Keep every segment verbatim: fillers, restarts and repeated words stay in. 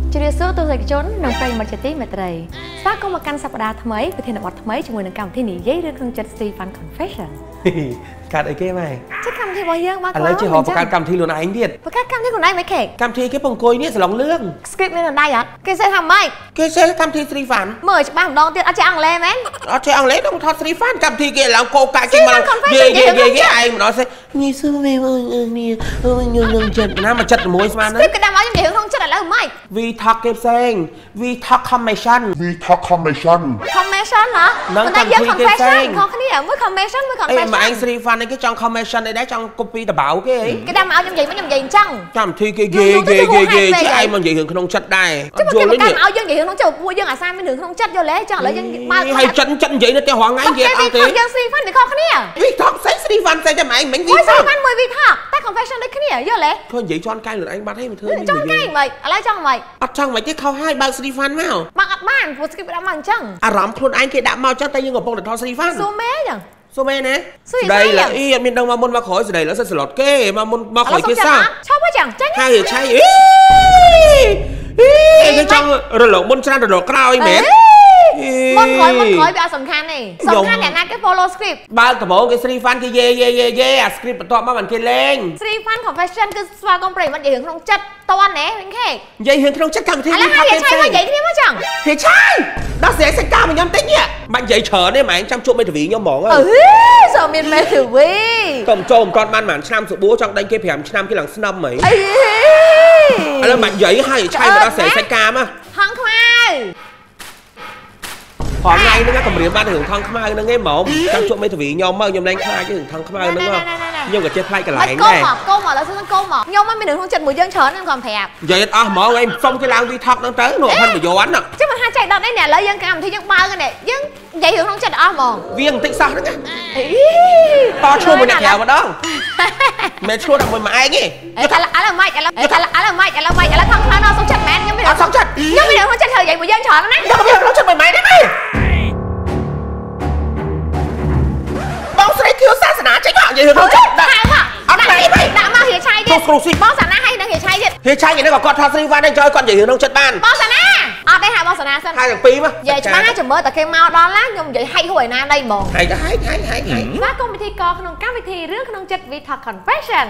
Chỉ riêng số tôi sẽ trốn nông cây mặt trái tim mệt rầy. Sao có một căn sập đá thấm ấy, với thiên bọt thấm ấy cho người nâng cầm thiên nhị giấy rương không chất Stefan Confession. Cắt ấy kia mày. Chắc cầm thi bao nhiêu mà có. Anh lấy chỉ họp cắt cầm thi luôn anh biết. Và cắt cầm thi của này mấy khệ. Cầm thi cái bông côi này sẽ lỏng lương. Script này là đây ạ. Cái sẽ làm mấy. Cái sẽ cầm thi Stefan. Mời cho ba đòn tiền ở trang lê mến. Ở trang lê đông thọ Stefan cầm thi kia là cô cãi kia mà ghê ghê ghê ghê ai mà nó sẽ như xưa về như như như chật nam mà chật môi mà nó. Script cái đam áo như vậy không chất là lấy mấy. Vi talk cái sen, vi talk commission, vi talk commission. Commission hả? Nâng cầm thi cái sen. Khó cái này mới commission mới commission. Ê mà anh Stefan cái trong commission này đấy trong copy tờ báo cái ấy. Cái đam áo như vậy mới như vậy chăng? Cầm thi cái ghê ghê ghê ghê chứ ai mà vậy hưởng không chất đây. Chứ mà cái đam áo dân vậy hưởng không chất mua dân à sao mới hưởng không chất vô lẽ cho lấy dân ba. Hay chân chân vậy nó cho hoàng anh vậy ăn tí. Dân Stefan thì khó cái này. Vi talk say Stefan say cho mày mình vi talk. Stefan mười vi talk. Ta confession đấy cái này vô lẽ. Thôi vậy cho anh cay rồi anh bắt hết mình thương. Cho cay mày, lấy cho mày. Bắt trong mày cái khâu hai bao Stefan mau. Bằng ắt ban, của Skip đã mang chăng. À rắm khuôn anh kia đã mau chắc tay nhưng ngọc bông để thọ Stefan. Số mé chẳng. Số mé nè. Đây là y miền đông mà môn mà khỏi rồi đây là sẽ lọt kê mà môn mà khỏi kia sao? Chó quá chẳng, tránh. Hai chay. Cái trong rồi lộn môn sang rồi lọt cao ấy mẹ. Môn khỏi môn khỏi bị sầm khan này. Sầm khan nhà cái follow script. Ba cái bộ cái Stefan cái ye ye ye ye à script bắt mà mình kia lên. Stefan confession cứ xoa con prey mình vậy hướng không chất toan nè mình khê. Vậy hướng không chất cầm thi. À là hai chay mà vậy thế mà chẳng. Thì chay. Đó sẽ sẽ cao mà nhắm tính nhỉ. Bạn dậy chờ đấy mà anh chăm chút mấy thử vị nhau mỏng á. Ừ, giờ miền mê thử vị. Cầm trôm con ban màn năm sụp búa trong đây kia phèm năm cái lằng năm mấy. Anh là bạn dậy hai chay mà đó sẽ sẽ cam á. Thằng khoai. Hôm nay nó cầm riêng ba thằng thằng khai nó nghe mỏng chăm chút mấy thử vị nhau mơ nhom đánh khai chứ thằng khai nó không. Nhưng mà chơi play cái lại này. Câu mỏ, câu mỏ là sao câu mỏ. Nhau mấy mình đừng không chật mùi dân chớn em còn thèm. Vậy à mỏ em xong cái lang đi thọc nó tới nổ thân mà vô ánh à. Chứ mà hai chạy đợt đấy nè lấy dân cầm thì dân ba cái này dân vậy hiểu không chật à mỏ. Viên tích sao đó nghe. To chua mình nhào vào đó. Mẹ chua đằng mày mà ai nghe. Anh là anh là mày, anh là anh là anh là mày, anh là mày, anh là thằng khai nó sống chật mẹ nhưng bây giờ sống chật. Nhưng bây giờ không chật thời vậy mùi dân chớn nó nè. Nhưng bây giờ nó chật mày mày đấy mày. Sẽ thiếu xa sẵn chết họ vậy được không? Hai hả? Anh này mày đã mau hiệp trai đi. Bó sẵn hay đang hiệp trai đi. Hiệp trai vậy nó còn con thao Stefan đang chơi con gì hướng chất ban. Bó sẵn á. À đây hai bó sẵn sân. Hai thằng pi mà. Vậy ba chừng mới tại cái mau đó lát nhưng vậy hay hồi nam đây bồ. Hay hay hay hay hay. Và công việc thi co không các việc thi rước không chất vì thật confession.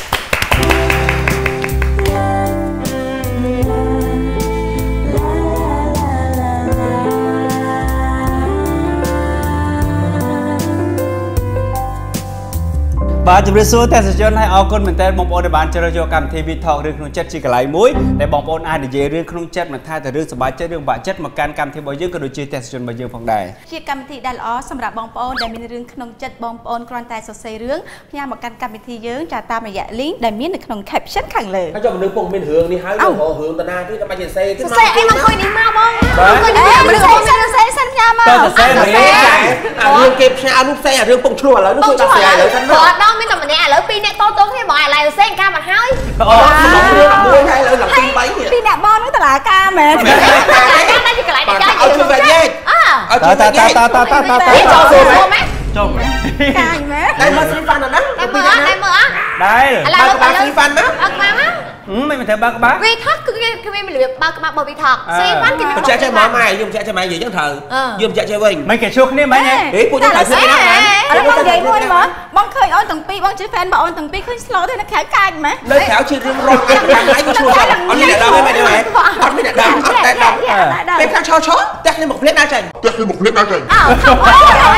Bà chụp được số test cho hay ao con mình tên bóng bóng để bán cho ra cho cầm thi vi thọ rừng không chất chỉ cả lại muối để bóng bóng ai để dễ rừng không chất mà thay từ rừng sờ bá chất rừng bá chất mà can cầm thi bao nhiêu có đôi chơi test cho bao nhiêu phòng đài. Chia cầm thi đài ó sầm rạp bóng bóng để mình rừng không chất bóng bóng còn tay sờ sấy rừng nha mà can cầm thi dướng trả ta mà dạ lính để miếng được không kẹp chất khẳng lệ. Nó cho mình đứng bông bên hướng đi hái hồ hướng tận na cái nó bay trên xe cái xe em mà coi đi mau bông. Coi đi mau mình không mình xe xanh nha mà. Tôi xe này à rừng kẹp xe áo nút xe à rừng bông chua lỡ nó không xe lỡ thân đó. Đó mới tầm mình nhà lỡ pin này to to cái mọi lại xe ca mà hơi. Ờ, nó mua hay lỡ làm pin bấy vậy. Pin đạp bon nó ta là ca mẹ. Nó chỉ lại để chơi. Ở chưa về dê. À. Ở chưa về dê. Ta ta ta ta ta ta. Cho số mẹ. Cho. Cài mẹ. Đây mà Stefan là đó. Đây mưa đây mưa. Đây. Ba ba Stefan đó. Ơ ba á. Ừ, mày mình thấy ba ba. Vi thật cái cái cái mình luyện ba ba bờ vi thật. Stefan cái mình chạy chạy mở mày dùng chạy chạy mày gì chẳng thờ. Dùng chạy chạy mình. Mày kể chuột này mày nhé. Ý của chúng ta sẽ nào mày. Ở đây vậy luôn mà. Bông khơi ôi từng pi bông chỉ fan bảo ôi từng pi khơi slow thế nó khẽ cài mà. Nơi khéo chỉ riêng rồi ăn lấy cái chuột rồi. Ông đi đặt đâu mày đây mày. Ông đi đặt đâu? Ông đặt đâu? Bên khác cho chó. Chắc lên một clip na trình. Chắc lên một clip na trình. Ờ không có rồi.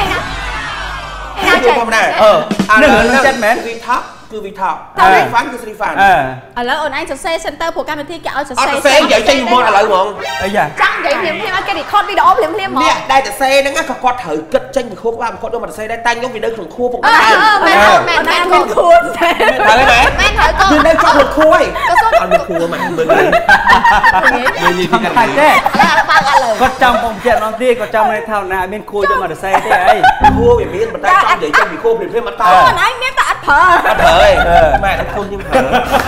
Na trình. Ờ. Nó hướng chất mến. Vi thóc. Cứ vi thọ. Stefan cứ Stefan. Ở lỡ ổn anh sẽ xe center của cam thi chợ sẽ xe. Xe vậy chơi môn là lợi ngon. Ấy da. Chẳng vậy liếm liếm cái này con đi đó liếm liếm mà. Nè, đây là xe nó ngắt có thử cất tranh khô qua một con đâu mà xe đây tanh giống vì đơn thường khô phục. Ờ ờ mẹ mẹ mẹ mẹ khô. Thử mẹ. Mẹ thử con. Vì đây cho một khô ấy. Còn một khô mà mình. Mình gì thì thành thế. Có trong phòng chuyện nó tia, có trong này thao nào bên khô cho mà được xe thế ấy. Khô vì biết mà ta trong vậy cho bị khô thì thêm mặt to. Còn anh biết ta ăn phở. Ăn phở ơi. Mẹ nó khô như phở.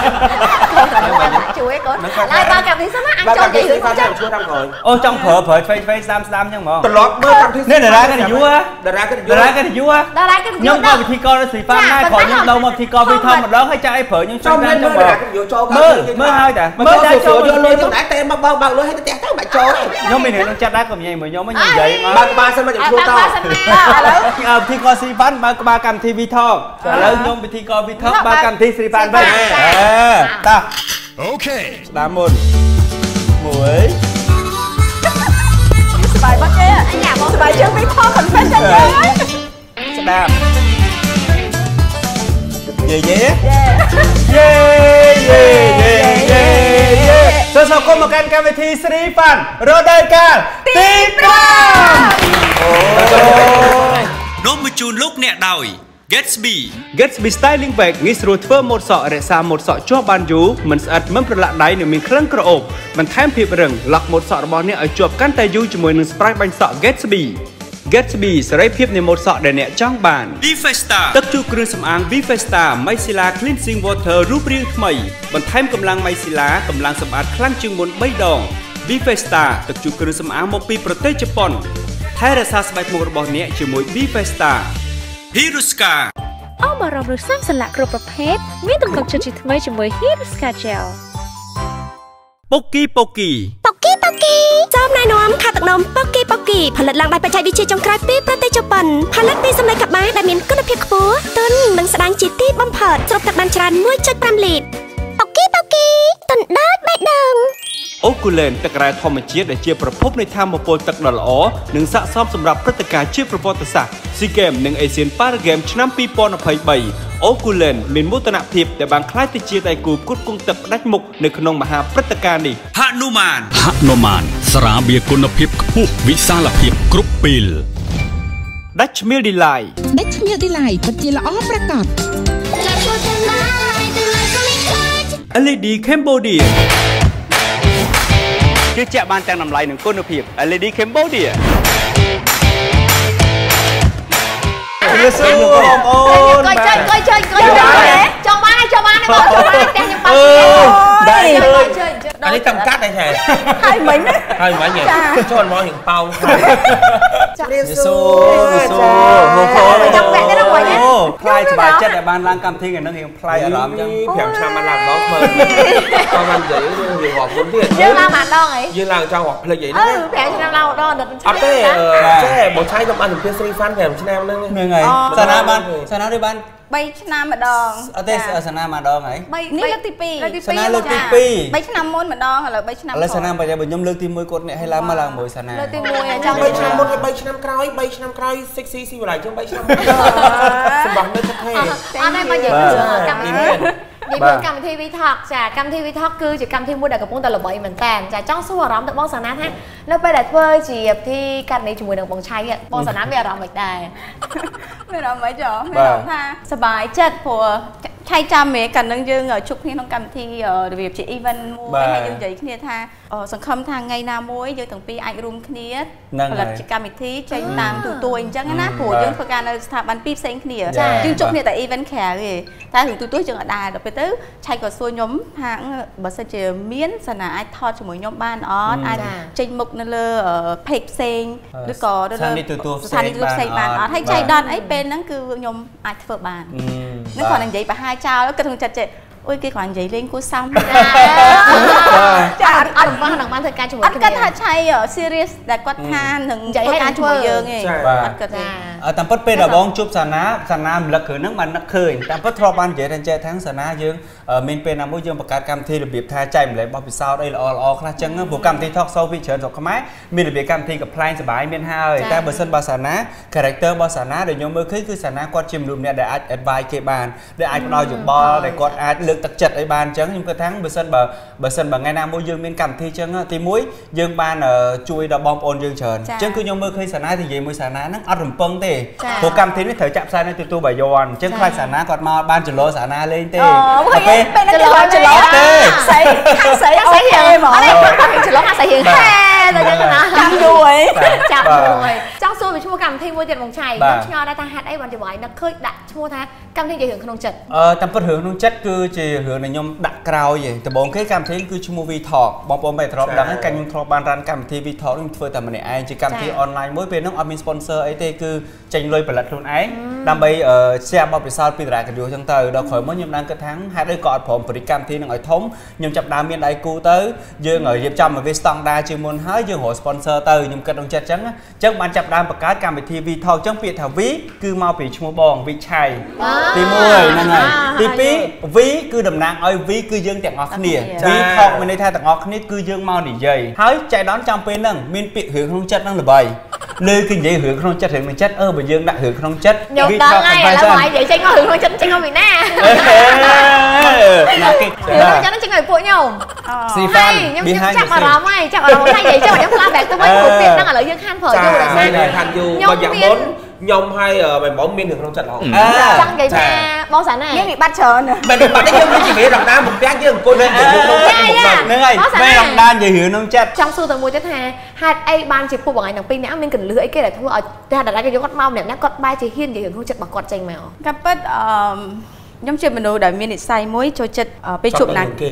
Chú ấy con. Lại ba cặp thì sao nó ăn cho chị Stefan làm chưa rồi. Ô trong phở phở phơi phơi sam sam chứ mà. Tờ lót mơ cặp thì. Nên là ra cái này vua á. Là ra cái này vua. Là ra cái này vua á. Là ra cái này vua. Nhưng mà thì con nó Stefan nay khỏi nhưng đâu mà thì con vi thông mà đó hay cho ai phở nhưng trong ra trong bờ. bờ. Mơ mơ hai ta. Mơ ra cho vô lôi trong đá tem មកបងបើលុយឲ្យទៅផ្ទះទៅមិនចូលខ្ញុំមិននឹងចាត់ដែរក៏ញ៉ៃមួយខ្ញុំមិននិយាយមកបើក្បាលសិនមកជំនួសតឥឡូវពិធីករស៊ីវ៉ាន់បើក្បាលកម្មវិធី V Talk ឥឡូវខ្ញុំពិធីករ V Talk បើកម្មវិធីស្រីវ៉ាន់វិញតោះអូខេស្ដាប់មុនមួយสบายมากเลยสบายเชื่อไม่พอคอนเฟนจังเลยស្ដាប់เย่เย่เย่เย่เย่เย่เย่សូមស្វាគមន៍មកកាន់កម្មវិធីស្រីវ៉ាន់រដូវកាលទីប្រាំអូនាំមកជូនលោកអ្នកដោយ Gatsby Gatsby Styling Bag ងាយស្រួលធ្វើម៉ូដសក់រក្សាម៉ូដសក់ជាប់បានយូរមិនស្អិតមិនប្រឡាក់ដៃនិងមានក្លិនក្រអូបបន្ថែមភាពរឹងឡុកម៉ូដសក់របស់អ្នកឲ្យជាប់កាន់តែយូរជាមួយនឹង spray បាញ់សក់ Gatsby Gatsby សេរីភាពនៃម៉ូដសក់ដែលអ្នកចង់បាន Vivesta ទឹកជូរគ្រឿងសម្អាង Vivesta Micellar Cleansing Water រូបរាងថ្មីបន្ថែមកម្លាំង Micellar កម្លាំងសម្អាតខ្លាំងជាងមុនបីដង Vivesta ទឹកជូរគ្រឿងសម្អាងមកពីប្រទេសជប៉ុនថែរក្សាស្បែកមុខរបស់អ្នកជាមួយ Vivesta Hiruska អមរំរស័ក្តិសន្លាក់គ្រប់ប្រភេទមានទំនុកចិត្តជាថ្មីជាមួយ Hiruska Gel ពុកគីពុកគីពុកគីពុកគីសូមណែនាំខាទឹកនំពុកគីពុកគីផលិតឡើងដោយបច្ចេកវិទ្យាចុងក្រោយពីប្រទេសជប៉ុនផលិតពីសំណាញ់កបាដែលមានគុណភាពខ្ពស់ទន់និងស្ដាងជាទីបំផុតស្រូបទឹកបានច្រើន មួយចុចប្រាំ លីត្រពុកគីពុកគីទន់ដាច់បេះដូងអូគូលែនទឹករ៉ែធម្មជាតិដែលជាប្រភពនៃថាមពលទឹកដ៏ល្អនិងស័ក្តិសមសម្រាប់ព្រឹត្តិការណ៍ជាប្រវត្តិសាស្ត្រ SEA Games និង Asian Para Games ឆ្នាំពីរពាន់ยี่สิบสามអូគូលែនមានមោទនភាពដែលបានក្លាយទៅជាដៃគូផ្គត់ផ្គង់ទឹកផ្ដាច់មុខនៅក្នុងមហាព្រឹត្តិការណ៍នេះហនុមានហនុមានស្រាបៀរគុណភាពខ្ពស់វិសាលភាពគ្រប់ពេលដាច់ឈ្មៀលឌីឡៃដាច់ឈ្មៀលឌីឡៃពិតជាល្អប្រកបแอล อี ดี Cambodia ជឿជាក់បានទាំងតម្លៃនិងគុណភាព แอล อี ดี Cambodia លើសបងប្អូនកុយចុយកុយចុយកុយចុយចង់បានចង់បានបងចង់បានផ្ទះខ្ញុំបើដែរអានេះតម្កាត់ឯងហ៎ហើយមិញហើយមិញចូលមករៀងប៉ោងចារៀសសូសូហូហូចង់បែកទៅដល់វិញផ្លាយស្បាយចិត្តឲ្យបានឡើងកម្មវិធីហ្នឹងរៀងផ្លាយអារម្មណ៍ចឹងប្រាំឆ្នាំបានឡើងដល់មើលក៏បាននិយាយរឿងរៀងរាប់មុនទៀតយើងឡើងបានដងអីយើងឡើងចង់រាប់ភ្លេចអីហ្នឹងប្រាំឆ្នាំឡើងដល់ដល់អត់ទេចេះបើឆៃខ្ញុំបានសម្ភារស្រីហ្វាន់ប្រាំឆ្នាំហ្នឹងហ្នឹងហើយសាណាបានសាណាដូចបានបីឆ្នាំម្ដងអត់ទេសាណាម្ដងហើយនេះលើកទីពីរសាណាលើកទីពីរបីឆ្នាំមុនម្ដងឥឡូវបីឆ្នាំឥឡូវសាណាបើខ្ញុំលើកទីមួយគាត់អ្នកឲ្យឡើងមកឡើងមួយសាណាលើកទីមួយចង់បីឆ្នាំមុនហើយបីឆ្នាំក្រោយបីឆ្នាំក្រោយ sexy ស៊ីវឡៃចឹងបីឆ្នាំសម្បត្តិនៅថេអត់ទេមកយើងកម្មវិធីនិយាយពីកម្មវិធី V Talk ចាកម្មវិធី V Talk គឺជាកម្មវិធីមួយដែលកំពុងតែល្បីមែនតើចាចង់សួរអារម្មណ៍ទៅបងសាណាថានៅពេលដែលធ្វើជាពិធីកាត់នេះជាមួយនឹងបងឆៃបងសាណាមានអារម្មណ៍មិនដែរមានអារម្មណ៍មិនចុះមានអារម្មណ៍ថាសប្បាយចិត្តព្រោះឆៃចាំមែនកាលនឹងយើងជួបគ្នាក្នុងកម្មវិធីរបៀបជា event មួយហើយយើងនិយាយគ្នាថាសង្ឃឹមថាថ្ងៃណាមួយយើងទាំងពីរអាចរួមគ្នាផលិតជាកម្មវិធីចេញតាមទូទួលអញ្ចឹងណាព្រោះយើងធ្វើការនៅស្ថាប័នពីរផ្សេងគ្នាយើងជួបគ្នាតែ event ក្រៅទេតែរឿងទូទួលយើងអត់ដែរដល់ពេលទៅឆៃក៏សួរខ្ញុំថាបើសិនជាមានសាណាអាចថតជាមួយខ្ញុំបានអត់អាចចេញមុខនៅលើ page ផ្សេងឬក៏នៅលើស្ថានីយ៍ទូទួលផ្សេងបានអត់ហើយឆៃដល់អីពេលហ្នឹងគឺខ្ញុំអាចធ្វើបាននឹងគាត់និយាយប្រហែលចោលគិតក្នុងចិត្តចេះអុយគេគ្រាន់និយាយលេងគួរសមចាអត់អត់បងនឹងបានធ្វើការជាមួយគ្នាអត់គិតថាឆៃ serious ដែលគាត់ថានឹងធ្វើការជាមួយយើងទេអត់គិតទេតាមពិតពេលដែលបងជួបសាណាសាណារំលឹកគ្រឿងហ្នឹងបាននឹកឃើញតាមពិតធ្លាប់បាននិយាយថាចេះថាសាណាយើងមានពេលណាមួយយើងបង្កើតកម្មវិធីរបៀបថាចែកម្លែកបោះពិសោធន៍អីល្អល្អខ្លះចឹងព្រោះកម្មវិធី talk show ពីច្រើនស្រុកខ្មែរមានរបៀបកម្មវិធីកំ pl ែងសប្បាយមានហើយតែបើសិនបើសាណា character របស់សាណាដែលខ្ញុំមើលឃើញគឺសាណាគាត់ជាមនុស្សម្នាក់ដែលអាច advice គេបានដែលអាចផ្ដល់យោបល់ដែលគាត់អាចលើកទឹកចិត្តឲ្យបានចឹងខ្ញុំគិតថាបើសិនបើបើសិនបើថ្ងៃណាមួយយើងមានកម្មវិធីចឹងទីមួយយើងបានជួយដល់បងប្អូនយើងច្រើនចឹងគឺខ្ញុំមើលឃើញសាណានិយាយមួយសាណាហ្នឹងអត់រំពឹងទេព្រោះកម្មវិធីនេះត្រូវចាក់ផ្សាយនៅទូទួលបាយ័នអញ្ចឹងខ្លាចសាណាគាត់មកបានចលោសាណាលេងទេពេលពេលចលោចលោទេស្អីខាងស្អីអូខេហ្មងអត់ចលោខាងស្អីហេតែចឹងណាចាំយូរហីចាំយូរចង់សួរពីឈ្មោះកម្មវិធីមួយទៀតបងឆៃខ្ញុំឆ្ងល់ដែរថាហេតុអីបានច្បាយនឹកឃើញដាក់ឈ្មោះថាកម្មវិធីជារឿងក្នុងចិត្តអឺតាមពិតរឿងក្នុងចិត្តគឺជារឿងដែលខ្ញុំដាក់ក្រោយឯងដំបូងគេកម្មវិធីគឺឈ្មោះ V Talk បងប្អូនបែរត្រប់ដឹងហើយខ្ញុំធ្លាប់បានរ៉ានកម្មវិធី V Talk ខ្ញុំធ្វើតែម្នាក់ឯងជាកម្មវិធីអនឡាញមួយពេលហ្នឹងអត់មាន sponsor អីទេគឺចេញលុយផលិតខ្លួនឯងដើម្បី share បទពិសោធន៍ពីតារាកាឌីចឹងទៅដល់ក្រោយមកខ្ញុំđangគិតថាហេតុអីក៏អត់ព្រមបរិកម្មវិធីនឹងឲ្យធំខ្ញុំចាប់ដើមមានដៃគូទៅយើងរៀបចំមកវាស្តង់ដារជាមុនហើយយើងរក sponsor ទៅខ្ញុំគិតក្នុងចិត្តចឹងអញ្ចឹងបានចាប់ដើមបង្កើតកម្មវិធី V Talk ចឹងពាក្យថា V គឺមកពីឈ្មោះបង វិឆ័យទីមួយហ្នឹងហើយទីពីរ V គឺតំណាងឲ្យ V គឺយើងទាំងអស់គ្នា V Talk មានន័យថាទាំងអស់គ្នាគឺយើងមកនិយាយហើយចៃដន្យចាំពេលហ្នឹងមានពាក្យរឿងក្នុងចិត្តហ្នឹងល្បីលើគឺនិយាយរឿងក្នុងចិត្តរឿងក្នុងចិត្តអឺបើយើងដាក់រឿងក្នុងចិត្តខ្ញុំដឹងហើយឥឡូវហើយនិយាយចេញមករឿងក្នុងចិត្តចេញមកពីណាណាគេខ្ញុំចេញមកពួកខ្ញុំស៊ីហ្វានខ្ញុំចាប់អារម្មណ៍ហើយចាប់អារម្មណ៍ហើយនិយាយចុះខ្ញុំផ្លាស់បែកទៅវិញព្រោះពេលហ្នឹងឥឡូវយើងខានប្រើយូរដល់ស្អីខានយូរបើយ៉ាងមុនខ្ញុំហើយបងបងមានរឿងក្នុងចិត្តរហូតចង់និយាយថាបងសាណាមានវិបត្តិច្រើនមិនវិបត្តិទេយើងមានជីវិតរំដានបំពាក់យើងអង្គុយនៅក្នុងចិត្តហ្នឹងហើយពេលរំដាននិយាយរឿងក្នុងចិត្តចង់សួរទៅមួយទៀតថាហេតុអីបានជាពួកបងឯងទាំងពីរនាក់មានកលឹះអីគេដែលធ្វើឲ្យតែតារាគេយកគាត់មកម្នាក់ៗគាត់បែរជាហ៊ាននិយាយរឿងក្នុងចិត្តរបស់គាត់ចេញមកក៏ពិតអឺខ្ញុំជាមនុស្សដែលមាននិស្ស័យមួយចូលចិត្តពេលជួបណាគេ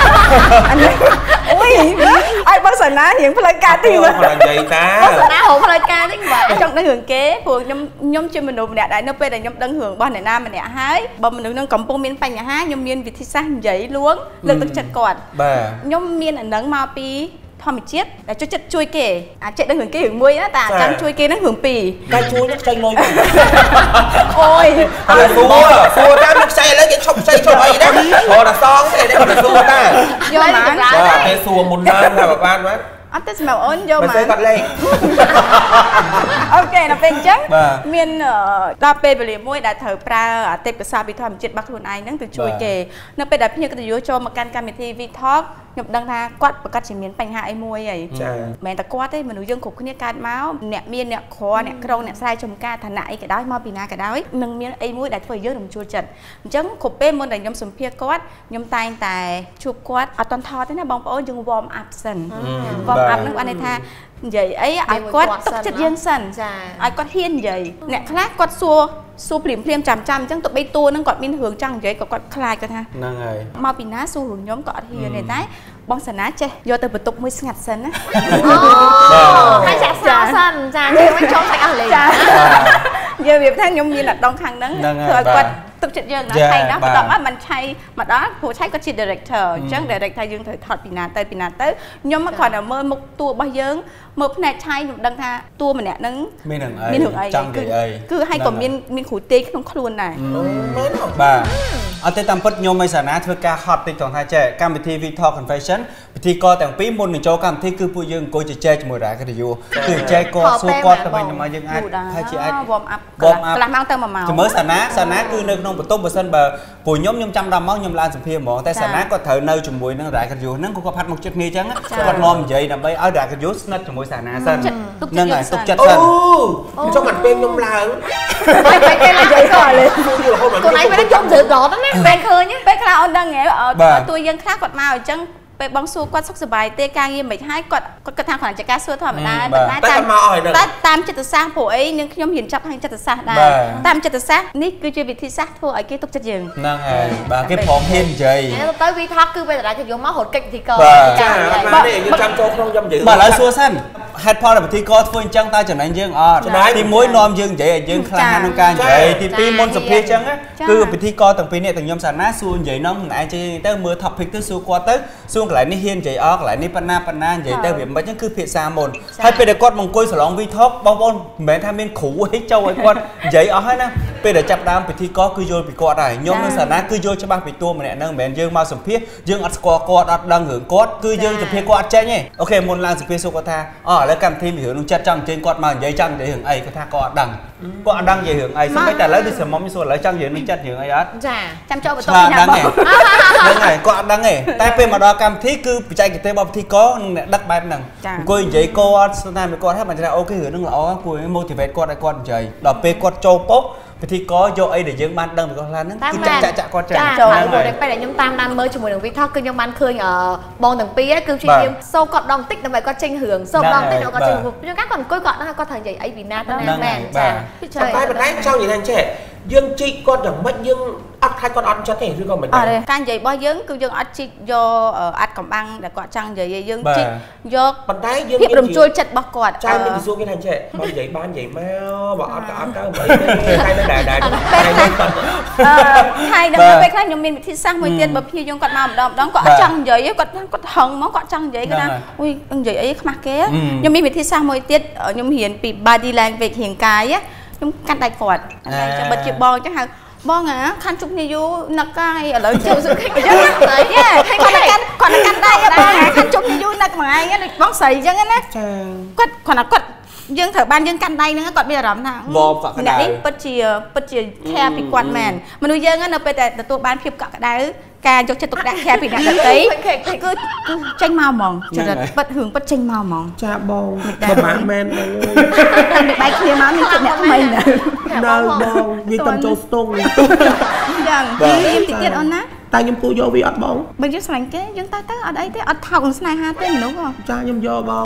អូយឲ្យបងសាណារៀងផ្លូវការទីមើលគាត់និយាយតាបងសាណាហៅផ្លូវការទីបាទចង់ដឹងរឿងគេព្រោះខ្ញុំខ្ញុំជាមនុស្សម្នាក់ដែលនៅពេលដែលខ្ញុំដឹងរឿងរបស់អ្នកណាម្នាក់ហើយបើមនុស្សនឹងកំពុងមានបញ្ហាខ្ញុំមានវិធីសាស្ត្រនិយាយលួងលើកទឹកចិត្តគាត់បាទខ្ញុំមានអានឹងមកពីធម្មជាតិដែលជួយចិត្តជួយគេអាចចេះដឹងរឿងគេរឿងមួយណាតែចាំជួយគេហ្នឹងរឿងពីរតែជួយនឹងខ្ចីលុយអូយតែសួរសួរតាមខ្ចីឥឡូវគេឈប់ខ្ចីឈប់អីដែរព្រោះតែសងទេគាត់សួរតាយកមកគេសួរមុនដើមថាបានបានអត់ទេស្មៅអូនយកមកមិនគាត់លេងអូខេដល់ពេលអញ្ចឹងមានដល់ពេលវេលាមួយដែលត្រូវប្រើអតិថិជនពីធម្មជាតិរបស់ខ្លួនឯងហ្នឹងទៅជួយគេនៅពេលដែលភ្ញៀវកិត្តិយសចូលមកកាន់កម្មវិធី V Talk ខ្ញុំដឹងថាគាត់ប្រកាសជាមានបញ្ហាអីមួយហើយចា៎មិនតែគាត់ទេមនុស្សយើងគ្រប់គ្នាកើតមកអ្នកមានអ្នកក្រអ្នកក្រអ្នកស្រែចំការឋានៈអីក៏ដោយមកពីណាក៏ដោយនឹងមានអីមួយដែលធ្វើឲ្យយើងរំជួលចិត្តអញ្ចឹងគ្រប់ពេលមុនដែលខ្ញុំសម្ភាសគាត់ខ្ញុំតែងតែជួបគាត់អត់តន់ថតទេណាបងប្អូនយើង warm up សិន warm up ហ្នឹងបានន័យថានិយាយអីឲ្យគាត់ទុកចិត្តយើងសិនចាឲ្យគាត់ហ៊ាននិយាយអ្នកខ្លះគាត់សួរសួរភ្លាមភ្លាមចាំចាំអញ្ចឹងទៅបីតួហ្នឹងគាត់មានរឿងចង់និយាយក៏គាត់ខ្លាចគាត់ថាហ្នឹងហើយមកពីណាសួររឿងខ្ញុំក៏អត់ហ៊ានទេតែបងសាណាចេះយកទៅបន្ទប់មួយស្ងាត់សិនណាអូហើយចាក់ស្អាតសិនចាយើងមិនចង់សាច់អស់លេងចាយើងវាថាខ្ញុំមានអត់ដងខាងហ្នឹងធ្វើឲ្យគាត់ទុកចិត្តយើងណាឆៃណាបន្ទាប់មកមិនឆៃមកដល់ព្រោះឆៃគាត់ជា director អញ្ចឹង director យើងត្រូវថតពីណាទៅពីណាទៅខ្ញុំមកគ្រាន់តែមើលមុខតួរបស់យើងមើលផ្នែកឆៃខ្ញុំដឹងថាតួម្នាក់ហ្នឹងមានរឿងអីមានរឿងអីចង់និយាយអីគឺឲ្យក៏មានមានគ្រូទេក្នុងខ្លួនដែរមែនបាទអត់ទេតាមពិតខ្ញុំមិនសាណាធ្វើការហត់តិចត្រង់ថាចេះកម្មវិធី V Talk Confession ពិធីករទាំងពីរមុននឹងចូលកម្មវិធីគឺពួកយើងអង្គុយជជែកជាមួយតារាកិត្តិយសគឺចែកគាត់សួរគាត់ទៅវិញទៅមកយើងអាចថាជាអាច warm up កន្លះម៉ោងទៅមួយម៉ោងចាំមើលសាណាសាណាគឺនៅក្នុងបន្ទប់បើសិនបើពួកខ្ញុំខ្ញុំចាំដល់ម៉ោងខ្ញុំឡើងសម្ភារហ្មងតែសាណាគាត់ត្រូវនៅជាមួយនឹងតារាកិត្តិយសហ្នឹងគាត់ផាត់មុខចិត្តគ្នាអញ្ចឹងគាត់នាំនិយាយដើម្បីឲ្យតារាកិត្តិយសស្និទ្ធជាមួយសាណាសិនហ្នឹងហើយទុកចិត្តសិនអូចង់មិនពេលខ្ញុំឡើងពេលពេលឡើងគាត់លេខ្លួនឯងមិនខ្ញុំជ្រើសរត់ណាពេលឃើញពេលខ្លះអូនដឹងហ៎តួយើងខ្លះគាត់មកអញ្ចឹងពេលបងសួរគាត់សុខសប្បាយទេការងារមិនហើយគាត់គាត់គិតថាគ្រាន់តែការសួរធម្មតាតែតាមតែតាមចិត្តសាស្ត្រព្រោះអីនឹងខ្ញុំរៀនចាប់ខាងចិត្តសាស្ត្រដែរតាមចិត្តសាស្ត្រនេះគឺជាវិធីសាស្ត្រធ្វើឲ្យគេទុកចិត្តយើងហ្នឹងហើយបាទគេព្រមហ៊ាននិយាយទៅ V Talk គឺពេលតារាគេយកមករត់កិច្ចពិធីករចាបាទនេះយើងចាំចូលក្នុងខ្ញុំនិយាយបាទឥឡូវសួរសិនហេតុផលដែលពិធីករធ្វើអញ្ចឹងតើចំណេញយើងអត់ទីមួយនាំយើងនិយាយឲ្យយើងខ្លាំងក្នុងការនិយាយទីពីរមុនសម្ភាសអញ្ចឹងគឺពិធីករទាំងពីរនាក់ទាំងខ្ញុំសាណាសួរនិយាយនោះមិនឯងចេះទៅមើល topic ទៅសួរគាត់ទៅសួរកន្លែងនេះហ៊ាននិយាយអស់កន្លែងនេះប៉ុណ្ណាប៉ុណ្ណានិយាយទៅវាមិនអញ្ចឹងគឺភាសាមុនហើយពេលដែលគាត់មកអង្គុយសាឡុង V Talk បងប្អូនមិនមែនថាមានគ្រូអីចូលឲ្យគាត់និយាយអស់ហើយណាពេលដែលចាប់ដើមពិធីករគឺយល់ពីគាត់ហើយខ្ញុំនិងសាណាគឺយល់ច្បាស់ពីតួម្នាក់ហ្នឹងមិនមែនយើងមកសម្ភាសយើងអត់ស្គាល់គាត់អត់ដឹងរឿងគាត់គឺយើងសម្ភាសគាត់អត់ចេញទេអូខេមុនឡើងសម្ភាសសួរគាត់ថាអូឥឡូវកម្មវិធីមានរឿងនឹងចិត្តចង់អញ្ជើញគាត់មកនិយាយចង់និយាយរឿងអីគាត់ថាគាត់អត់ដឹងគាត់អត់ដឹងនិយាយរឿងអីសូម្បីតែឥឡូវទីសមុំសួរឥឡូវចង់និយាយនឹងចិត្តរឿងអីអត់ចាចាំចូលបន្ទប់ពីណាបងហ្នឹងហើយគាត់អត់ដឹងទេតែពេលមកដល់កម្មវិធីគឺបច្ចេកទេសរបស់ពិធីករនឹងអ្នកដឹកបែបហ្នឹងអង្គុយនិយាយគាត់ស្នាមគាត់ថាមិនថាអូខេរឿងហ្នឹងល្អគួរ motivate គាត់ឲ្យគាត់និយាយដល់ពេលគាត់ចូលពុកពិធីកយកអីដែលយើងបានដឹងពីគាត់ខ្លះហ្នឹងគឺចាក់ចាក់ចាក់គាត់ចាក់ចូលព្រោះតែពេលដែលខ្ញុំតាមដានមើលជាមួយនឹង VTalk គឺខ្ញុំបានឃើញបងទាំងពីរគឺព្យាយាមសូគាត់ដងតិចដើម្បីគាត់ចេញរឿងសូដងតិចគាត់ចេញខ្ញុំគាត់អង្គុយគាត់ហ្នឹងគាត់ត្រូវនិយាយអីពីណាទៅណាមែនចាតែប៉ុន្តែចង់និយាយថាចេះយើងជីកគាត់យ៉ាងម៉េចយើងអត់ខ្លាចគាត់អត់ចិត្តទេឬក៏មិនដែរការនិយាយរបស់យើងគឺយើងអត់ជីកយកអត់កំបាំងដែលគាត់ចង់និយាយយើងជីកយកប៉ុន្តែយើងភាពរំជួលចិត្តរបស់គាត់ចាមានវិសួរគេថាចេះបើនិយាយបាននិយាយមកបើអត់ក៏អត់ទៅបើតែនៅដែរដែរហើយដល់ពេលខ្លះខ្ញុំមានវិធីសាស្ត្រមួយទៀតបើព្យាយាមគាត់មកម្ដងម្ដងគាត់អត់ចង់និយាយគាត់គាត់ហឹងមកគាត់ចង់និយាយគាត់ថាអុយនិយាយអីខ្មាស់គេខ្ញុំមានវិធីសាស្ត្រមួយទៀតខ្ញុំរៀនពី body language រាងកាយខ្ញុំកាត់ដៃគាត់ចាំបើជាបងចឹងហៅបងអាខាន់ជុំគ្នាយូរនឹកកាយឥឡូវជួបសុខភាពយើងស្អីគាត់កាន់គាត់កាន់ដៃបងអាខាន់ជុំគ្នាយូរនឹកមួយថ្ងៃដូចបងស្រីចឹងណាគាត់គាត់គាត់យើងត្រូវបានយើងកាន់ដៃហ្នឹងគាត់មានអារម្មណ៍ថាអ្នកនេះពិតជាពិតជា care ពីគាត់មែនមនុស្សយើងនៅពេលតែទទួលបានភាពកក់ក្ដៅការយកចិត្តទុកដាក់ care ពីអ្នកដទៃគឺចេញមកហ្មងចរិតពិតរឿងពិតចេញមកហ្មងចាបងប្រហែលមែនបងអើយតែបែកគ្នាមកមានចិត្តអ្នកថ្មីនៅនៅបងវាតំចូលស្ទងយ៉ាងខ្ញុំតិចទៀតអូនណាតែខ្ញុំគួរយកវាអត់បងបើយើងស្រឡាញ់គេយើងទៅទៅអត់អីទេអត់ថោកនឹងស្នេហាទេមនុស្សចាខ្ញុំយកបង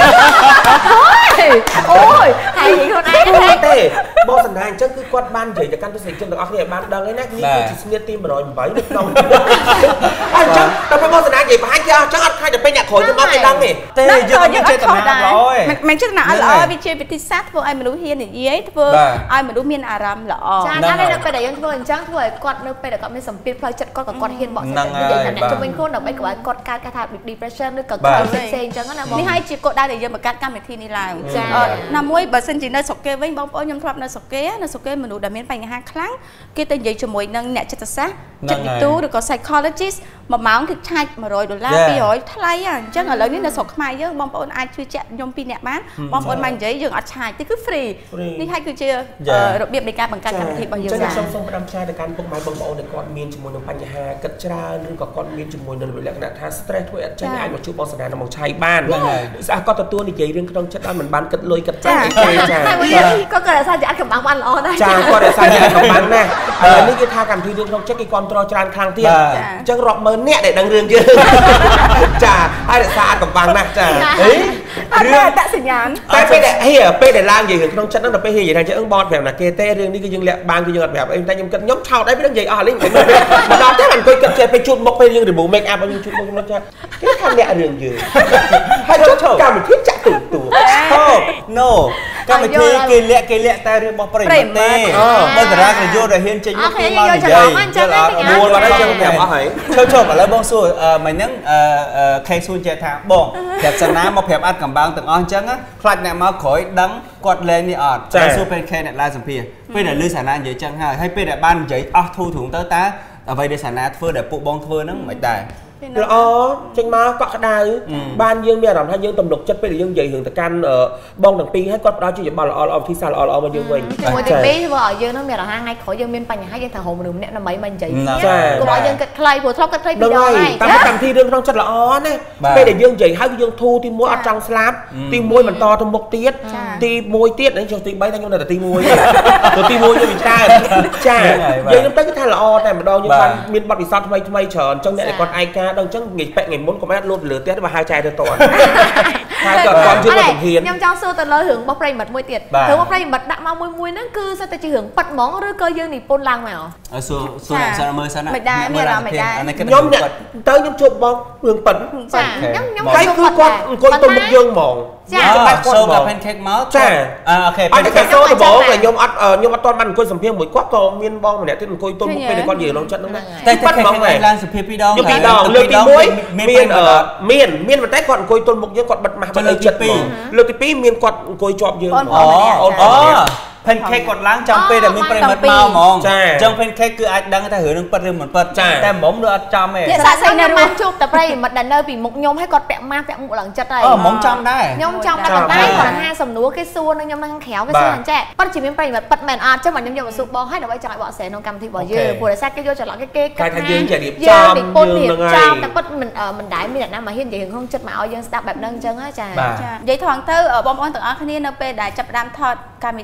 អូយហើយខ្លួនឯងទេបងសណ្ដាអញ្ចឹងគឺគាត់បាននិយាយទៅកាន់ទស្សនិកជនទាំងអស់គ្នាបានដឹងហើយណានេះគឺជាស្នៀតទីone oh eightនៅក្នុងអញ្ចឹងតែបងសណ្ដានិយាយបង្ហាញគេអស់ចឹងអត់ខ្លាចតែពេលអ្នកក្រោយទៅមកគេដឹងទេទេយើងយើងចេតនាល្អមិនមិនចេតនាអត់ល្អវាជាវិធីសាស្ត្រធ្វើឲ្យមនុស្សហ៊ាននិយាយធ្វើឲ្យមនុស្សមានអារម្មណ៍ល្អចាតែនៅពេលដែលយើងធ្វើអញ្ចឹងធ្វើឲ្យគាត់នៅពេលដែលគាត់មានសម្ពាធផ្លូវចិត្តគាត់គាត់ហ៊ានបកស្រាយនិយាយថាអ្នកជំនាញខ្លួនដើម្បីកុំឲ្យគាត់កើតការថា depression ឬក៏កើតផ្សេងអញ្ចឹងណាបងនេះហើយជាគោលដៅដែលយើងបង្កើតកម្មវិធីនេះឡើងណាមួយបើសិនជានៅស្រុកគេវិញបងប្អូនខ្ញុំធ្លាប់នៅស្រុកគេនៅស្រុកគេមនុស្សដែលមានបញ្ហាខ្លាំងគេទៅនិយាយជាមួយនឹងអ្នកចិត្តសាស្ត្រចិត្តវិទូឬក៏ psychologist មួយម៉ោងគឺឆាច់one hundredដុល្លារtwo hundredថ្លៃអញ្ចឹងឥឡូវនេះនៅស្រុកខ្មែរយើងបងប្អូនអាចជឿជាក់ខ្ញុំពីរអ្នកបានបងប្អូនមកនិយាយយើងអត់ឆាច់ទេគឺ free នេះហើយគឺជារបៀបនៃការបង្កើតកម្មវិធីរបស់យើងចា៎ខ្ញុំសូមផ្ដាំផ្សាយទៅកាន់ពុកម៉ែបងប្អូនដែលគាត់មានជាមួយនឹងបញ្ហាគិតច្រើនឬក៏គាត់មានជាមួយនឹងលក្ខណៈថា stress ធ្វើអត់ចេញអាចមកជួបបងសណ្ដាននៅមកឆៃបានស្អាតគាត់ទទួលនិយាយរឿងក្នុងចិត្តឲ្យមិនបានគិតលុយគិតចា៎ចា៎គាត់ក៏រក្សាជាអត់កំបាំងបានល្អដែរចា៎គាត់រក្សាជាអត់កំបាំងណាស់ឥឡូវនេះគេថាកម្មវិធីរឿងក្នុងចិត្តគេគ្រប់គ្រងច្រើនខ្លាំងទៀតអញ្ចឹងរាប់ម៉ឺនអ្នកដែលដឹងរឿងយើងចាហើយរក្សាអត់កំបាំងណាស់ចាអីរឿងអត្តសញ្ញាណតែពេលដែលហេពេលដែលឡើងនិយាយរឿងក្នុងចិត្តហ្នឹងដល់ពេលហេនិយាយថាចឹងបតប្រាប់ណាគេទេរឿងនេះគឺយើងលាក់បានគឺយើងអត់ប្រាប់អីតែខ្ញុំគិតខ្ញុំឆោតអីពេលនិយាយអស់លេងមិនដល់ទេមិនអង្គុយគិតចេះពេលជួបមុខពេលយើង remove make up យើងជួបមុខខ្ញុំចាគេថាអ្នករឿងយើងហើយចុះកម្មវិធីចាក់ទូទូអូ no កម្មវិធីគេលាក់គេលាក់តែរឿងរបស់ប្រិយមិត្តទេបើតារាក៏យកដល់ហ៊ានចេញមុខគេមកនិយាយមួលមកហើយយើងប្រាប់អស់ហើយឈប់ឈប់ឥឡូវបងសួរមិញហ្នឹងខេសួរចេះថាបងប្រាប់សណាមកប្រាប់អត់កំបាំងទាំងអស់អញ្ចឹងខ្លាចអ្នកមកក្រោយដឹងគាត់លែងនេះអត់តែសួរពេលខេអ្នកឡាយសម្ភារពេលដែលលឺសាណានិយាយចឹងហើយហើយពេលដែលបាននិយាយអស់ធូរទ្រូងទៅតើអ្វីដែលសាណាធ្វើដែលពួកបងធ្វើហ្នឹងមិនដែរល្អចេញមកកក់ក្ដៅបានយើងមានអារម្មណ៍ថាយើងទំនុកចិត្តពេលដែលយើងនិយាយរឿងទៅកាន់បងទាំងពីរហើយគាត់ផ្ដល់ជាយោបល់ល្អល្អវិធីសាស្ត្រល្អល្អមកយើងវិញជាមួយទាំងពីរធ្វើឲ្យយើងនឹងមានអារម្មណ៍ថ្ងៃក្រោយយើងមានបញ្ហាយើងត្រូវរកមនុស្សម្នាក់ដើម្បីមកនិយាយគ្នាកុំឲ្យយើងគិតខ្លីព្រោះធ្លាប់គិតខ្លីពីរដងហើយតាមកម្មវិធីរឿងក្នុងចិត្តល្អណាពេលដែលយើងនិយាយហើយយើងធូរទីoneអត់ចង់ស្លាប់ទីoneបន្តទៅមុខទៀតទីoneទៀតនេះចុះទីthreeតែខ្ញុំនៅតែទីoneទៅទីoneយើងវាច្រើនចាយើងនឹងទៅគឺថាល្អតែម្ដងយើងបានមានបទពិសោធន៍ថ្មីថ្មីច្រើនអញ្ចឹងអ្នកដែលគាត់ឯកាដល់អញ្ចឹងងាយប៉ែកថ្ងៃមុនកុំឲ្យលូតលើផ្ទះទៅបើហៅចែទៅតន់ហើយគាត់គាត់ជឿមកជំហានខ្ញុំចង់សួរទៅលើរឿងរបស់ប្រិយមិត្តមួយទៀតរឿងរបស់ប្រិយមិត្តដាក់មកមួយមួយហ្នឹងគឺសិតតែជារឿងប៉ិតហ្មងឬក៏យើងនិពន្ធឡើងមកអឺសួរសួរសាមើលសិនណាមិនដែរមានអារម្មណ៍មិនដែរខ្ញុំទៅខ្ញុំជួបបងរឿងប៉ិតចាខ្ញុំខ្ញុំហើយគឺគាត់អង្គុយទៅមុខយើងហ្មងចាសូមតែ pancake មកចាអូខេ pancake សូដំបងតែខ្ញុំអត់ខ្ញុំអត់ទាន់បានអង្គុយសម្ភារមួយគាត់ក៏មានបងម្នាក់ទៀតអង្គុយទល់មុខពេលគាត់និយាយក្នុងចិត្តហ្នឹងតែប៉ិតហ្មងឡើងសម្ភារពីរដងពីរដងលើកទីoneមានមានមានប៉ុន្តែគាត់អង្គុយទល់មុខយើងគាត់បិទម៉ាស់បិទចិត្តហ្មងលើកទីពីរមានគាត់អង្គុយជាប់យើងអូអូpancake គាត់ឡើងចាំពេលដែលមានប្រិមិត្តមកហ្មងអញ្ចឹង pancake គឺអាចដឹងថារឿងនឹងប៉ិតឬមិនប៉ិតតែមុំឬអត់ចំទេភាសាស្អីនៅមកជួបតែប្រិមិត្តដែលនៅពីមុខខ្ញុំឲ្យគាត់ពាក់ម៉ាស់ពាក់មុខឡើងចិត្តហើយអូមុំចំដែរខ្ញុំចំតែប៉ុន្តែគាត់ហាសំណួរគេសួរនឹងខ្ញុំនឹងក្រៅគេសួរអញ្ចឹងប៉ិតជាមានប្រិមិត្តប៉ិតមែនអត់ចឹងមកខ្ញុំយកមកសួរបងឲ្យដើម្បីចង់ឲ្យបកស្រាយក្នុងកម្មវិធីរបស់យើងព្រោះដោយសារគេយកច្រឡំគេគេគាត់ថាយើងចេះរៀបចំយើងនឹងហើយតែប៉ិតមិនមិនដែរមានអ្នកណាមកហ៊ាននិយាយក្នុងចិត្តមកឲ្យយើងស្ដាប់បែបហ្នឹងអញ្ចឹងចានិយាយថងទៅបងប្អូនទាំងអស់គ្នានៅពេលដែលចាប់ផ្ដើមថតកម្មវិធី វី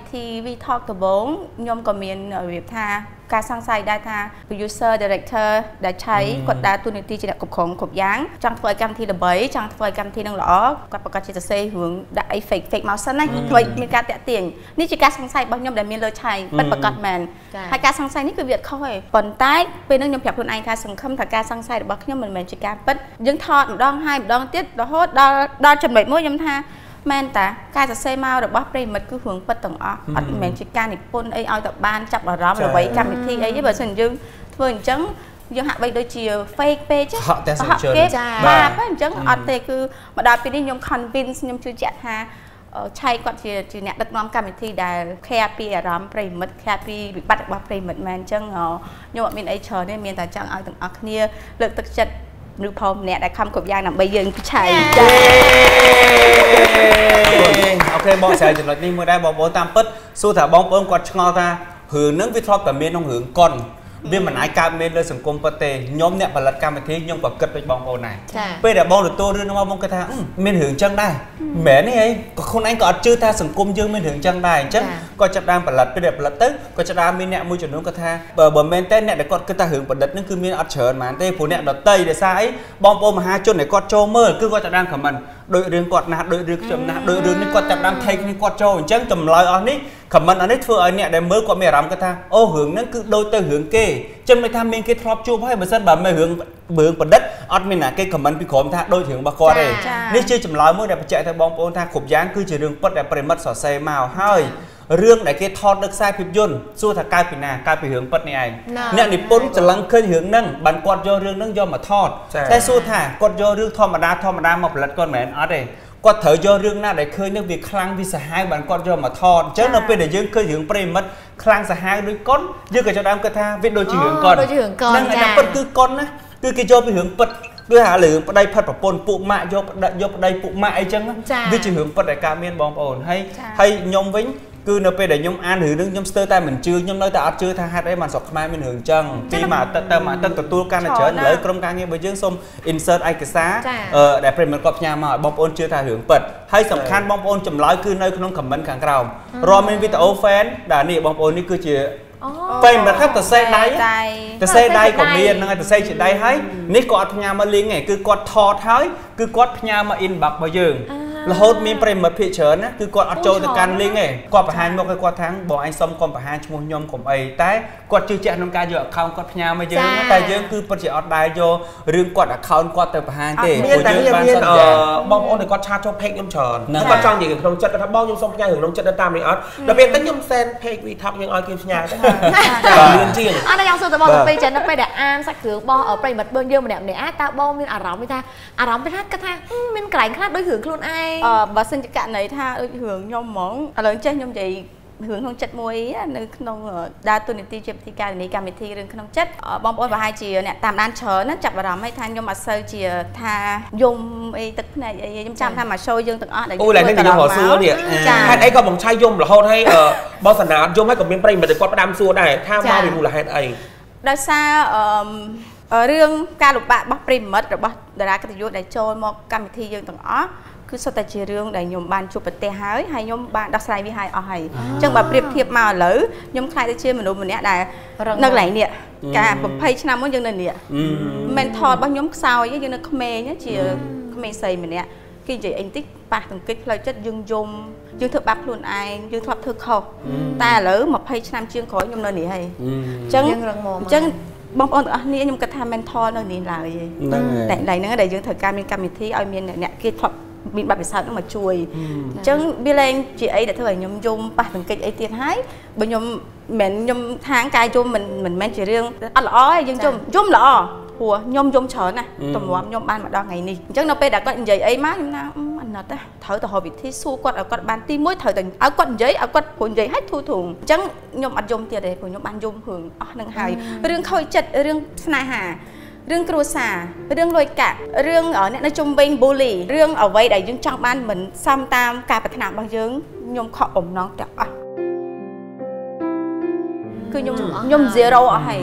V Talk ដំបូងខ្ញុំក៏មានរបៀបថាការសង្ស័យដែរថា producer director ដែលឆៃគាត់ដើរតួនាទីជាអ្នកគ្រប់គ្រងគ្រប់យ៉ាងចង់ធ្វើឲ្យកម្មវិធីល្បីចង់ធ្វើឲ្យកម្មវិធីនឹងល្អគាត់ប្រកាសជាសរសេររឿងដាក់អី fake fake មកសិនណាធ្វើមានការតាក់ទាញនេះជាការសង្ស័យរបស់ខ្ញុំដែលមានលើឆៃពិតប្រាកដមែនហើយការសង្ស័យនេះគឺវាអត់ខុសទេប៉ុន្តែពេលហ្នឹងខ្ញុំប្រាប់ខ្លួនឯងថាសង្ឃឹមថាការសង្ស័យរបស់ខ្ញុំមិនមែនជាការពិតយើងថតម្ដងហើយម្ដងទៀតរហូតដល់ដល់ចំណុចមួយខ្ញុំថាមែនតាការសរសេរមករបស់ប្រិមិត្តគឺរឿងពិតទាំងអស់អត់មែនជាការនិពន្ធអីឲ្យតែបានចាប់អារម្មណ៍ល្បីកម្មវិធីអីទេបើមិនយើងធ្វើអញ្ចឹងយើងហាក់បីដូចជា fake ពេកទេហក់តែសិជនបាទបាទអញ្ចឹងអត់ទេគឺមកដល់ពេលនេះខ្ញុំ convince ខ្ញុំជឿជាក់ថាឆៃគាត់ជាជាអ្នកដឹកនាំកម្មវិធីដែល care ពីអារម្មណ៍ប្រិមិត្ត care ពីវិបត្តិរបស់ប្រិមិត្តមែនអញ្ចឹងខ្ញុំអត់មានអីច្រើនទេមានតែចង់ឲ្យទាំងអស់គ្នាលើកទឹកចិត្តឬផងម្នាក់ដែលខំគ្រប់យ៉ាងដើម្បីយើងពិឆៃចាអូខេបងស្រាវចំណុចនេះមួយដែរបងប្អូនតាមពិតសួរថាបងប្អូនគាត់ឆ្ងល់ថារឿងហ្នឹងវាធ្លាប់តែមានក្នុងរឿងកុនវាមិនអាចកើតមានលើសង្គមពិតទេខ្ញុំអ្នកផលិតកម្មវិធីខ្ញុំក៏គិតដូចបងប្អូនដែរពេលដែលបងទទួលរឿងមកបងគិតថាមានរឿងចឹងដែរមែនទេអីក៏ខ្លួនឯងក៏អត់ជឿថាសង្គមយើងមានរឿងចឹងដែរអញ្ចឹងក៏ចាប់ដើមផលិតពេលដែលផលិតទៅក៏ចាប់ដើមមានអ្នកមួយចំនួនគាត់ថាបើបើមែនទេអ្នកដែលគាត់គិតថារឿងផលិតហ្នឹងគឺមានអត់ច្រើនហ្មងទេព្រោះអ្នកដតីដោយសារអីបងប្អូនមហាជនដែលគាត់ចូលមើលគឺគាត់ចាប់ដើមខមមិនដោយរឿងគាត់ណាស់ដោយរឿងខ្ញុំណាស់ដោយរឿងនេះគាត់ចាប់ដើមថៃគ្នាគាត់ចូលអញ្ចឹងចម្លើយអស់នេះខមមិនអានេះធ្វើឲ្យអ្នកដែលមើលគាត់មានអារម្មណ៍គាត់ថាអូរឿងហ្នឹងគឺដូចទៅរឿងគេចឹងមិនថាមានគេធ្លាប់ជួបហើយបើសិនបើមិនរឿងរឿងបណ្ឌិតអត់មានណាគេខមមិនពីក្រុមថាដូចរឿងរបស់គាត់ទេនេះជាចម្លើយមួយដែលបញ្ជាក់ទៅបងប្អូនថាគ្រប់យ៉ាងគឺជារឿងពិតដែលប្រិមិត្តសរសេរមកហើយរឿងដែលគេថតនៅខ្សែភាពយន្តសួរថាកើតពីណាកើតពីរឿងពិតនេះឯងអ្នកនិពន្ធច្រឡឹងឃើញរឿងហ្នឹងបានគាត់យករឿងហ្នឹងយកមកថតតែសួរថាគាត់យករឿងធម្មតាធម្មតាមកផលិតគាត់មិនមែនអត់ទេគាត់ត្រូវយករឿងណាដែលឃើញនឹងវាខ្លាំងវាសាហាវបានគាត់យកមកថតអញ្ចឹងនៅពេលដែលយើងឃើញរឿងប្រិមិត្តខ្លាំងសាហាវដូចកុនយើងក៏ចាប់ដើមគិតថាវាដូចជារឿងកុនហ្នឹងតែពិតគឺកុនណាគឺគេយកពីរឿងពិតដូចថារឿងប្តីផាត់ប្រពន្ធពួកម៉ាក់យកយកប្តីពួកម៉ាក់អីចឹងវាជារឿងពិតដែលកើតមានបងប្អូនហើយហើយខ្ញុំវិញគឺនៅពេលដែលខ្ញុំអានរឿងនឹងខ្ញុំស្ទើរតែមិនជឿខ្ញុំនៅតែអត់ជឿថាហេតុអីបានស្រុកខ្មែរមានរឿងចឹងពីមកទឹកទៅមកទឹកទទួលកាន់តែច្រើនឥឡូវក្រុមការងាររបស់យើងសូម insert ឯកសារដែលប្រិមិត្តគាត់ផ្ញើមកឲ្យបងប្អូនជឿថារឿងពិតហើយសំខាន់បងប្អូនចម្លើយគឺនៅក្នុង comment ខាងក្រោមរាល់មានវីដេអូ fan ដែលនេះបងប្អូននេះគឺជាពេលមិនថាទៅសេដៃទៅសេដៃក៏មានហ្នឹងហើយទៅសេជាដៃហើយនេះក៏អត់ផ្ញើមកលីងទេគឺគាត់ថតហើយគឺគាត់ផ្ញើមក inbox របស់យើងរហូតមានប្រិមិត្តភាគច្រើនណាគឺគាត់អត់ចូលទៅកាន់លីងទេគាត់បង្ហាញមកឲ្យគាត់ថាបងឯងសុំកុំបង្ហាញឈ្មោះខ្ញុំកុំអីតែគាត់ជឿជាក់ក្នុងការយក account គាត់ផ្ញើមកយើងតែយើងគឺពិតជាអត់ដែរយករឿងគាត់ account គាត់ទៅបង្ហាញទេព្រោះយើងបានសន្យាបងប្អូនគាត់ឆាតចូល page ខ្ញុំច្រើនគាត់ចង់និយាយក្នុងចិត្តគាត់ថាបងខ្ញុំសុំផ្ញើរឿងក្នុងចិត្តទៅតាមនេះអត់ដល់ពេលតែខ្ញុំ send page V Talk យើងឲ្យគេផ្ញើទៅចាលឿនជាងអត់ខ្ញុំសួរតើបងទៅពេលចឹងដល់ពេលដែលអានសាច់រឿងរបស់ប្រិមិត្តយើងម្នាក់ម្នាក់អាចតើបងមានអារម្មណ៍ថាអារម្មណ៍ថាគាត់ថាមានកន្លែងខ្លះដូចរឿងខ្លួនឯងអឺបើសិនជាករណីថាដូចរឿងខ្ញុំហ្មងឥឡូវចេះខ្ញុំនិយាយរឿងក្នុងចិត្តមួយនៅក្នុងដើរតួនាទីជាពិធីការនីកម្មវិធីរឿងក្នុងចិត្តបងប្អូនប្រហែលជាអ្នកតាមដានច្រើនណាចាប់អារម្មណ៍ឲ្យថាខ្ញុំអត់សូវជាថាយំអីទឹកភ្នែកអីខ្ញុំចាំថាមក show យើងទាំងអស់ដែលអូឡើយនេះខ្ញុំរកសួរនេះហេតុអីក៏បងឆៃយំរហូតហើយបងសណាតយំហើយក៏មានប្រិយមិត្តគាត់ផ្ដាំសួរដែរថាមកពីមូលហេតុអីដោយសារអឺរឿងការលំបាករបស់ប្រិយមិត្តរបស់តារាកិត្តិយសដែលចូលមកកម្មវិធីយើងទាំងអស់គឺសុទ្ធតែជារឿងដែលខ្ញុំបានជួបប្រទះហើយហើយខ្ញុំបានដោះស្រាយវាឲ្យអស់ហើយអញ្ចឹងបើប្រៀបធៀបមកឥឡូវខ្ញុំខ្លាចទៅជាមនុស្សម្នាក់ដែលនៅកន្លែងនេះការยี่สิบឆ្នាំមុនយើងនៅនេះ mental របស់ខ្ញុំខ្សោយយើងនៅក្មេងជាក្មេងស្រីម្នាក់គេនិយាយអីតិចប៉ះទង្គិចផ្លូវចិត្តយើងយំយើងធ្វើបាបខ្លួនឯងយើងធ្លាប់ធ្វើខុសតែឥឡូវยี่สิบឆ្នាំជាងក្រោយខ្ញុំនៅនេះហើយអញ្ចឹងអញ្ចឹងបងប្អូនទាំងអស់គ្នាខ្ញុំគិតថា mental នៅនេះឡើយតែកន្លែងហ្នឹងដែលយើងត្រូវការមានកម្មវិធីឲ្យមានអ្នកគេធ្លាប់មានបទពិសោធន៍នឹងមកជួយអញ្ចឹងវាលែងជាអីដែលធ្វើឲ្យខ្ញុំយំប៉ះទង្គិចអីទៀតហើយបើខ្ញុំមិនខ្ញុំថាងកាយយំមិនមិនមែនជារឿងអត់ល្អទេយើងយំយំល្អព្រោះខ្ញុំយំច្រើនណាស់ទម្រាំខ្ញុំបានមកដល់ថ្ងៃនេះអញ្ចឹងនៅពេលដែលគាត់និយាយអីមកខ្ញុំថាអាណិតណាត្រូវទៅរកវិធីសួរគាត់ឲ្យគាត់បានទីមួយត្រូវតែឲ្យគាត់និយាយឲ្យគាត់ព្រោះនិយាយឲ្យធូរធូរអញ្ចឹងខ្ញុំអត់យំទៀតទេព្រោះខ្ញុំបានយំរឿងអស់នឹងហើយរឿងខូចចិត្តរឿងស្នេហារឿងគ្រួសាររឿងលុយកាក់រឿងអ្នកនៅជុំវិញ bully រឿងអ្វីដែលយើងចង់បានមិនសមតាមការប្រាថ្នារបស់យើងខ្ញុំខកបំណងទាំងអស់គឺខ្ញុំខ្ញុំ zero អស់ហើយ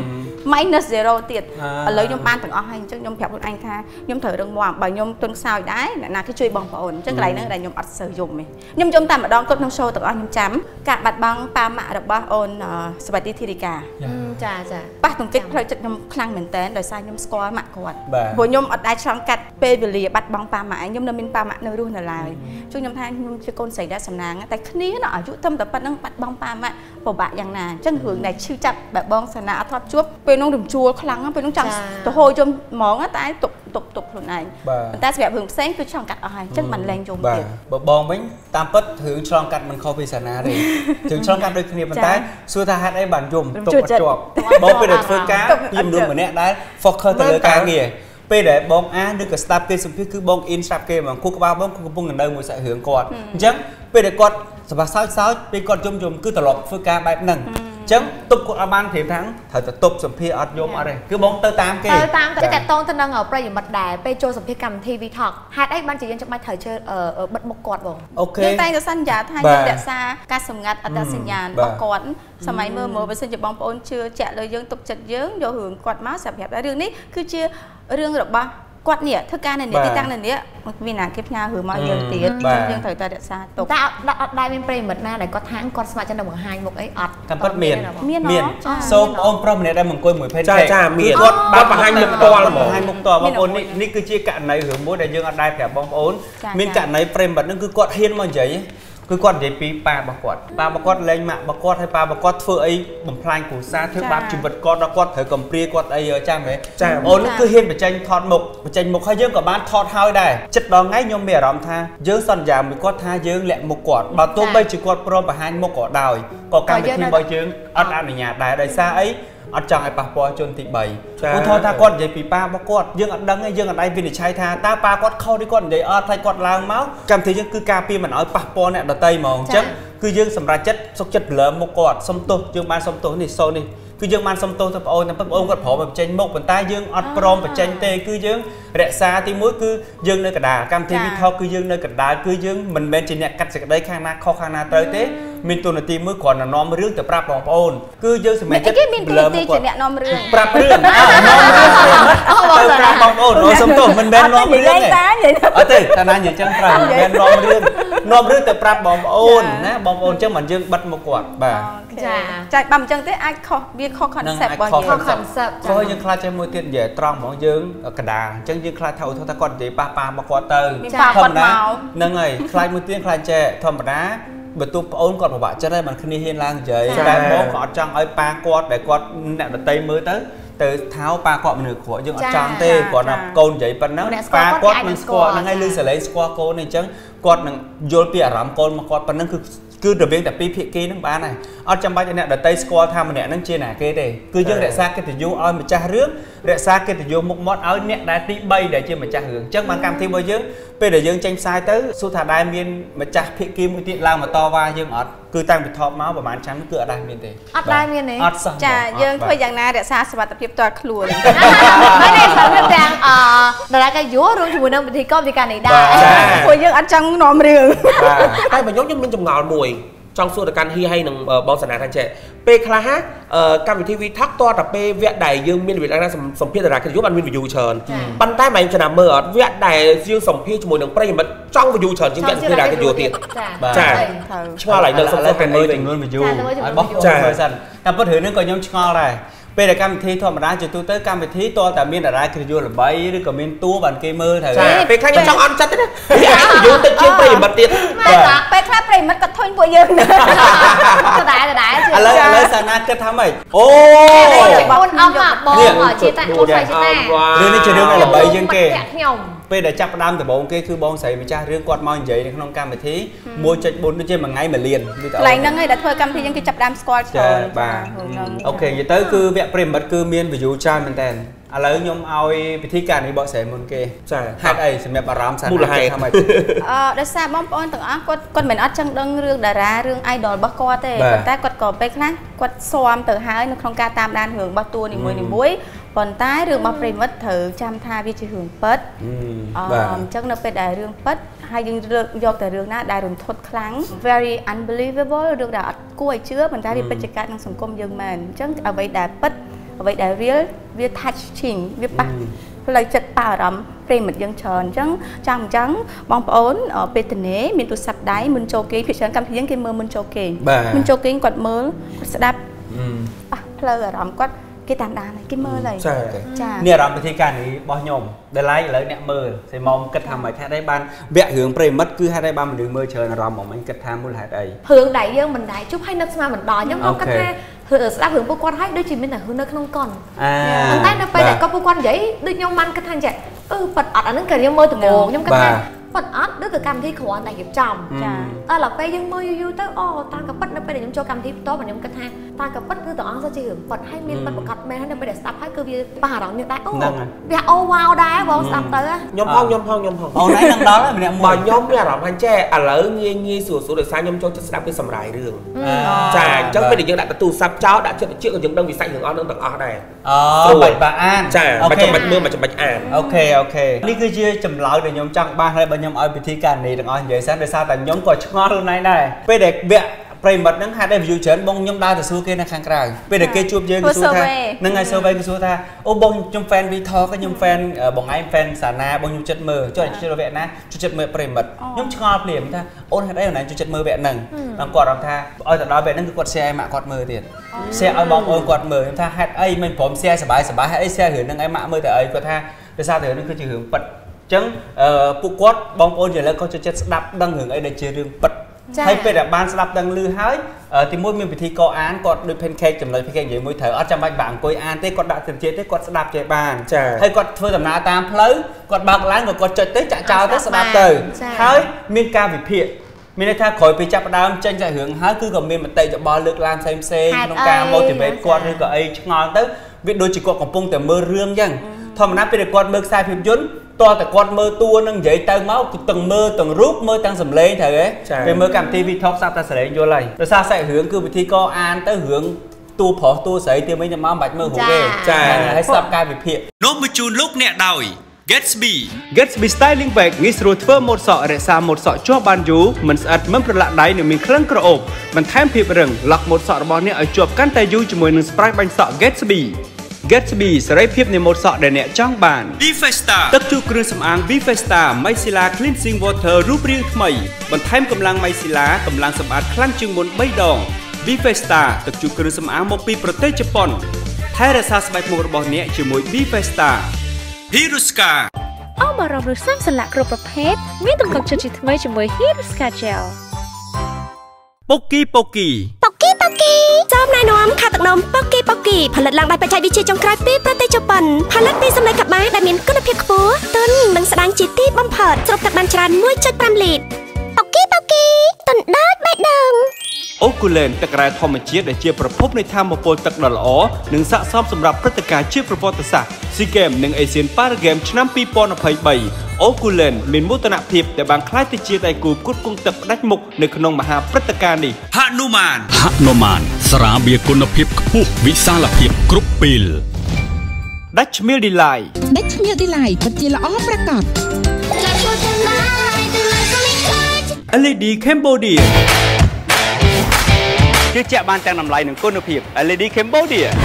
minus zero ទៀតឥឡូវខ្ញុំបានទាំងអស់ហើយអញ្ចឹងខ្ញុំប្រាប់ខ្លួនឯងថាខ្ញុំត្រូវរឹងមាំបើខ្ញុំទន់ខ្សោយដែរអ្នកណាគេជួយបងប្អូនអញ្ចឹងកន្លែងហ្នឹងដែលខ្ញុំអត់សូវយំទេខ្ញុំយំតែម្ដងគាត់ក្នុង show ទាំងអស់ខ្ញុំចាំការបាត់បង់ប៉ាម៉ាក់របស់អូនសវត្ថីធីរិកាចាចាប៉ះទង្គិចផ្លូវចិត្តខ្ញុំខ្លាំងមែនតើដោយសារខ្ញុំស្គាល់ម៉ាក់គាត់ព្រោះខ្ញុំអត់ដែរឆ្លងកាត់ពេលវេលាបាត់បង់ប៉ាម៉ាក់ខ្ញុំនៅមានប៉ាម៉ាក់នៅរស់នៅឡើយជួយខ្ញុំថាខ្ញុំជាកូនស្រីដែលសំណាងតែគ្នានៅអាយុត្រឹមតែប៉ុណ្្នឹងបាត់បង់ប៉ាម៉ាក់ពិបាកយ៉ាងណាអញ្ចឹងរឿងដែលឈឺចាប់បែបបងសាណាអត់ធ្លាប់ជួបពេលនោះរំជួលខ្លាំងពេលនោះចង់ទៅហូរយំហ្មងតែទប់ទប់ទប់ខ្លួនឯងប៉ុន្តែសម្រាប់រឿងផ្សេងគឺឆ្លងកាត់អស់ហើយអញ្ចឹងមិនលែងយំទៀតបើបងវិញតាមពិតរឿងឆ្លងកាត់មិនខុសពីសាណាទេរឿងឆ្លងកាត់ដូចគ្នាប៉ុន្តែសួរថាហេតុអីបានយំទុកអត់ជាប់បងពេលដែលធ្វើការខ្ញុំមនុស្សម្នាក់ដែល focus ទៅលើការងារពេលដែលបងអានឬក៏ស្ដាប់គេសម្ភាសគឺបង in ស្ដាប់គេហ្មងគូក្បាលបងកំពុងនៅមួយសាច់រឿងគាត់អញ្ចឹងពេលដែលគាត់សប្បាយសើចសើចពេលគាត់យំយំគឺត្រឡប់ធ្វើការបែបហ្នឹងអញ្ចឹងទប់គាត់អត់បានព្រាមថាត្រូវតែទប់សម្ភារអត់យំអត់ទេគឺបងទៅតាមគេទៅតាមទៅតាក់ទងទៅនឹងប្រិយមិត្តដែរពេលចូលសម្ភារកម្មវិធី V-Talk ហេតុអីបានជាយើងចាំបាច់ត្រូវជើបិទមុខគាត់បងអូខេយើងតែងតែសន្យាថាយើងរក្សាការសម្ងាត់អត្តសញ្ញាណរបស់គាត់សម័យមើលមើលបើសិនជាបងប្អូនជឿជាក់លើយើងទុកចិត្តយើងយករឿងគាត់មកសម្រាប់រឿងនេះគឺជារឿងរបស់គាត់នេះធ្វើការនៅនេះទីតាំងនៅនេះមានណាគេផ្ញើរឿងមកយើងទៀតយើងត្រូវតែរក្សាទុកតែអត់ដែរមានប្រិយមិត្តណាដែលគាត់ថាគាត់ស្ម័គ្រចិត្តនឹងបង្ហាញមុខអីអត់តាមពិតមានមានសូមអូនប្រុសម្នាក់ដែលមកអង្គុយមួយភេទចាចាមានគាត់បាត់បង្ហាញមុខផ្ទាល់ហ្មងបង្ហាញមុខផ្ទាល់បងប្អូននេះនេះគឺជាករណីរឿងមួយដែលយើងអត់ដែរប្រាប់បងប្អូនមានករណីប្រិយមិត្តហ្នឹងគឺគាត់ហ៊ានមកនិយាយគឺគាត់និយាយពីប៉ារបស់គាត់ប៉ារបស់គាត់លែងម៉ាក់របស់គាត់ហើយប៉ារបស់គាត់ធ្វើអីបំផ្លាញគ្រួសារធ្វើបាបជីវិតគាត់ដល់គាត់ត្រូវកំព្រាគាត់អីចាំហ៎អូនគឺហ៊ានបញ្ចេញថតមុខបញ្ចេញមុខហើយយើងក៏បានថតហើយដែរចិត្តដល់ថ្ងៃខ្ញុំមានអារម្មណ៍ថាយើងសន្យាមួយគាត់ថាយើងលាក់មុខគាត់បើទោះបីជាគាត់ព្រមបង្ហាញមុខក៏ដោយក៏កម្មវិធីរបស់យើងអត់អនុញ្ញាតដែរដោយសារអីអត់ចង់ឲ្យប៉ះពាល់ជនទីបីឧទាហរណ៍ថាគាត់និយាយពីប៉ារបស់គាត់យើងអត់ដឹងទេយើងអត់អាចវិនិច្ឆ័យថាតើប៉ាគាត់ខុសឬគាត់និយាយអត់ហើយគាត់ឡើងមកកម្មវិធីយើងគឺការពារមិនឲ្យប៉ះពាល់អ្នកដទៃហ្មងអញ្ចឹងគឺយើងសម្រេចចិត្តសុខចិត្តប្លើមុខគាត់សុំទោសយើងបានសុំទោសនេះសូននេះគឺយើងបានសុំទោសទៅបងអូនតែបងអូនគាត់ព្រមបញ្ចេញមុខប៉ុន្តែយើងអត់ព្រមបញ្ចេញទេគឺយើងរក្សាទីមួយគឺយើងនៅកណ្ដាលកម្មវិធី V-Talk គឺយើងនៅកណ្ដាលគឺយើងមិនមែនជាអ្នកកាត់សេចក្តីខាងណាខុសខាងណាត្រូវទេមានទូនាទីមួយគ្រាន់តែនាំរឿងទៅប្រាប់បងប្អូនគឺយើងសម្រេចចិត្តមានទូនាទីជាអ្នកនាំរឿងប្រាប់រឿងនាំរឿងទៅប្រាប់បងប្អូនអូសុំទោសមិនមែននាំរឿងទេអត់ទេតាណានិយាយចឹងត្រូវមិនមែននាំរឿងនាំរឿងទៅប្រាប់បងប្អូនណាបងប្អូនចឹងមិនយើងបិទមុខគាត់បាទចាចាបើមិនចឹងទេអាចខុសវាខុស concept របស់យើង concept ព្រោះយើងខ្លាចចេះមួយទៀតនិយាយត្រង់ហ្មងយើងកណ្ដាលអញ្ចឹងយើងខ្លាចថាឧទាហរណ៍ថាគាត់និយាយប៉ះប៉ាមកគាត់ទៅធម្មតាហ្នឹងហើយខ្លាចមួយទៀតខ្លាចចេះធម្មតាបើទូប្អូនគាត់ពិបាកចិត្តហើយមិនគ្នាហ៊ានឡើងនិយាយតែមកក៏អត់ចង់ឲ្យប៉ាគាត់ដែលគាត់អ្នកដតីមើលទៅទៅថោប៉ាគាត់មនុស្សក្រក់យើងអត់ចង់ទេគាត់ថាកូននិយាយប៉ុណ្ណឹងប៉ាគាត់មិនស្គាល់ហ្នឹងហើយឮសលេងស្គាល់កូនអញ្ចឹងគាត់នឹងយល់ពីអារម្មណ៍កូនមកគាត់ប៉ុណ្ណឹងគឺគឺរវាងតែពីរភាគីហ្នឹងបានហើយអត់ចាំបាច់អ្នកដតីស្គាល់ថាម្នាក់ហ្នឹងជាណាគេទេគឺយើងរក្សាកិត្តិយសឲ្យម្ចាស់រឿងរក្សាកិត្តិយសមុខមាត់ឲ្យអ្នកដែលទីបីដែលជាម្ចាស់រឿងអញ្ចឹងបានកម្មវិធីរបស់យើងពេលដែលយើងចេញផ្សាយទៅសួរថាដែរមានម្ចាស់ភាគីមួយទៀតឡើងមកតវ៉ាយើងអត់គឺតាំងពីថតមកប្រហែលឆ្នាំគឺអត់ដែរមានទេអត់ដែរមានទេអត់សោះចាយើងធ្វើយ៉ាងណារក្សាសុវត្ថិភាពផ្ទាល់ខ្លួនមិនទេសម្រាប់ទាំងអតារាកាយុរួមជាមួយនឹងពិធីកម្មវិធីការនេះដែរព្រោះយើងអត់ចង់នាំរឿងតែបើខ្ញុំខ្ញុំមានចម្ងល់មួយចង់សួរទៅកាន់ហ៊ីហើយនឹងបងសាណាថាចេះពេលខ្លះកម្មវិធី V-Talk តតែពេលវគ្គដែលយើងមានវិទ្យាសាស្ត្រសម្ភារតារាកិត្តិយសបានមាន view ច្រើនប៉ុន្តែមិនចំណាំមើលអត់វគ្គដែលយើងសម្ភារជាមួយនឹងប្រិយមិត្តចង់ view ច្រើនជាងវគ្គសម្ភារតារាកិត្តិយសទៀតចាឆ្ងល់ហើយនៅសំខាន់មើលចំនួន view ឲ្យបោះចាមើលសិនតែពិតរឿងនេះក៏ខ្ញុំឆ្ងល់ដែរពេលដែលកម្មវិធីធម្មតាជាទូទៅកម្មវិធីតតែមានតារាកិត្តិយសល្បីឬក៏មានតួបានគេមើលទៅពេលខ្លះខ្ញុំចង់អន់ចិត្តទេណាវាអាចយូរទៅជាងប្រិយមិត្តទៀតពេលខ្លះប្រិយមិត្តក៏ធុញពួកយើងដដែលដដែលឥឡូវឥឡូវសាណាគិតថាម៉េចអូបងអស់មកបងជាតាខ្លួនស្រីជាតារឿងនេះជារឿងល្បីជាងគេខ្ញុំពេលដែលចាប់ផ្ដើមដំបូងគេគឺបងស្រីម្ចាស់រឿងគាត់មកនិយាយនៅក្នុងកម្មវិធី មួយចុចបួន ដូចជាមួយថ្ងៃមួយលានកន្លែងហ្នឹងឯងដែលធ្វើកម្មវិធីយើងគេចាប់ផ្ដើមស្គាល់ច្រើនបាទអូខេនិយាយទៅគឺវគ្គប្រិមិត្តគឺមាន view ច្រើនមែនតើឥឡូវខ្ញុំឲ្យពិធីការនេះបកស្រាយមុនគេចាហេតុអីសម្រាប់អារម្មណ៍សាមូលហេតុថាម៉េចអឺដោយសារបងប្អូនទាំងអស់គាត់គាត់មិនអត់ចង់ដឹងរឿងតារារឿង idol របស់គាត់ទេប៉ុន្តែគាត់ក៏ពេលខ្លះគាត់ស៊ាំទៅហើយនៅក្នុងការតាមដានរឿងរបស់តួនីមួយៗប៉ុន្តែរឿងរបស់ប្រិមិត្តត្រូវចាំថាវាជារឿងពិតអឺអញ្ចឹងនៅពេលដែលរឿងពិតហើយយើងយកតែរឿងណាដែលរន្ធត់ខ្លាំង very unbelievable រឿងដែលអត់គួរឲ្យជឿប៉ុន្តែវាពិតជាកើតក្នុងសង្គមយើងមែនអញ្ចឹងអ្វីដែលពិត vậy để real real touching real bắt lời chật bảo rắm về một dân tròn trắng trắng trắng bóng ốn ở bên tình nế mình tụt sập đáy mình châu kí phía trên cầm thiên cái mơ mình châu kí mình châu kí quạt mơ sẽ đáp lời ở rắm quát cái tàn đàn này cái mơ này nè rắm thì cái này bao nhom để lấy lấy nẹt mơ thì mong kết tham mấy thay đây ban vẽ hướng pre mất cứ hai đây ban mình đừng mơ chờ là rắm mong mình kết tham muốn lại đây hướng đại dương mình đại chúc hay nước mà mình đòi nhưng không cách hai hướng đáp hướng bố quan hay đôi chỉ mình là hướng nơi không còn mình tay nó bay để có bố quan giấy đôi nhom man cách hai chạy ừ bật ọt ở nước cái nhom mơ từ mồ nhom cách hai bật ọt đứa từ cam thi khổ này nghiệp trầm ta là bay dương mơ yêu yêu tới ô ta cả bật nó bay để nhom cho cam thi tốt mà nhom cách hai ta cả bật cứ tưởng sao chỉ hướng bật hay miên bật một cặp mê hay nó bay để stop hay cứ việc bà đó những đại ô việc ô wow đá vô stop tới nhom phong nhom phong nhom phong ô nãy năng đó là mình bà nhom là rắm hành tre à lỡ nghe nghe sửa sửa để sao nhom cho chất stop cái sầm rải đường chà chắc bây giờ những đại tụ sập cháu đã chưa chưa có những đơn vị xanh hướng on đơn tầng ở đây ờ bạch bà an chà mà trong bạch mưa mà trong bạch an ok okนี่คือชื่อจำลองเดี๋ยวnhomจังบ้านให้บัญญัติเอาพิธีการนี้ต่างๆอย่างเช่นในซาแต่nhomก็ชงอลnày nàyไปเด็กเบี้ยไปหมดนั่งหาได้วิวเฉินบงnhomได้แต่สู้เกณฑ์ในข้างกลางไปเด็กเกจูบเยอะก็สู้ท่านั่งไงเซอร์เวย์ก็สู้ท่าโอ้บงnhomแฟนวีทอก็nhomแฟนบงไอแฟนสานาบงnhomจัดมือช่วยช่วยเวทนะช่วยจัดมือไปหมดnhomชงอลเปลี่ยนท่าโอ้ได้ไหนช่วยจัดมือเวทหนึ่งบางกอดรำท่าเอาแต่เราเวทนั่นคือกอดแช่หมากอดมือเดียดแช่เอาบงโอ้กอดมือท่าให้ไอ้มันผมแช่สบายสบายให้ไอ้แช่หืนนั่งไอ้หมากมือแต่ไอ้ก็ท่าแต่ซาถือนั่นคือจืดหืนปัดจังปุ๊กกอดบองโอนอย่างแล้วก็จะจะดับดังหึงไอ้ในเชื่อเรื่องปัดให้เป็นแบบบ้านสลับดังลือหายที่มุ้ยมีพิธีก่ออ่านกอดโดยเพนเค้กจำเลยเพนเค้กอย่างมุ้ยเถอะอาจจะมาบังกุยอ่านที่กอดดับเจ็ดที่กอดสลับเจ็ดบ้านให้กอดเพื่อทำนาตามเพลย์กอดบางล้างกอดเจ็ดที่จะเจ้าที่สลับเตยให้มีการวิเพียมีในท่าคอยไปจับดาวจังจะหึงหายคือกับมีมันเตยจะบอลเลือกลานเซมเซ่น้องการโมติเวตกอดหรือกับไอ้งอนtớiวิโดยจีกอดของปุ่งแต่เมื่อเรื่องยังทำนับเป็นกอดเบิกสายพิมพ์ยุนตัวแต่กอดมือตัวนั่งใหญ่เติมเมาตึงมือตึงรูปมือตั้งสำเร็จเถอะเป็นมือกับทีวีท็อปซับตาเสร็จอยู่เลยแต่ซาใส่หึงคือวิธีก่ออ่านแต่หึงตัวผอตัวใส่เตรียมไว้จะมาบัดมือหัวเองให้สับการวิเพียโน้มมือจูนลูกเนี่ยดอย Gatsby Gatsby Styling Bag งี้สรูทเฟอร์หมดสอเรซาหมดสอชั่วบานยูมันสะอาดมันประหลาดได้หนึ่งมีเครื่องกระอบมันแถมเพียบเริงหลักหมดสอระบอเนี่ยเอาจวบกันแต่ยูจมูกหนึ่งสไปร์บันสอ Gatsby Gatsby สไลด์เพียบในหมดสอเดเนี่ยจ้องบาน Vifesta ตักจูเครื่องสำอาง Vifesta ไมซิลา Cleansing Water รูปเรียงใหม่บรรเทมกำลังไมซิลากำลังสำอาดคลั่งจึงบนใบดอง Vifesta ตักจูเครื่องสำอางมปีประเทศญี่ปุ่นไทยรัฐสบายหมดระบอเนี่ยจมูก Vifesta ฮิรุสกาเอามารองรู้สร้างสลักรูปประเภทมีตรงกับจุดจิตทำไมจมูกฮิรุสกาเจลปกกี้ปกกี้ปกกี้ปกกี้จอมนายน้อมขาตักนมปกกี้ปกกี้ผลิตลังใบปัจจัยวิเชียรจงกลายปีประเทศญี่ปุ่นผลิตปีสำเร็จกับไม้ได้มีคุณภาพขั้วต้นมันแสดงจิตที่บำเพ็ญจบจากบัญชรันมวยจุดปรำลีดปกกี้ปกกี้ต้นดอดใบดงโอคูเลนตะกรายทอมเชียได้เชี่ยประพบในทางมาโปลตักดอลอ๋อหนึ่งสะสมสำหรับพฤติการเชี่ยประวัติศาสตร์ซีเกมหนึ่งเอเชียนปาร์เกมชนะปีปอนอภัยใบโอคูเลนมีมุตนาทิพย์แต่บางคล้ายติเชียไตกูกุดกุงตักดัชมุกในขนมมหาพฤติการนี้ฮนุมานฮนุมานสราเบียคุณภาพผู้วิสาลภาพกรุ๊ปปิลดัชมิลดีไลดัชมิลดีไลปัจจิละอ้อประกาศแอล อี ดี เคมโบเดียชื่อเจ้าบ้านแต่งนำลายหนึ่งคุณภาพ แอล อี ดี เคมโบเดีย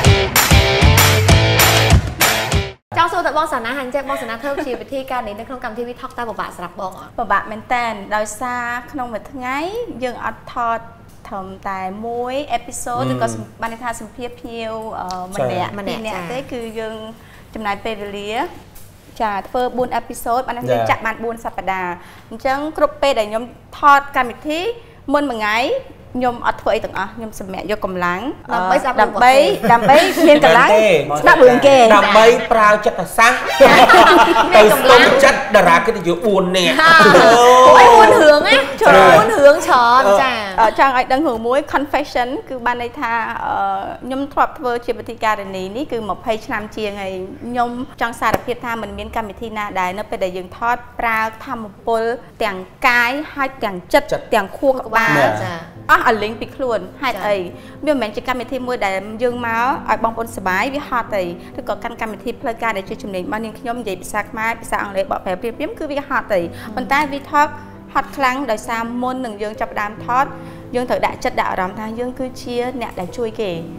เจ้าสู้แต่บองสานะฮันเจ็บบองสานะเทิบชีวิธีการนี้ในขนมกรรมที่วิทอกตาบะบะสลับบองอ่ะบะบะเมนเทนโดยซาขนมแบบไงยังอัดทอดทำแต่มวยเอพิโซดแล้วก็บรรยากาศสัมเพียเพียวมันเนี่ยมันเนี่ยก็คือยังจำนายเปรีเลียจะเฟิร์บุญเอพิโซดบรรยากาศจัดมันบุญสัปดาห์จังกรุ๊ปเปย์ได้ยมทอดการวิธีมันเหมือนไงยมอัดเฟยต่างอ่ะยมสมัยยกกำลังดำใบดำใบดำใบเรียนกำลังนับเบืองเกย์ดำใบปลาจัดซักแต่ต้มจัดดาราก็จะอยู่อุ่นเนี่ยโอ้ยอุ่นเหืองไงอุ่นเหืองช้อนจ้าจังไอ้ดังหัวมุ้ย confession คือบ้านในท่ายมทรอปเวอร์ชีวิตการนี้นี่คือหมกไพ่ชนามเชียงไงยมจังสารพิษท่ามันมีการวิธีนาได้นั่นเป็นแต่ยังทอดปลาทำปลแต่งกายให้แต่งจัดแต่งคั่วกับบ้านอ่ะอันลิงปิดคลวนให้ไอ้เมื่อแมนจะการวิธีมวยได้ยังมาไอ้บางคนสบายวิหารไอ้ถ้าก็การการวิธีเพลการในชื่อจุ่มเด่นบ้านยังขยมใหญ่ภาษาไม้ภาษาอังกฤษบอกแผลเปรียบๆคือวิหารไอ้มันใต้วิทอกฮอตครั้งโดยซามมนหนึ่งยังจับดามทอดยังเถิดได้จัดด่ารำทางยังคือเชียร์เนี่ยได้ช่วยเก๋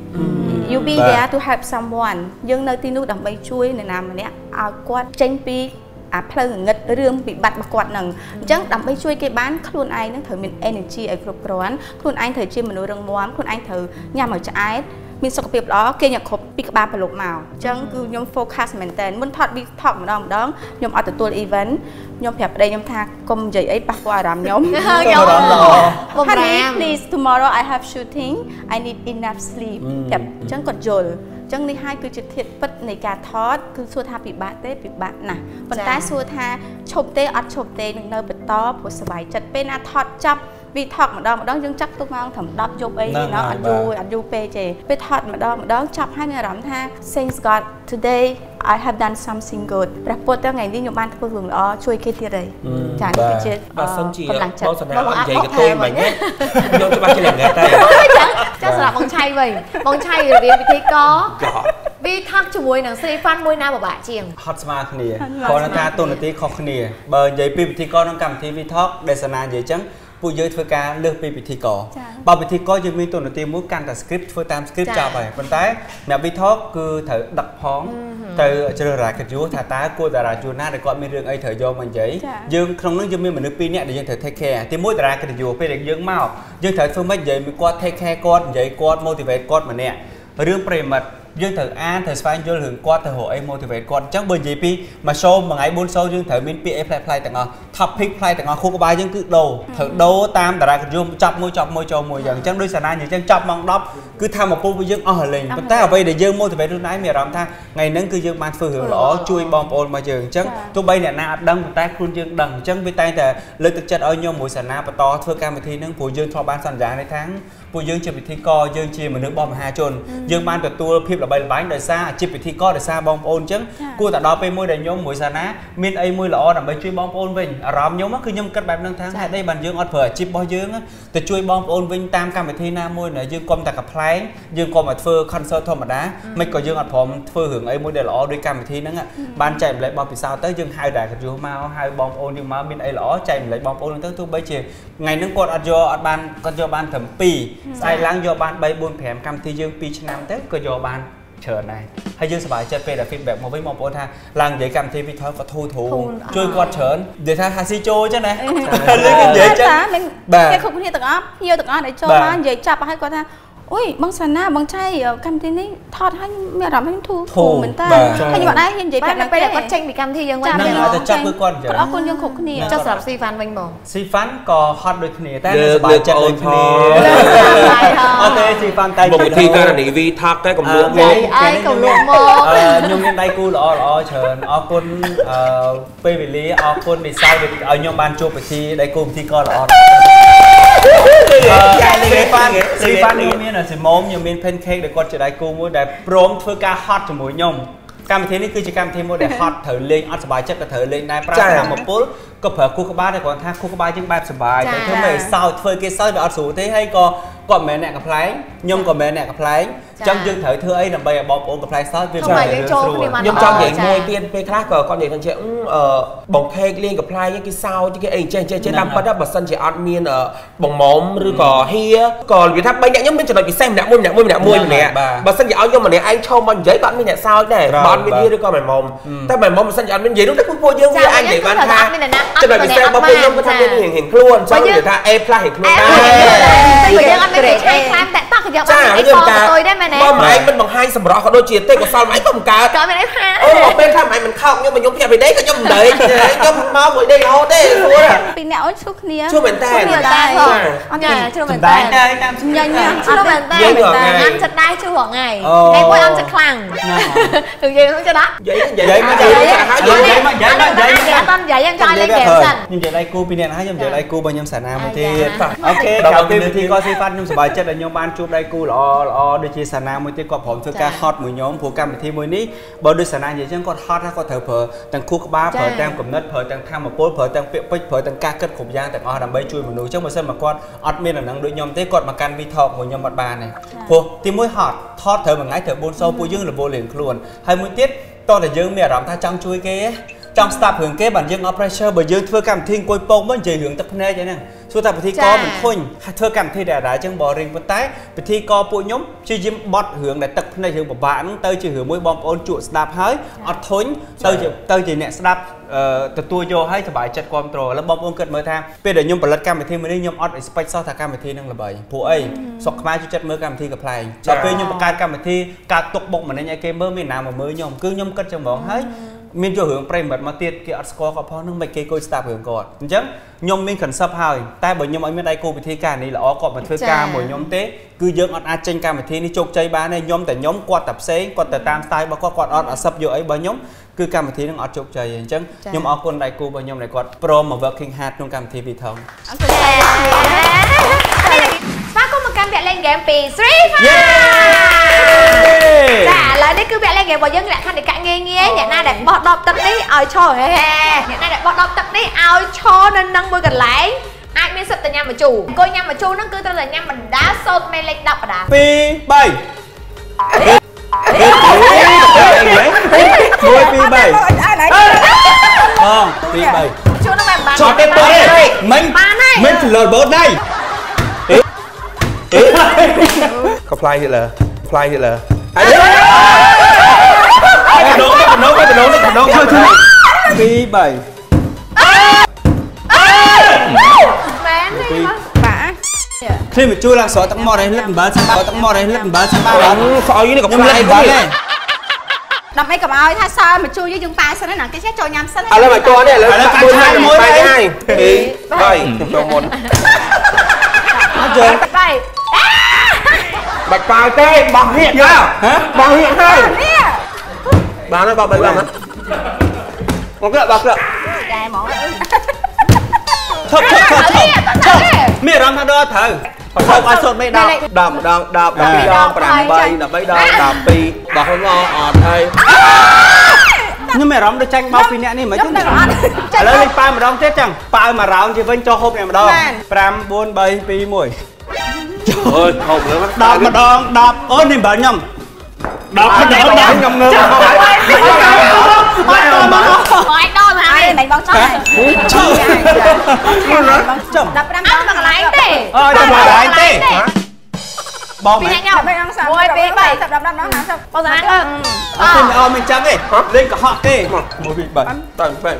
you be there to help someone យើងនៅទីនោះដើម្បីជួយអ្នកណាម្នាក់ឲ្យគាត់ចេញពីអាផ្លូវងងឹតរឿងពិបាករបស់គាត់នឹងអញ្ចឹងដើម្បីជួយគេបានខ្លួនឯងនឹងត្រូវមាន energy ឲ្យគ្រប់គ្រាន់ខ្លួនឯងត្រូវជាមនុស្សរឹងមាំខ្លួនឯងត្រូវញ៉ាំឲ្យឆ្អែតមានសុខភាពល្អគេញ៉ាំគ្រប់ពីក្បាលប្រឡប់មកអញ្ចឹងគឺខ្ញុំ focus មែនតើមុនថត V talk ម្ដងម្ដងខ្ញុំអត់ទទួល event ខ្ញុំប្រាប់ប្តីខ្ញុំថាកុំនិយាយអីប៉ះពាល់អារម្មណ៍ខ្ញុំខ្ញុំបំរាម please tomorrow I have shooting I need enough sleep ប្រាប់អញ្ចឹងគាត់យល់ចឹងនេះហើយគឺជាធាតុពិតនៃការថតគឺសួរថាពិបាកទេពិបាកណាស់ប៉ុន្តែសួរថាឈប់ទេអត់ឈប់ទេនឹងនៅបន្តព្រោះសុបាយចិត្តពេលណាថតចប់វីថតម្ដងម្ដងយើងចាប់ទុកម៉ោងត្រឹមដប់យប់អីណោះអត់យូរអត់យូរពេកទេពេលថតម្ដងម្ដងចាប់ហើយមានអារម្មណ៍ថា thanks God today I have done something good ព្រះពុទ្ធថ្ងៃនេះខ្ញុំបានធ្វើរឿងល្អជួយគេទៀតហើយចានេះគឺជាបើសិនជាបងសនាអត់និយាយកតុយមិញខ្ញុំច្បាស់ជាល្ងាតែចាចាសម្រាប់បងឆៃវិញបងឆៃរៀនវិធីកវីថកជាមួយនឹងស្រីហ្វាន់មួយណាពិបាកជាងហត់ស្មើគ្នាគ្រាន់តែថាទូនាទីខុសគ្នាបើនិយាយពីវិធីកក្នុងកម្មវិធីវីថកដែលសនានិយាយចឹងពួកយើងធ្វើការលើសពីពិធីកបើពិធីកយើងមានទូនាទីមួយកាន់តែ script ធ្វើតាម script ចប់ហើយប៉ុន្តែអ្នកវីថកគឺត្រូវដឹកផងទៅជ្រើសរើសកិត្តិយសថាតើគួរតារាជួនណាដែលគាត់មានរឿងអីត្រូវយកមកនិយាយយើងក្នុងនោះយើងមានមនុស្សពីរនាក់ដែលយើងត្រូវ take care ទីមួយតារាកិត្តិយសពេលដែលយើងមកយើងត្រូវធ្វើម៉េចនិយាយមួយគាត់ take care គាត់និយាយគាត់ motivate គាត់ម្នាក់រឿងប្រិមិត្តយើងត្រូវអានត្រូវស្វែងយល់រឿងគាត់ទៅរកអី motivate គាត់អញ្ចឹងបើនិយាយពីមួយ show មួយថ្ងៃbốn show យើងត្រូវមានពាក្យអីផ្លែផ្លែទាំងអស់ topic ផ្លែទាំងអស់ខួរក្បាលយើងគឺដូរត្រូវដូរតាមតារាកិត្តិយសចាប់មួយចាប់មួយចូលមួយអញ្ចឹងដូចសាណាអញ្ចឹងចាប់ម៉ោងដប់គឺថាមកពុះយើងអស់រលេងប៉ុន្តែអ្វីដែលយើង motivate ខ្លួនឯងមានអារម្មណ៍ថាថ្ងៃហ្នឹងគឺយើងបានធ្វើរឿងល្អជួយបងប្អូនមកយើងអញ្ចឹងទោះបីអ្នកណាអត់ដឹងប៉ុន្តែខ្លួនយើងដឹងអញ្ចឹងវាតែងតែលើកទឹកចិត្តឲ្យខ្ញុំមួយសាណាបន្តធ្វើកម្មវិធីហ្នឹងព្រោះយើងធ្លាប់បានសន្យានៅខាងពួកយើងជាពិធីករយើងជាមនុស្សរបស់មហាជនយើងបានទទួលភាពល្បីល្បាញដោយសារអាជីពពិធីករដោយសារបងប្អូនអញ្ចឹងគួរតែដល់ពេលមួយដែលខ្ញុំមួយសាណាមានអីមួយល្អដើម្បីជួយបងប្អូនវិញអារម្មណ៍ខ្ញុំគឺខ្ញុំគិតបែបហ្នឹងថាហេតុអីបានយើងអត់ប្រើអាជីពរបស់យើងទៅជួយបងប្អូនវិញតាមកម្មវិធីណាមួយដែលយើងកុំតែកំ pl ែងយើងកុំឲ្យធ្វើ concert ធម្មតាមិនក៏យើងអត់ព្រមធ្វើរឿងអីមួយដែលល្អដោយកម្មវិធីហ្នឹងបានចែកម្លែកបោះពិសោធន៍ទៅយើងហៅតែគាត់យកមកហៅបងប្អូនយើងមកមានអីល្អចែកម្លែកបងប្អូនហ្នឹងទៅទោះបីជាថ្ងៃហ្នឹងគាត់អត់យកអត់បានគាត់យកបានត្រឹមពីរស្អែកឡើងយកបាន3 4 5កម្មវិធីយើងពីរឆ្នាំទៅក៏យកបានច្រើនដែរហើយយើងសប្បាយចិត្តពេលដែល feedback មកវិញបងប្អូនថាឡើងនិយាយកម្មវិធីពីថយក៏ធូរធូរជួយគាត់ច្រើននិយាយថាហាស៊ីចូលអញ្ចឹងណាលើនិយាយចឹងបាទគេគ្រប់គ្នាទាំងអស់ភ្ញៀវទាំងអស់ដែលចូលមកនិយាយចាប់ហើយគាត់ថាអូយបងសាណាបងឆៃកម្មវិធីនេះថតឲ្យមានអារម្មណ៍ធូរធូរមែនតើហើយខ្ញុំអត់ដែរហ៊ាននិយាយប្រាប់ពេលដែលគាត់ចេញពីកម្មវិធីយើងវិញចាំទៅចាប់គឺគាត់អញ្ចឹងអរគុណយើងគ្រប់គ្នាចុះសម្រាប់ស៊ីហ្វាន់វិញបងស៊ីហ្វាន់ក៏ហត់ដូចគ្នាតែសប្បាយចិត្តដូចគ្នាអត់ទេស៊ីហ្វាន់តែពិធីករណី V Talk តែកំលក់មកអីកំលក់មកខ្ញុំមានដៃគូល្អល្អច្រើនអរគុណពេលវេលាអរគុណនិស័យឲ្យខ្ញុំបានជួបពិធីដៃគូពិធីករល្អស៊ីហ្វាន់ស៊ីហ្វាន់មានស៊ីម៉ូមខ្ញុំមាន pancake ដែលគាត់ជាដៃគូមួយដែលព្រមធ្វើការហត់ជាមួយខ្ញុំកម្មវិធីនេះគឺជាកម្មវិធីមួយដែលហត់ត្រូវលេងអត់សប្បាយចិត្តក៏ត្រូវលេងដែរប្រើតាមមពលក៏ប្រើគូក្បាលតែគាត់ថាគូក្បាលយើងបែបសប្បាយតែធ្វើមិនសើចធ្វើគេសើចវាអត់ស្រួលទេហើយក៏គាត់មិនមែនអ្នកកំ pl ែងខ្ញុំក៏មិនមែនអ្នកកំ pl ែងអញ្ចឹងយើងត្រូវធ្វើអីដើម្បីឲ្យបងប្អូនកំ pl ែងសើចវាមិនយើងចូលគ្នាខ្ញុំចង់និយាយមួយទៀតពេលខ្លះក៏គាត់និយាយថាជាអឺបងខេកលេងកំ pl ែងគេសើចគេអីចេះចេះចេះតាមប៉ិតបើសិនជាអត់មានបងមុំឬក៏ហៀក៏និយាយថាបីអ្នកខ្ញុំមានចំណុចពិសេសម្នាក់មួយម្នាក់មួយម្នាក់មួយម្នាក់បើសិនជាឲ្យខ្ញុំម្នាក់ឯងឈប់មកនិយាយក៏អត់មានអ្នកសើចដែរបើអត់មានហៀឬក៏មិនមុំតែមិនមុំបើសិនជាអត់មាននិយាយនោះតែពួកយើងវាអាចនិយាយបានថាចំណុចពិសេសរបស់ពួកខ្ញុំគាត់ថាមានរៀងរៀងខ្លួនអញ្ចឹងនិយាយថា A+ រៀងខ្លួនដែរតែពួកយើងអត់មានឆ្អែតខ្លាំងតែតោះក៏យកបានអីផងទៅដែរមែនទេបងម៉ែមិនបង្ហាញសម្រស់ក៏ដូចជាទេកុសលម៉ែក៏មិនកើតក៏មានអីថាអូពេលថាម៉ែមិនខោកខ្ញុំខ្ញុំភ្ញាក់ពីដេកក៏ខ្ញុំមិនដេកខ្ញុំមកមួយដេករហូតទេស្រួលពីអ្នកអូនឈ្លោះគ្នាឈ្លោះមែនតើឈ្លោះមែនតើអត់ញ៉ាឈ្លោះមែនតើតាមញ៉ាញ៉ាឈ្លោះមែនតើអញចិត្តដែរឈ្លោះថ្ងៃថ្ងៃមួយអញចិត្តខ្លាំងទៅនិយាយនោះចិត្តដាក់និយាយមកនិយាយមកនិយាយមកនិយាយមកនិយាយមកអត់និយាយយ៉ាងចោលលេងហ្គេមសិនខ្ញុំនិយាយដៃគូពីអ្នកណាខ្ញុំនិយាយដៃគូរបស់ខ្ញុំសាណាមួយទៀតអូខេដល់ពេលវិធីក៏ស៊ីហ្វាត់ខ្ញុំសប្បាយចិត្តដែលខ្ញុំបានជួបដៃគូល្អល្អដូចជាសាណាមួយទៀតគាត់ព្រមធ្វើការហត់មួយខ្ញុំព្រោះកម្មវិធីមួយនេះបើដូចសាណានិយាយចឹងគាត់ហត់គាត់ត្រូវប្រើទាំងខួរក្បាលប្រើទាំងគំនិតប្រើទាំងធម៌ពលប្រើទាំងពាក្យពេចន៍ប្រើទាំងការគិតគ្រប់យ៉ាងទាំងអស់ដើម្បីជួយមនុស្សចឹងបើសិនមកគាត់អត់មានអានឹងដូចខ្ញុំទេគាត់មកកាន់ V Talk មួយខ្ញុំអត់បានទេព្រោះទីមួយហត់ថតត្រូវមួយថ្ងៃត្រូវbốn showពួកយើងរវល់រៀងខ្លួនហើយមួយទៀតតោះតែយើងមានអារម្មណ៍ថាចង់ជួយគេ trong staff hướng kế bản dương operation bởi dương thưa cảm thiên quay bông vẫn chỉ hướng tập này chứ nè số tập thi có mình khôn thưa cảm thi đã đã chân bò riêng vấn tái thi co bụi nhóm chỉ dìm bọt hướng để tập này hướng của bạn tới chỉ hướng mỗi bom ôn trụ staff hơi ọt thốn tới tới chỉ nè staff từ tua vô hay thì bài chặt controlแล้วบอมองเกิดเมื่อทางเป็นเดี๋ยวยมปลัดการไปที่ไม่ได้ยมออดสเปซซอสทางการไปที่นั่งระบายผู้ไอ้สกมาจุดจัดเมื่อการไปที่กับเพลงแต่เป็นยมประกาศการไปที่การตกบกเหมือนในเกมเมอร์มีน้ำมาเมื่อยมคือยมก็จะบอกให้มีจุดหึงเปรมแบบมาเตี้ยกี่อัดสกอร์ก็เพราะนั่งไปเกย์โกยสตาร์หึงก่อนจังยมมีขันซับหายแต่บ่ยมไอ้ไม่ได้โกไปที่การนี้ละอ๋อก่อนมาเทือกการหมวยยมเต้คือยังอัดอาเจนการไปที่นี่โจกใจบ้านเนี่ยยมแต่ยมกอดตับเซ้งกอดแต่ตามสไตล์บ่ก็กอดอัดอัดซับเยอะไอ้บ่ยมคือการไปที่นั่งอัดโจกใจจังยมเอาคนใดกูบ่ยมไหนกอดโปรมา working hard ตรงการไปที่ปีทองฟ้าก็มาการแบบเล่นเกมปีสตรีทจ้าแล้วนี่คือแบบเล่นเกมบ่ยังแหละขั้นในการเงี้ยเงี้ยอย่างน่าแดดบอดดอกตัดนี้เอาโชว์เฮ้อย่างน่าแดดบอดดอกตัดนี้เอาโชว์นั่นนั่งมือกันไหลaiมีสติญาณมาจูcô nhâm mà chu nó cứ tên là nhâm mình đá sốt mê lên đập đã pi bay môi pi bay không pi bay chu nó làm bàn cho cái bớt đây mình mình lột bớt đây có fly hiện là fly hiện là nấu cái nấu cái nấu cái nấu cái pi bay khi mà chui làm sỏi tắc mò này lấp bớt sỏi tắc mò này lấp bớt sỏi như này có fly bớt này đập mấy cầm ơi thay sao mà chui với dương pa sao nó nặng cái chết cho nhâm sao à lên mà cho này là cắt môi hai môi hai hai thì bảy cho một bảy bạch phao tê bằng hiện ra bằng hiện hai bà nó bằng bảy bằng á một cái bạc rồi thấp thấp thấp thấp mẹ răng thằng đó thử không ai sốt mấy đau đầm đầm đầm đầm đầm đầm bay đầm bay đau đầm pi bà không ngon ọt hay nhưng mẹ rong được tranh bao phi nè này mấy chúng ta lấy lên pa mà rong chết chẳng pa mà rong chỉ vẫn cho hộp này mà đo pram buôn bay pi mùi ơi hộp nữa đạp mà đong đạp ôi niềm bảo nhầm đạp mà đong đạp nhầm ngơ ai đo mà ai này bao chót đập răng ăn bằng lái tê ờ đập bằng lái tê bom này nhau môi pi bảy đập đập đập nó hả sao bao giờ ăn không ờ ờ mình trắng đi lên cả họ tê môi pi bảy tặng bảy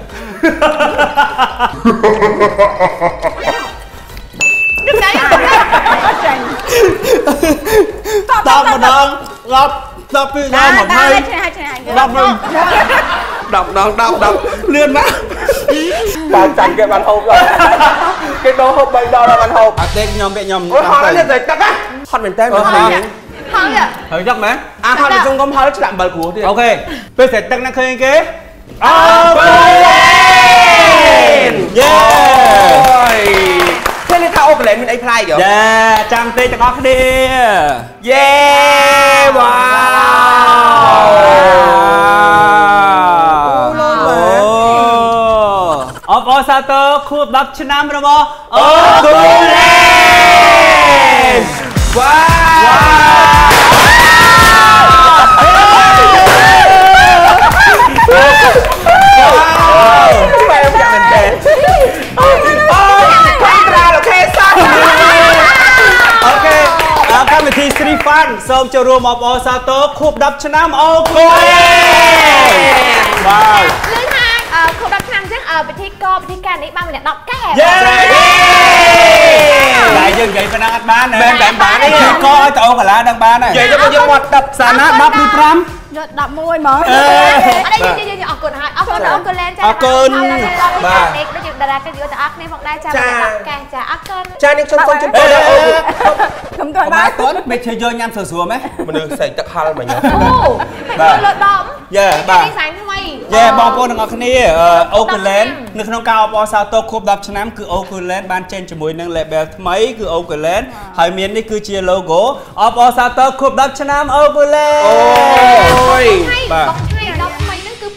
đạp mà đong đạp đạp pi đong một hai đạp luôn đập đập đập đập lươn má bàn chành cái bàn hộp rồi cái đồ hộp bay đo ra bàn hộp à tên nhom bị nhom họ nó rồi tắc á hot mình tên không vậy không vậy hơi chắc mấy à hot mình không có hot nó chạm bờ của thì ok tôi sẽ tăng năng khơi kế yeah thế nên tao lên mình ấy play rồi yeah trăm tê cho có đi yeah wow ออซาโต้คูบดับชนะมันบ่โอ้กูเล่ว้าวแม่จะเป็นแก่โอ้คนตราโอเคสั้นโอเคแล้วก็เป็นทีสตรีฟันส้มจะรวมออซาโต้คูบดับชนะโอ้กูเล่ว้าวครบรับทางซึ่งเออไปที่กอไปที่การนี้บ้างเนี่ยดอกแก้วเย้ได้ยังไงเป็นนักบ้านเนี่ยแบบบ้านนี่คือก็ไอ้โตกันแล้วนักบ้านเนี่ยใหญ่จะมายังหมดดับสานะดับดีพร้อมดับมวยมั้งอะไรยังยังยังออกกฎให้ออกกฎออกกฎแลนจ้าออกกฎบ้าเด็กได้จุดดาราก็อยู่แต่อักนี่พวกได้จ้าดับแก้วจ้าอักกันจ้านี่ชมชมชมเออชมก่อนบ้านต้นไม่เชื่อเยอะยำสัวๆไหมมันดูใส่ตะคาร์แบบนี้โอ้ไม่เลิศดอมเย่บ้าใส่ทำไมเย่บอลโป้หนึ่งอันนี้เออโอคุเลนนึกน้องกาวบอลซาโต้ครบดับชนะคือโอคุเลนบ้านเจนจมูกนั่งเลเบลทำไมคือโอคุเลนหายเมียนนี่คือเชียร์โลโก้บอลซาโต้ครบดับชนะโอคุเลนโอ้ยบอกให้ดอกทำไมนั่นคือปีลินได้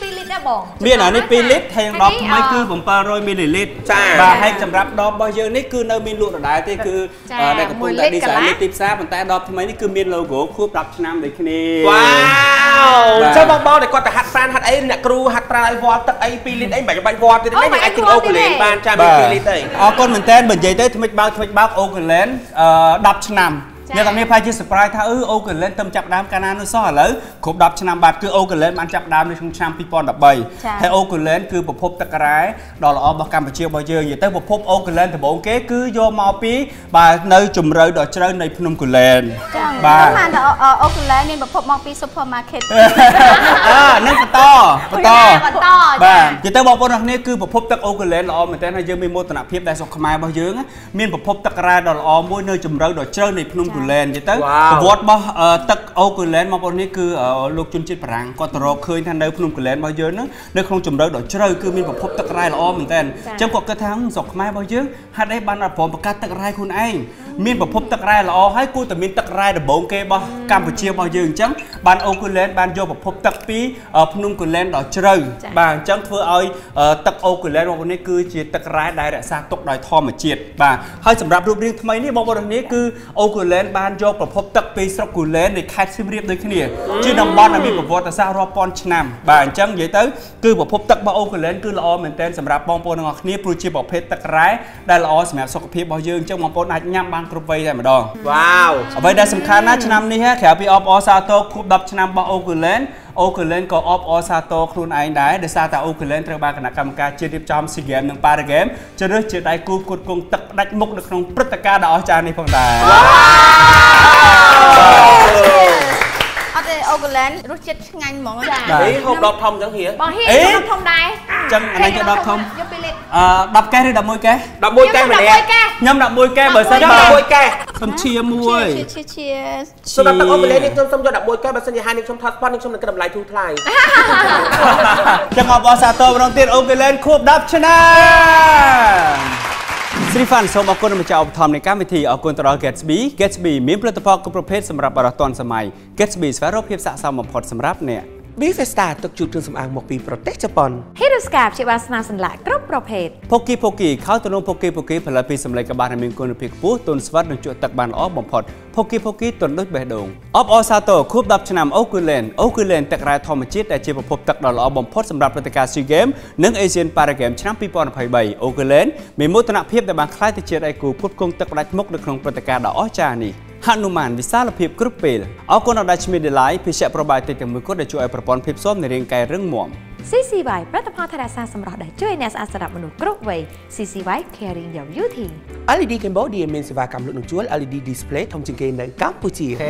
បងមានអានេះពីរលីត្រហើយដបថ្មីគឺbảy trămមីលីលីត្របាទហើយសម្រាប់ដបរបស់យើងនេះគឺនៅមានលក់ដដែលទេគឺដែលកំពុងតែ design នៅទីផ្សារប៉ុន្តែដបថ្មីនេះគឺមាន logo ខួបដប់ឆ្នាំដូចគ្នាវ៉ាវចុះបងបងតែគាត់ទៅហាត់ប្រាណហាត់អីអ្នកគ្រូហាត់ប្រាណឲ្យវត្តទឹកអីពីរលីត្រអីមិនបាច់វត្តទេយើងអាចទិញអូកូឡេនបានចាំពីរលីត្រទេអរគុណមែនតើបើនិយាយទៅថ្មិចបោកថ្មិចបោកអូកូឡេនដប់ឆ្នាំ អ្នកទាំងនេះផាជា surprise ថាអឺអូកូឡេនទៅចាប់ដើមកាលណានោះសោះឥឡូវគ្រប់ដប់ឆ្នាំបាត់គឺអូកូឡេនបានចាប់ដើមនៅក្នុងឆ្នាំពីរពាន់ដប់បីហើយអូកូឡេនគឺប្រភពទឹករ៉ែដ៏ល្អរបស់កម្ពុជារបស់យើងនិយាយទៅប្រភពអូកូឡេនដំបូងគេគឺយកមកពីបាទនៅជំរៅដ៏ជ្រៅនៃភ្នំកូឡេនបាទបានអូកូឡេនមានប្រភពមកពី supermarket អឺនឹងបន្តបន្តបន្តបាទនិយាយទៅបងប្អូនទាំងនេះគឺប្រភពទឹកអូកូឡេនល្អមែនទែនហើយយើងមានមោទនភាពដែលស្រុកខ្មែររបស់យើងមានប្រភពទឹករ៉ែដ៏ល្អមួយនៅជំរៅដ៏ជ្រៅនៃភ្នំ កូឡេននិយាយទៅប្រវត្តិរបស់ទឹកអូកូឡេនមកបងនេះគឺលោកជនជាតិបារាំងគាត់ទៅរកឃើញថានៅភ្នំកូឡេនរបស់យើងហ្នឹងនៅក្នុងជំរៅដ៏ជ្រៅគឺមានប្រភពទឹករ៉ែល្អមែនតើអញ្ចឹងគាត់គិតថាស្រុកខ្មែររបស់យើងហេតុអីបានអត់ព្រមបង្កើតទឹករ៉ែខ្លួនឯងមានប្រភពទឹករ៉ែល្អហើយគួរតែមានទឹករ៉ែដំបូងគេរបស់កម្ពុជារបស់យើងអញ្ចឹងបានអូកូឡេនបានយកប្រភពទឹកពីភ្នំកូឡេនដ៏ជ្រៅបាទអញ្ចឹងធ្វើឲ្យទឹកអូកូឡេនរបស់នេះគឺជាទឹករ៉ែដែលរក្សាទុកដោយធម្មជាតិបាទហើយសម្រាប់រូបរាងថ្មីនេះបងប្អូននេះគឺអូកូឡេនបានយកប្រភពទឹកពីស្រុកកូឡេននៃខេត្តសៀមរាបដូចគ្នាជាតំបន់ដែលមានប្រវត្តិសាស្ត្ររាប់ពាន់ឆ្នាំបាទអញ្ចឹងនិយាយទៅគឺប្រភពទឹករបស់អូកូឡេនគឺល្អមែនទែនសម្រាប់បងប្អូនទាំងអស់គ្នាព្រោះជាប្រភេទទឹករ៉ែដែលល្អសម្រាប់សុខភាពរបស់យើងអញ្ចឹងបងប្អូនអាចញ៉ាំបានគ្រប់វ័យតែម្ដងវ៉ាវអ្វីដែលសំខាន់ណាស់ឆ្នាំនេះក្រៅពីអបអរសាទរខួបដប់ឆ្នាំរបស់អូកូឡេនអូកូឡេនក៏អបអរសាទរខ្លួនឯងដែរដោយសារតែអូកូឡេនត្រូវបានគណៈកម្មការជាតិរៀបចំ SEA Games និង Para Games ជ្រើសរើសជាដៃគូគុតគង់ទឹកផ្ដាច់មុខនៅក្នុងព្រឹត្តិការណ៍ដ៏អស្ចារ្យនេះផងដែរអត់ទេអូកូឡេនរសជាតិឆ្ងាញ់ហ្មងចាហេហូបដបធំអញ្ចឹងហៀបងហៀដបធំដែរអញ្ចឹងអានេះជាដបធំយកពីរលីត្រអឺដប់កែឬដប់មួយកែដប់មួយកែម្នាក់ខ្ញុំដប់មួយកែបើសិនដប់មួយកែសុំឈាមួយឈាឈាសម្រាប់ទឹកអូកូឡេននេះខ្ញុំសុំយកដប់មួយកែបើសិនជាហានេះខ្ញុំថតស្ពតនេះខ្ញុំនឹងគិតតម្លៃធូរថ្លៃចឹងអបអរសាទរម្ដងទៀតអូកូឡេនខួបដប់ឆ្នាំស្រីហ្វាន់សូមអរគុណម្ចាស់ឧបត្ថម្ភនៃកម្មវិធីអរគុណទៅដល់ Gatsby Gatsby មានផលិតផលគ្រប់ប្រភេទសម្រាប់បរិយាទាន់សម័យ Gatsby ស្វែងរកភាពស័ក្តិសមបំផុតសម្រាប់អ្នក Bifesta ទឹកជូតគ្រឿងសម្អាងមកពីប្រទេសជប៉ុន Hiroscarf ជាបានស្នាសន្លាក់គ្រប់ប្រភេទ Poki Poki ខោទំនង Poki Poki ផលិតពីសម្លេងកបាសដែលមានគុណភាពខ្ពស់ទន់ស្វិតនិងជក់ទឹកបានល្អបំផុត Poki Poki ទន់ដូចបេះដូងអបអរសាទរខួបដប់ឆ្នាំអូកូឡេនអូកូឡេនទឹករ៉ែធម្មជាតិដែលជាប្រភពទឹកដ៏ល្អបំផុតសម្រាប់ព្រឹត្តិការណ៍ SEA Games និង Asian Para Games ឆ្នាំពីរពាន់ยี่สิบสามអូកូឡេនមានមោទនភាពដែលបានក្លាយទៅជាដៃគូផ្គត់ផ្គង់ទឹកផ្ដាច់មុខនៅក្នុងព្រឹត្តិការណ៍ដ៏អស្ចារ្យនេះហនុមានវិសាលភាពគ្រប់ពេលអរគុណដល់ឈ្មោះ Delay ភេសជ្ជៈ probiotic ទាំងមួយគត់ដែលជួយឲ្យប្រព័ន្ធភាពស៊ាំនៃរាងកាយរឹងមាំស៊ី ស៊ី វ៉ៃ ផលិតផលថែរក្សាសម្រស់ដែលជួយអ្នកស្អាតសម្រាប់មនុស្សគ្រប់វ័យ ស៊ី ស៊ី វ៉ៃ Caring Your Beauty แอล อี ดี Cambodia មានសេវាកម្មលក់នឹងជួល แอล อี ดี Display ធំជាងគេនៅកម្ពុជាឥ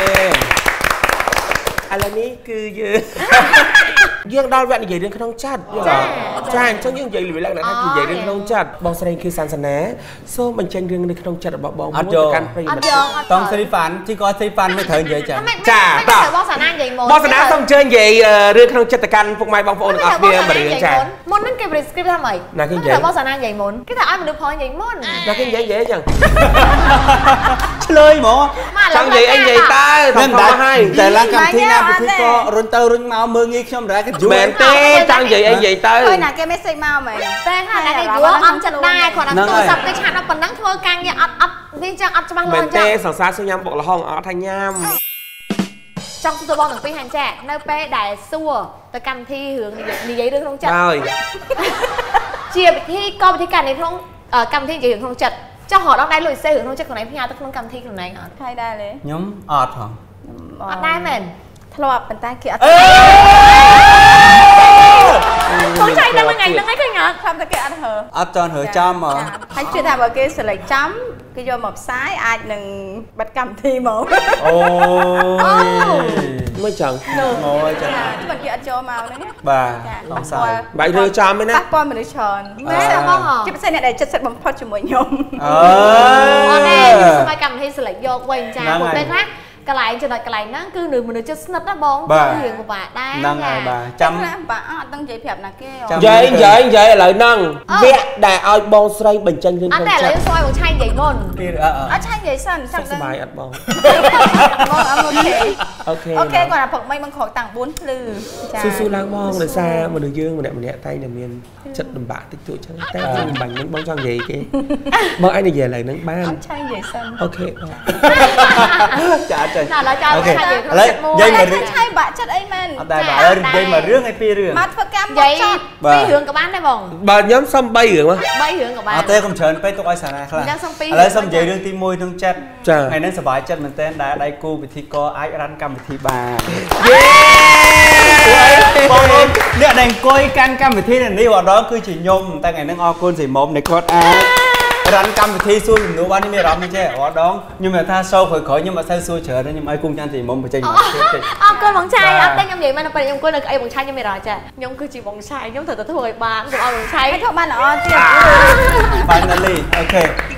ឡូវនេះគឺយើងយើងដល់វគ្គនិយាយរឿងក្នុងចាត់ចាចាអញ្ចឹងយើងនិយាយលក្ខណៈថានិយាយរឿងក្នុងចាត់បងស្រីគឺសានសនាសូមបញ្ចេញរឿងនៅក្នុងចាត់របស់បងមួយទៅកាន់ប្រិយមិត្តតង់ស្រីហ្វាន់ជីក៏ស្រីហ្វាន់មិនត្រូវនិយាយចាចាតោះបងសាណានិយាយមុនបងសាណាសូមអញ្ជើញនិយាយរឿងក្នុងចិត្តទៅកាន់ពុកម៉ែបងប្អូនទាំងអស់គ្នាមួយរឿងចាមុនហ្នឹងគេ prescript ថាម៉េចណាគេនិយាយបងសាណានិយាយមុនគេថាឲ្យមនុស្សផងនិយាយមុនណាគេនិយាយនិយាយអញ្ចឹងឆ្លើយហ្មងចង់និយាយអីនិយាយតើខ្ញុំខំឲ្យតែឡើងកម្មវិធីណាពិធីក៏រុញទៅរុញមកមើងងាយខ្ញុំដែរគេយល់មែនទេចង់និយាយអីនិយាយទៅឃើញណាគេមេសេចមកមែនតែថាណាគេយល់អត់ចិត្តដែរគាត់អត់ទូរស័ព្ទគេឆាតដល់ប៉ុណ្ណឹងធ្វើការងារអត់អត់វាចឹងអត់ច្បាស់លាស់ចឹងមែនទេសង្សារសួរញ៉ាំបុកល្ហុងអត់ថាញ៉ាំចង់សួរបងទាំងពីរហាញ់ចានៅពេលដែលសួរទៅកម្មវិធីរឿងនិយាយរឿងក្នុងចិត្តហើយជាពិធីក៏ពិធីការនេះក្នុងកម្មវិធីនិយាយរឿងក្នុងចិត្តចោះរត់ដល់ដៃលុយសេរឿងក្នុងចិត្តខ្លួនឯងផ្ញើទៅក្នុងកម្មវិធីខ្លួនឯងអត់ហើយដែរទេខ្ញុំអត់ផងអត់ដែរមែនធ្លាប់ប៉ុន្តែគេអត់បងចៃដល់ថ្ងៃហ្នឹងឯងឃើញអត់ខ្ញុំតែគេអត់ហើអត់ចង់ហើចាំមកហើយជឿថាបើគេសិលេចចាំគេយកមកផ្សាយអាចនឹងបិទកម្មវិធីមកអូមិនចឹងអូយចឹងមិនគេអត់ចូលមកហ្នឹងបាទសង្ស័យបាយរើចាំទេណាប៉ះពាល់មនុស្សច្រើនមែនបងជាពិសេសអ្នកដែលចិត្តសិតបំផុតជាមួយខ្ញុំអើអត់ទេសម័យកម្មវិធីសិលេចយកវិញចាព្រោះពេលខ្លះ cái lại cho đợt cái lại nó cứ nửa mình cho snap đó bông chuyện của bà đây năng à bà chăm bà tăng giấy phép là kia vậy vậy vậy lại năng vẽ đại ai bông xoay bình chân lên anh này lấy xoay một chai giấy môn ở chai giấy sần sắc bài ăn bông ok ok còn là phật mây bằng khỏi tặng bốn lư su su lang bông rồi xa mà đường dương mà đẹp mà đẹp tay là miền chất đầm bạc tích tụi chân tay dương bằng những bông tròn gì kia bông anh này về lại nắng ban chai giấy sần ok chả trời ok lấy dây mà chai bạ chất ấy men đại bà ơi dây mà rước hay pi rước mặt phật cam giấy pi hưởng của bán đây bông bà nhóm xong bay hưởng mà bay hưởng của bán à tê không chờ bay tôi ai xả này không lấy xong giấy rước tim môi thương chất ngày nên sờ bài chất mình tên đã đại cô bị thi co ai rắn cam bị thi bà bông ơi nè đành coi can cam bị thi này đi vào đó cứ chỉ nhôm ta ngày nâng o côn gì mồm này con ai rắn cam bị thi xui mình nấu bán đi mê rắm chứ ở đó nhưng mà tha sâu khỏi khỏi nhưng mà sao xui chờ đó nhưng mà ai cung chan thì mồm bị chênh ông côn bóng trai ông tên nhom gì mà nó phải nhom côn là ai bóng trai như mày rồi chứ nhom cứ chỉ bóng trai nhom thật thật thôi bà cũng ông bóng trai cái thằng bạn là o chứ finally ok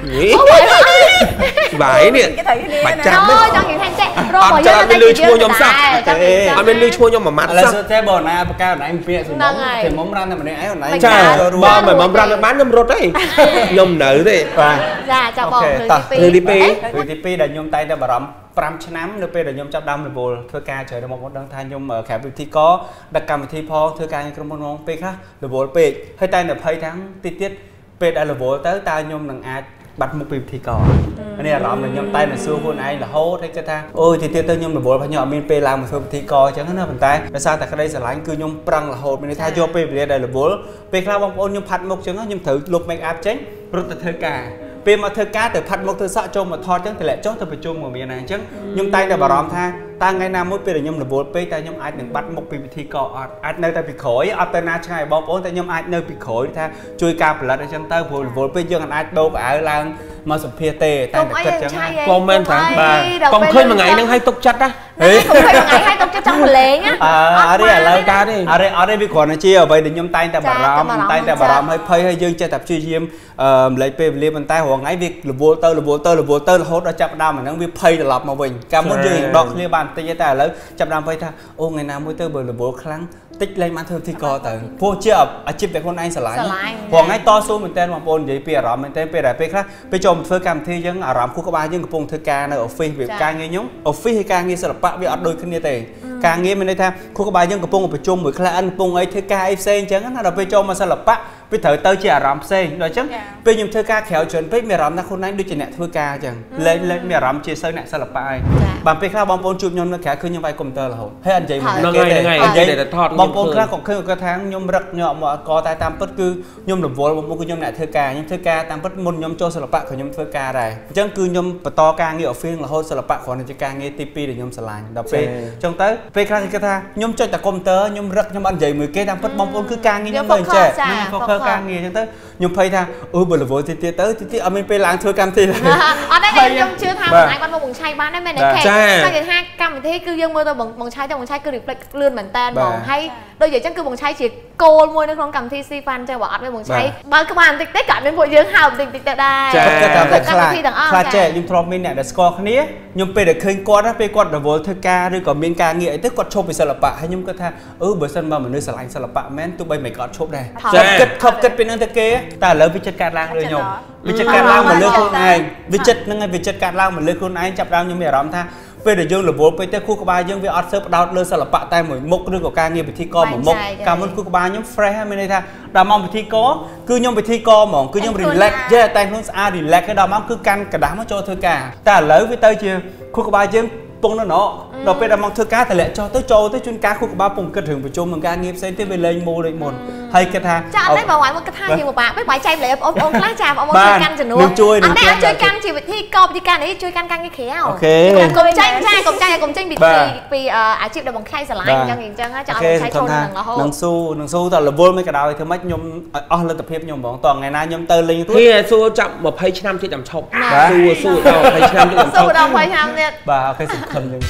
vải nè bạch trắng thôi cho những thanh trẻ rồi anh cho anh bên lưới chua nhom sao anh bên lưới chua nhom mà mặt sao thế bò này cao này anh phía xuống móng thì móng răng này mà này ấy hồi nãy cha ba mà móng răng bán nhom rốt đấy nhom nữ đấy dạ chào bò người đi pi người đi pi là nhom tay đã bà rắm pram chấm nơi pe là nhom chấp đâm là bồ thưa ca trời là một con đăng thay nhom ở khẹp vị thi có đặc cầm vị thi po thưa ca như trong môn ngon pe khác là bồ pe hơi tay là hơi thắng tiết tiết pe đã là bồ tới ta nhom đằng ai bắt một vị thi có anh này là là nhom tay là xưa hôm nay là hốt hay cái ta ôi thì tiết tới nhom là bồ phải nhỏ min pe làm một số thi co chẳng hết bàn tay tại sao tại cái đây sẽ lái cứ nhom prang là hốt mình thay vô pe về đây là bồ pe khác bông ôn nhom phạt một chứng nhom thử lục make up tránh rất là thưa ca pe mà thưa cá từ phật một thưa sợ trông mà thò chẳng thì lại chốt từ phải chung của miền này chứ nhưng tay là bảo rõm tha ta ngày nào mỗi pe là nhom là bố pe ta nhom ai đừng bắt một pe thi cọ ai nơi ta bị khối alternate ngày bom ôn ta nhom ai nơi bị khối tha chui cạp là để chân tay bố bố pe dương ai đâu ở làng mà sụp phê tê tay được chất chẳng comment thằng bà còn khơi mà ngày năng hay tục chất á không phải ngày hay tục chất trong một lễ nhá à đây là lời ca đi à đây ở đây bị còn này chia ở vậy để nhom tay ta bảo rõm tay ta bảo rõm hay phơi hay dương chơi tập chui diêm lấy pe lấy bàn tay hoặc ngay việc là bố tơ là bố tơ là bố tơ là hốt ở chập đam mà nó bị phơi là lọp mà mình cảm ơn dương đọc liên bàn tay ta lớn chập đam phơi tha ô ngày nào mỗi tơ bởi là bố kháng tích lên mang thơm thi co tới vô chia ở chip về con anh sẽ lại hoặc ngay to số mình tên mà bồn vậy bìa rõ mình tên bìa đại bìa khác bây giờ phơi cam thi dân ở rắm khu các bạn dân của vùng thơ ca nơi ở phi việc ca nghe nhúng ở phi hay ca nghe sẽ là bạn bị ở đôi khi như thế ca nghe mình đây tham khu các bạn dân của vùng ở chung với khai ăn vùng ấy thơ ca ấy sen chẳng nó là bây giờ mà sẽ là bạn bây thời tới chỉ ở rắm sen rồi chứ bây giờ thơ ca khéo chuẩn với mẹ rắm nó không đánh đôi chuyện nè thơ ca chẳng lên lên mẹ rắm chia sơi nè sẽ là bạn bạn bìa khác bom bồn chụp nhom nó khẽ khơi như vậy cùng tơ là hổ hay anh vậy mình ngày ngày vậy để thọt bom bồn khác còn khơi cái tháng nhom rực nhọ mà co tay tam bất cứ nhom được vốn một cái nhom nè thơ ca nhưng thơ ca tam bất môn nhom cho sẽ là bạn của nhom thơ ca này chẳng cứ nhom to ca nghe ở phiên là hôn sẽ là bạn của nên ca nghe tivi để nhom sẽ lại đọc về trong tới về khác thì cái tha nhom cho ta công tơ nhom rực nhom ăn dậy mười cái tam bất bom bồn cứ ca nghe nhom người trẻ nhom khơi ca nghe chẳng tới nhom phơi tha ôi bữa là vội thì thì tới thì ở bên pe làng thưa cam thì ở đây nhom chưa tham ai con bông chai bán đấy mẹ này kẹt sao vậy ha cam thế cứ dương mưa tôi bông bông chai trong bông chai cứ reflect lươn bản tên bông hay đôi giờ chắc cứ bông chai chỉ cô môi nó không cầm thi si fan cho bọn với bông chai bao các bạn tích tích cả bên bộ dương hào tình tích tại đây cam thi thằng ông trẻ nhưng from bên này là score khné nhưng pe để khơi quạt đó pe quạt là vô thưa ca rồi còn bên ca nghĩa tức quạt chụp bị sờ lập bạ hay nhưng có tha ừ bữa sân mà mình nơi sờ lạnh sờ lập bạ men tụi bay mày có chụp này kết khóc kết bên ăn thưa kế ta lớn với chất cát lang rồi nhung với chất cát lang mà lơ con ai với chất nó ngay với chất cát lang mà lơ con ai chập đau nhưng mẹ rắm tha về để dương là bố về tới khu các bạn dương về art serve đào lơ sờ lập bạ tay mỗi mốc đứa của ca nghe bị thi co một mốc cảm ơn khu các bạn nhóm fresh bên đây tha đào mong bị thi có cứ nhóm bị thi co mỏng cứ nhóm relax dễ tay không à relax cái đào mong cứ căn cả đám nó cho thôi cả ta lấy với tay chưa khu các bạn dương bông nó nọ đầu pe đào mong thưa cá thì lại cho tới trâu tới chuyên cá khu các bạn cùng kết hưởng với chung mình ca nghiệp xem tới về lên mua lên một hay cái tha cha đấy bảo ngoại một cái thai gì một bạn biết bài chay lại ôm ôm lá trà ôm ôm chơi căn chừng nữa anh đang chơi căn chỉ thi co thì căn đấy chơi căn căn cái khéo cùng tranh cha cùng tranh cùng tranh bị bị à chịu được bằng khay sải lại cho nhìn chân á cho ông khay thôn đằng là hô đằng su đằng su tao là vô mấy cái đào thì mấy nhom on lên tập hiệp nhom bọn toàn ngày nay nhom tơ lên khi su chậm một hay năm thì chậm chọc su su đâu hay năm thì chậm chọc su đâu hay năm nè bà cái sự khẩn như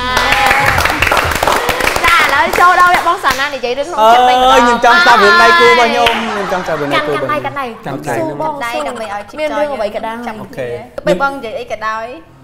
nói show đâu bóng sàn anh thì chị đứng không chết ơi nhưng trong sao việc này cô bao nhiêu nhưng trong sao việc này cô bao nhiêu cái này su bông đây là mày ở miền dương của vậy cả đang ok bên bông vậy cái đào ấy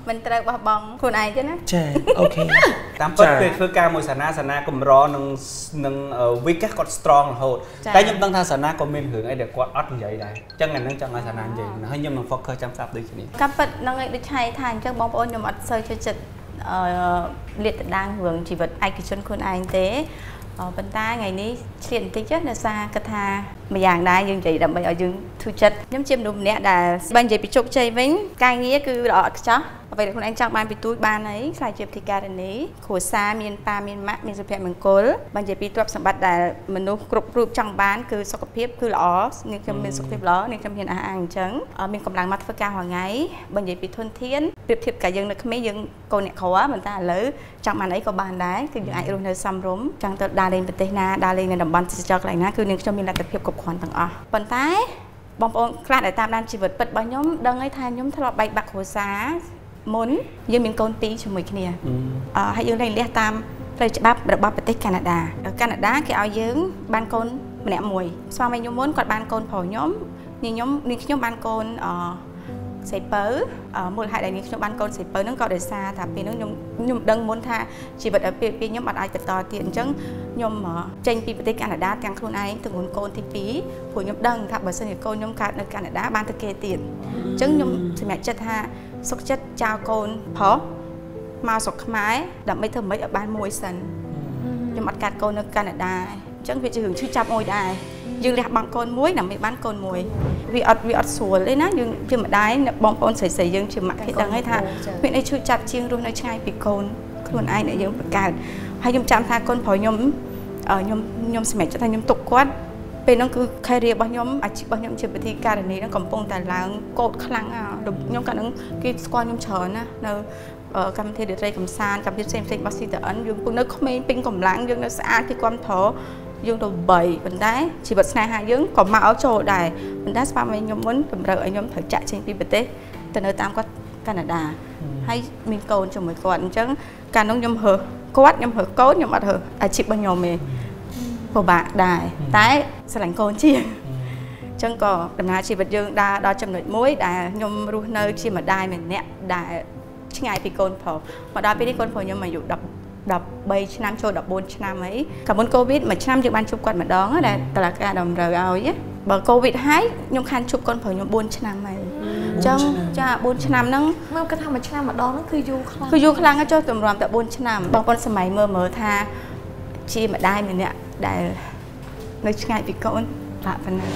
មិនត្រូវបោះបង់ខ្លួនឯងទេណាចាអូខេតាមពិតពេលធ្វើការមួយសាសនាសាសនាកម្រនឹងនឹងវិកគាត់ strong រហូតតែខ្ញុំដឹងថាសាសនាក៏មានរឿងអីដែលគាត់អត់និយាយដែរអញ្ចឹងអានឹងចង់ឲ្យសាសនានិយាយហើយខ្ញុំនឹង focus ចាំស្ដាប់ដូចគ្នាការពិតនឹងឲ្យដូចឆៃថាអញ្ចឹងបងប្អូនខ្ញុំអត់សូវចូលចិត្តអឺលាតត្រដាងរឿងជីវិតឯកជនខ្លួនឯងទេប៉ុន្តែថ្ងៃនេះឆ្លៀតបន្តិចណាសារគាត់ថាម្យ៉ាងដែរយើងនិយាយដើម្បីឲ្យយើងធូរចិត្តខ្ញុំជាមនុស្សម្នាក់ដែលបើនិយាយពីជោគជ័យវិញការងារគឺល្អឥតខ្ចោះអ្វីដែលខ្លួនឯងចង់បានពីទូចបានអីខ្លាចជាវិធីការនេះគ្រួសារមានប៉ាមានម៉ាក់មានសុភមង្គលបើនិយាយពីទ្រព្យសម្បត្តិដែលមនុស្សគ្រប់រូបចង់បានគឺសុខភាពគឺល្អនាងខ្ញុំមានសុខភាពល្អនាងខ្ញុំហ៊ានអះអាងអញ្ចឹងមានកម្លាំងមកធ្វើការរាល់ថ្ងៃបើនិយាយពីធនធានប្រៀបធៀបกับយើងនៅក្មេងយើងកូនអ្នកក្រប៉ុន្តែឥឡូវចង់បានអីក៏បានដែរគឺយើងអាចរស់នៅសមរម្យចង់ទៅដើរលេងប្រទេសណាដើរលេងនៅតំបន់ទេសចរកន្លែងណាគឺនាងខ្ញុំមានលទ្ធភាពគ្រប់គ្រាន់ទាំងអស់ប៉ុន្តែបងប្អូនខ្លះដែលតាមដានជីវិតពិតរបស់ខ្ញុំដឹងហើយថាខ្ញុំធ្លាប់បែកបាក់គ្រួសារមុនយើងមានកូនពីរជាមួយគ្នាអឺហើយយើងលែងលះតាមផ្លូវច្បាប់របស់ប្រទេសកាណាដាកាណាដាគេឲ្យយើងបានកូនម្នាក់មួយស្វាមីខ្ញុំមុនគាត់បានកូនប្រុសខ្ញុំនាងខ្ញុំនាងខ្ញុំបានកូនអឺសៃពៅមូលហេតុដែលនាងខ្ញុំបានកូនសៃពៅហ្នឹងក៏ដោយសារថាពេលហ្នឹងខ្ញុំខ្ញុំដឹងមុនថាជីវិតពេលពេលខ្ញុំអត់អាចបន្តទៀតអញ្ចឹងខ្ញុំចេញពីប្រទេសកាណាដាទាំងខ្លួនឯងទាំងមុនកូនទីពីរព្រោះខ្ញុំដឹងថាបើសិនជាកូនខ្ញុំកើតនៅកាណាដាបានទៅគេទៀតអញ្ចឹងខ្ញុំសម្រេចចិត្តថាសុខចិត្តចៅកូនប្រុសមកស្រុកខ្មែរដើម្បីធ្វើម៉េចឲ្យបានមួយសិនខ្ញុំអត់កាត់កូននៅកាណាដាអញ្ចឹងវាជារឿងឈឺចាប់មួយដែរយើងលះបង់កូនមួយដើម្បីបានកូនមួយវាអត់វាអត់ស្រួលទេណាយើងជាម្ដាយបងប្អូនស្រីស្រីយើងជាម៉ាក់គេដឹងហើយថាមានអីឈឺចាប់ជាងរស់នៅឆ្ងាយពីកូនខ្លួនឯងដែលយើងបង្កើតហើយខ្ញុំចាំថាកូនប្រុសខ្ញុំខ្ញុំខ្ញុំសម្រេចចិត្តថាខ្ញុំទុកគាត់ពេលហ្នឹងគឺ career របស់ខ្ញុំអាជីពរបស់ខ្ញុំជាវិធីការនេះហ្នឹងកំពុងតែឡើងកោតខ្លាំងខ្ញុំកាលហ្នឹងគេស្គាល់ខ្ញុំច្រើនណានៅកម្មវិធីរាត្រីកំសាន្តកម្មវិធីផ្សេងផ្សេងរបស់ C T N យើងពុកនៅក្មេងពេញកម្លាំងយើងនៅស្អាតគេគ្រប់ត្រយើងទៅបីប៉ុន្តែជីវិតស្នេហាយើងក៏មកចូលដែរប៉ុន្តែស្វាមីខ្ញុំមុនតម្រូវឲ្យខ្ញុំត្រូវចាក់ចេញពីប្រទេសទៅនៅតាមគាត់កាណាដាហើយមានកូនជាមួយគាត់អញ្ចឹងកាលនោះខ្ញុំរើសគាត់ខ្ញុំរើសកូនខ្ញុំអត់រើសអាជីពរបស់ខ្ញុំទេពិបាកដែរតែស្រឡាញ់កូនជាងអញ្ចឹងក៏ដំណើរជីវិតយើងដើរដល់ចំណុចមួយដែលខ្ញុំរស់នៅជាម្ដាយម្នាក់ដែលឆ្ងាយពីកូនប្រុសមកដល់ពេលនេះកូនប្រុសខ្ញុំអាយុដប់ដប់បីឆ្នាំចូលដប់បួនឆ្នាំអីកាលមុនកូវីដមួយឆ្នាំយើងបានជួបគាត់ម្ដងដែលតឡាការតម្រូវឲ្យបើកូវីដហើយខ្ញុំខានជួបកូនប្រុសខ្ញុំបួនឆ្នាំហើយអញ្ចឹងចាបួនឆ្នាំហ្នឹងមកគាត់ថាមួយឆ្នាំម្ដងហ្នឹងគឺយូរខ្លាំងគឺយូរខ្លាំងចុះតម្រាំតែបួនឆ្នាំបងប្អូនសម័យមើលមើលថាជាម្ដាយម្នាក់ដែលនៅឆ្ងាយពីកូនបាក់ប៉ុណ្ណា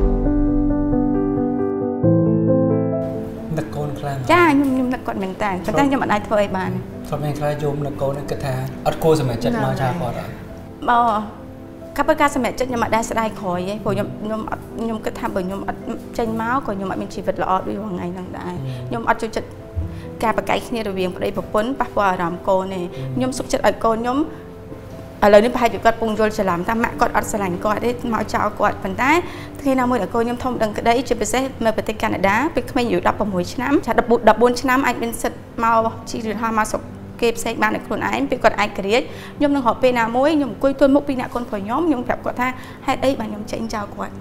នឹកកូនខ្លាំងចាខ្ញុំខ្ញុំនឹកគាត់មែនតើប៉ុន្តែខ្ញុំអត់អាចធ្វើអីបានគាត់មានខ្លាចយំនឹកកូនគិតថាអត់គួរសម្រេចចិត្តមកចាគាត់អត់បើកាប់ការសម្រេចចិត្តខ្ញុំអត់ដែរស្ដាយក្រោយទេព្រោះខ្ញុំខ្ញុំអត់ខ្ញុំគិតថាបើខ្ញុំអត់ចេញមកក៏ខ្ញុំអត់មានជីវិតល្អដូចរាល់ថ្ងៃហ្នឹងដែរខ្ញុំអត់ចូលចិត្តការប្រកែកគ្នារវាងប្តីប្រពន្ធប៉ះពាល់អារម្មណ៍កូនទេខ្ញុំសុខចិត្តឲ្យកូនខ្ញុំឥឡូវនេះប្រហែលជាគាត់ពងយល់ច្រឡំថាម៉ាក់គាត់អត់ស្រឡាញ់គាត់ទេមកចោលគាត់ប៉ុន្តែថ្ងៃណាមួយដល់កូនខ្ញុំធំដឹងក្តីជាពិសេសនៅប្រទេសកាណាដាពេលក្មេងអាយុដប់ប្រាំមួយឆ្នាំចាដប់បួនឆ្នាំអាចមានសិទ្ធមកជិះរថយន្តមកស្រុកគេផ្សេងបានតែខ្លួនឯងពេលគាត់ឯករាជ្យខ្ញុំនឹងរកពេលណាមួយខ្ញុំអង្គុយទល់មុខពីអ្នកកូនប្រុសខ្ញុំខ្ញុំប្រាប់គាត់ថាហេតុអីបានខ្ញុំចេញចោលគាត់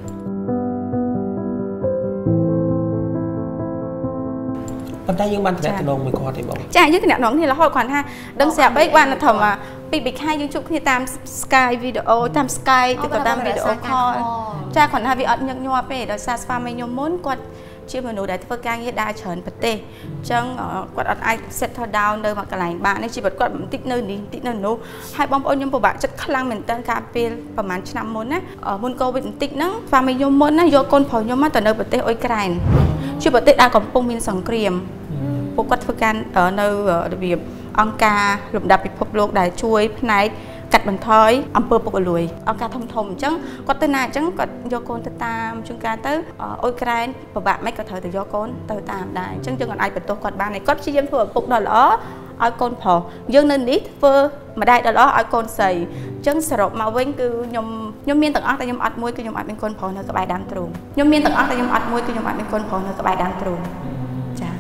ប៉ុន្តែយើងបានតំណងមួយគាត់ទេបងចាយើងតំណងគ្នារហូតគាត់ថាដឹងស្រាប់អីបានធំពីពីខែយើងជួបគ្នាតាម Skype វីដេអូតាម Skype ទៅក៏តាមវីដេអូ call ចាគាត់ថាវាអត់ញឹកញាប់ទេដោយសារស្វាមីខ្ញុំមុនគាត់ជាមនុស្សដែលធ្វើការងារដើរច្រើនប្រទេសអញ្ចឹងគាត់អត់អាច settle down នៅមួយកន្លែងបាននេះជីវិតគាត់បន្តិចនៅនេះបន្តិចនៅនោះហើយបងប្អូនខ្ញុំពិបាកចិត្តខ្លាំងមែនតើការពេលប្រហែលឆ្នាំមុនណាមុនកូវីដបន្តិចហ្នឹងស្វាមីខ្ញុំមុនណាយកកូនប្រុសខ្ញុំមកទៅនៅប្រទេសអ៊ុយក្រែនជាប្រទេសដែលកំពុងមានសង្គ្រាមពួកគាត់ធ្វើការនៅរបៀបអង្គការលំដាប់ពិភពលោកដែលជួយផ្នែកកាត់បន្ថយអំពើពុករលួយអង្គការធំធំអញ្ចឹងគាត់ទៅណាអញ្ចឹងគាត់យកកូនទៅតាមជួនកាលទៅអ៊ុយក្រែនពិបាកមិនក៏ត្រូវទៅយកកូនទៅតាមដែរអញ្ចឹងយើងអាចបន្ទោសគាត់បានហើយគាត់ព្យាយាមធ្វើឪពុកដ៏ល្អឲ្យកូនប្រុសយើងនៅនេះធ្វើម្ដាយដ៏ល្អឲ្យកូនស្រីអញ្ចឹងសរុបមកវិញគឺខ្ញុំខ្ញុំមានទាំងអស់តែខ្ញុំអត់មួយគឺខ្ញុំអត់មានកូនប្រុសនៅក្បែរដើមទ្រូងខ្ញុំមានទាំងអស់តែខ្ញុំអត់មួយគឺខ្ញុំអត់មានកូនប្រុសនៅក្បែរដើមទ្រូងចា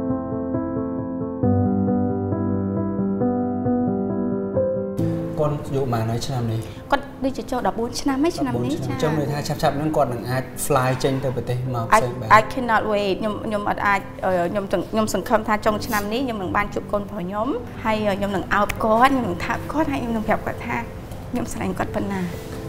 កូនយ dụ mà nóiឆ្នាំនេះគាត់ដូចជាចូល14ឆ្នាំហើយឆ្នាំនេះចាចង់និយាយថាឆាប់ឆាប់ហ្នឹងគាត់នឹងអាច fly ចេញទៅប្រទេសមកផ្សេងបែប I cannot wait ខ្ញុំខ្ញុំអត់អាចខ្ញុំខ្ញុំសង្ឃឹមថាចុងឆ្នាំនេះខ្ញុំនឹងបានជួបកូនប្រុសខ្ញុំហើយខ្ញុំនឹងអោបគាត់ខ្ញុំនឹងថាប់គាត់ហើយខ្ញុំនឹងប្រាប់គាត់ថាខ្ញុំស្រឡាញ់គាត់ប៉ុណ្ណា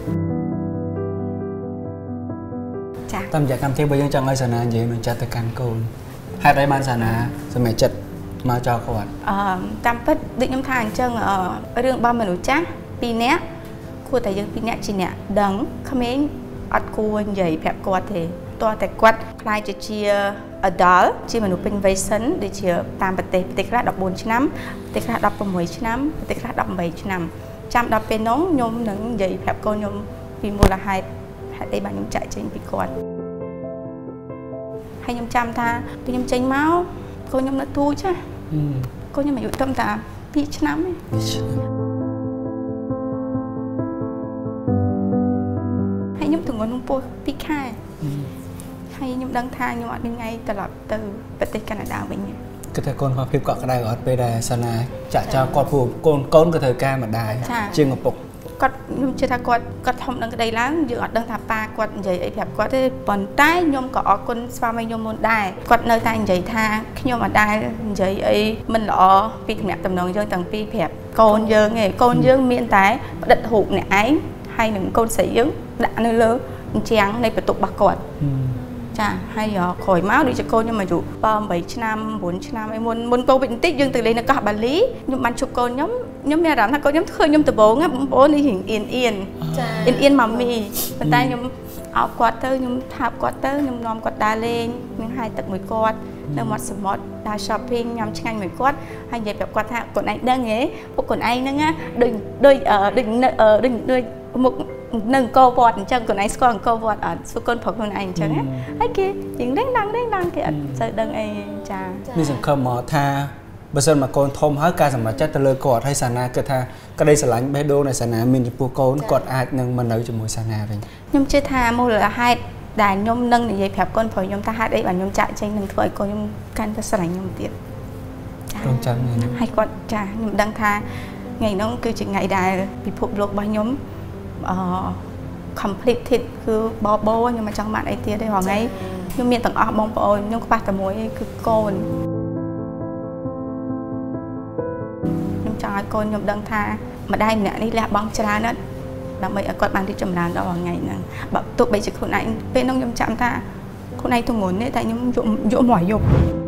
ចាតាមរយៈកម្មវិធីរបស់យើងចង់ឲ្យសាណានិយាយនឹងចាត់ទៅកាន់កូនហេតុអីបានសាណាសម្រាប់ចិត្តមកចោលគាត់អឺតាមពិតដូចខ្ញុំថាអញ្ចឹងរឿងរបស់មនុស្សចាស់ពីរនាក់គួរតែយើងពីរនាក់ជាអ្នកដឹងក្មេងអត់គួរនិយាយប្រាប់គាត់ទេតោះតែគាត់ខ្លាចជាជា adult ជាមនុស្សពេញវ័យសិនដូចជាតាមប្រទេសប្រទេសខ្លះ14ឆ្នាំប្រទេសខ្លះ16ឆ្នាំប្រទេសខ្លះ18ឆ្នាំចាំដល់ពេលនោះខ្ញុំនឹងនិយាយប្រាប់កូនខ្ញុំពីមូលហេតុហេតុអីបានខ្ញុំចាក់ចេញពីគាត់ហើយខ្ញុំចាំថាពេលខ្ញុំចេញមកកូនខ្ញុំនៅទូចាកូនខ្ញុំអាយុត្រឹមតែពីរឆ្នាំទេហើយខ្ញុំទម្ងន់នឹងពោះពីរខែហើយខ្ញុំដឹងថាខ្ញុំអត់មានថ្ងៃត្រឡប់ទៅប្រទេសកាណាដាវិញគឺថាកូនគាត់ភាពកក់ក្ដៅអត់ពេលដែលសាណាចាក់ចោលគាត់ព្រោះកូនកូនក៏ត្រូវការម្ដាយជាងឪពុកគាត់ខ្ញុំជឿថាគាត់គាត់ធំនឹងក្តីឡើងយើងអត់ដឹងថាប៉ាគាត់និយាយអីប្រាប់គាត់ទេប៉ុន្តែខ្ញុំក៏អរគុណស្វាមីខ្ញុំមុនដែរគាត់នៅតែនិយាយថាខ្ញុំអត់ដែលនិយាយអីមិនល្អពីទំនាក់ទំនងយើងទាំងពីរប្រាប់កូនយើងឯងកូនយើងមានតែផ្ដិតរូបអ្នកឯងហើយនឹងកូនស្រីយើងដាក់នៅលើអញ្ចាំងនៃបន្ទប់របស់គាត់ចាហើយក្រោយមកដូចជាកូនខ្ញុំអាយុ8ឆ្នាំ9ឆ្នាំឯមុនមុនកូវីដបន្តិចយើងទៅលេងនៅកោះបាលីខ្ញុំបានជួបកូនខ្ញុំខ្ញុំមានអារម្មណ៍ថាកូនខ្ញុំឃើញខ្ញុំដំបូងបងប្អូននេះរៀងអៀនអៀនចាអៀនអៀនម៉ាមីប៉ុន្តែខ្ញុំអោបគាត់ទៅខ្ញុំថាបគាត់ទៅខ្ញុំនាំគាត់ដើរលេងនឹងហាយទឹកមួយគាត់នៅមាត់សមុទ្រដើរ shopping ញ៉ាំឆ្ងាញ់មួយគាត់ហើយនិយាយប្រាប់គាត់ថាកូនឯងដឹងហ៎ពួកកូនឯងហ្នឹងដូចដូចដូចដូចដូចមុខនឹងកោវត្តអញ្ចឹងកូនឯងស្គាល់កោវត្តអត់ស្គាល់កូនប្រុសខ្លួនឯងអញ្ចឹងហើយគេជាងដេញដងដេញដងគេអត់សូវដឹងអីចានេះសង្ឃឹមមកថាបើសិនមកកូនធំហើយការសម្រេចចិត្តទៅលើគាត់ហើយសាណាគិតថាក្តីស្រឡាញ់បេះដូងនៃសាណាមានចំពោះកូនគាត់អាចនឹងមកនៅជាមួយសាណាវិញខ្ញុំជឿថាមូលហេតុដែលខ្ញុំនឹងនិយាយប្រាប់កូនប្រុសខ្ញុំថាហេតុអីបានខ្ញុំចាក់ចេញនឹងធ្វើឲ្យកូនខ្ញុំកាន់តែស្រឡាញ់ខ្ញុំទៀតចារងចាំហ្នឹងហើយគាត់ចាខ្ញុំដឹងថាថ្ងៃនោះគឺជាថ្ងៃដែលពិភពលោករបស់ខ្ញុំអឺ completed គឺបបោខ្ញុំមិនចង់បានអីទៀតទេរហងៃខ្ញុំមានទាំងអស់បងប្អូនខ្ញុំខ្វះតែមួយគឺកូនខ្ញុំចង់ឲ្យកូនខ្ញុំដឹងថាម្ដាយម្នាក់នេះលះបង់ច្រើនណាស់ដើម្បីឲ្យគាត់បានរីកចម្រើនដល់ថ្ងៃហ្នឹងបើទោះបីជាខ្លួនឯងពេលនោះខ្ញុំចាំថាខ្លួនឯងទងន់ទេតែខ្ញុំយកយកមកយប់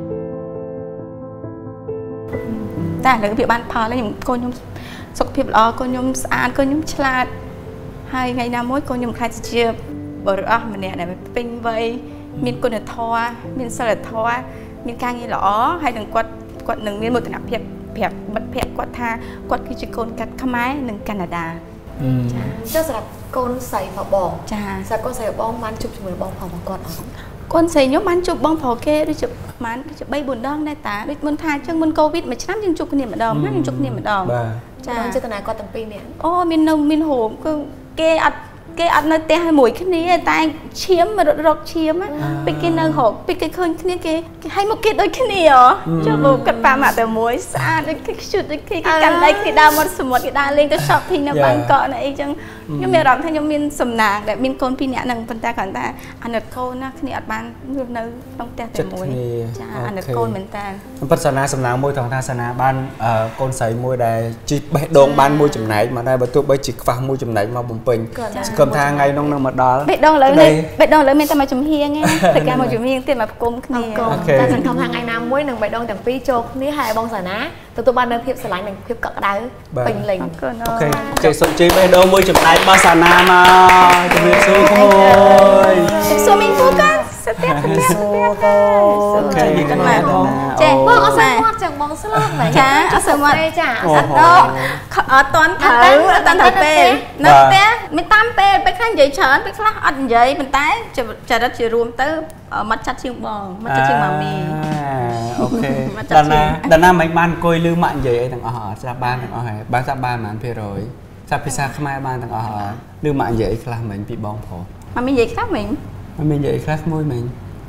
តែឥឡូវវាបានផលហើយខ្ញុំកូនខ្ញុំសុខភាពល្អកូនខ្ញុំស្អាតកូនខ្ញុំឆ្លាតហើយថ្ងៃណាមួយកូនខ្ញុំខ្លាចជាបរិអស់ម្នាក់ដែលពេញវ័យមានគុណធម៌មានសិលធម៌មានការងារល្អហើយនឹងគាត់គាត់នឹងមានមោទនភាពប្រាប់មិត្តភក្តិគាត់ថាគាត់គឺជាកូនកាត់ខ្មែរនិងកាណាដាចាចុះសម្រាប់កូនស្រីរបស់បងចាសម្រាប់កូនស្រីរបស់បងបានជួបជាមួយបងប្រុសរបស់គាត់អត់កូនស្រីខ្ញុំបានជួបបងប្រុសគេដូចជាប្រហែលដូចជា3 4ដងដែរតាដូចមុនថាអញ្ចឹងមុនកូវីដមួយឆ្នាំយើងជួបគ្នាម្ដងណាយើងជួបគ្នាម្ដងចាចេតនាគាត់ទាំងពីរនេះអូមាននៅមានហូបគឺគេអត់គេអត់នៅផ្ទះមួយគ្នាតែឈាមរត់រកឈាមពេលគេនៅរកពេលគេឃើញគ្នាគេឲ្យមកគេដូចគ្នាហ៎ចុះមកកាត់ប៉ាមកតែមួយស្អាតដូចគេខ្ជុតដូចគេកាន់ដៃគេដើរមកសមុទ្រគេដើរលេងទៅ shopping នៅបាងកកនៅអីចឹងខ្ញុំមានអារម្មណ៍ថាខ្ញុំមានសំណាងដែលមានកូនពីរនាក់ហ្នឹងប៉ុន្តែគ្រាន់តែអាណិតកូនណាគ្នាអត់បានរស់នៅក្នុងផ្ទះតែមួយចាអាណិតកូនមែនតើប៉ុន្តែសាណាសំណាងមួយត្រង់ថាសាណាបានកូនស្រីមួយដែលជីបេះដូងបានមួយចំណែកមកដែរបើទោះបីជាខ្វះមួយចំណែកមកបំពេញសង្ឃឹមថាថ្ងៃនោះនឹងមកដល់បេះដូងឥឡូវនេះបេះដូងឥឡូវមានតែមកចំហៀងឯងតែការមកចំហៀងទៀតមកផ្គុំគ្នាតែសង្ឃឹមថាថ្ងៃណាមួយនឹងបេះដូងទាំងពីរចូលគ្នាហើយបងសាណាទទួលបាននូវភាពស្រឡាញ់និងភាពកក់ក្ដៅពេញលេញអូខេជ័យសុខជ័យបេះដូងមួយចំណែករបស់សាណាមកជំរាបសួរក្មួយសួរមីងពូកាស្ទះស្ទះស្ទះអូខេកន្លែងបងចេះបងអត់ស្មាត់ចឹងបងស្លាប់មែនចាអត់ស្មាត់ទេចាអត់ដល់អត់តន់ត្រូវអត់តន់ត្រូវពេលនៅផ្ទះមានតាមពេលពេលខ្លះនិយាយច្រើនពេលខ្លះអត់និយាយប៉ុន្តែចរិតជារួមទៅមកចាត់ជាងបងមកចាត់ជាងម៉ាមីអូខេដល់ណាដល់ណាមិនបានអង្គុយលឺម៉ាក់និយាយអីទាំងអស់អត់ស្ដាប់បានទាំងអស់ហើយបានស្ដាប់បានប៉ុន្មានភាគរយស្ដាប់ភាសាខ្មែរបានទាំងអស់ហើយលឺម៉ាក់និយាយអីខ្លះមិញពីបងប្រុសម៉ាមីនិយាយខ្លះមិញម៉ាមីនិយាយខ្លះមួយមិញ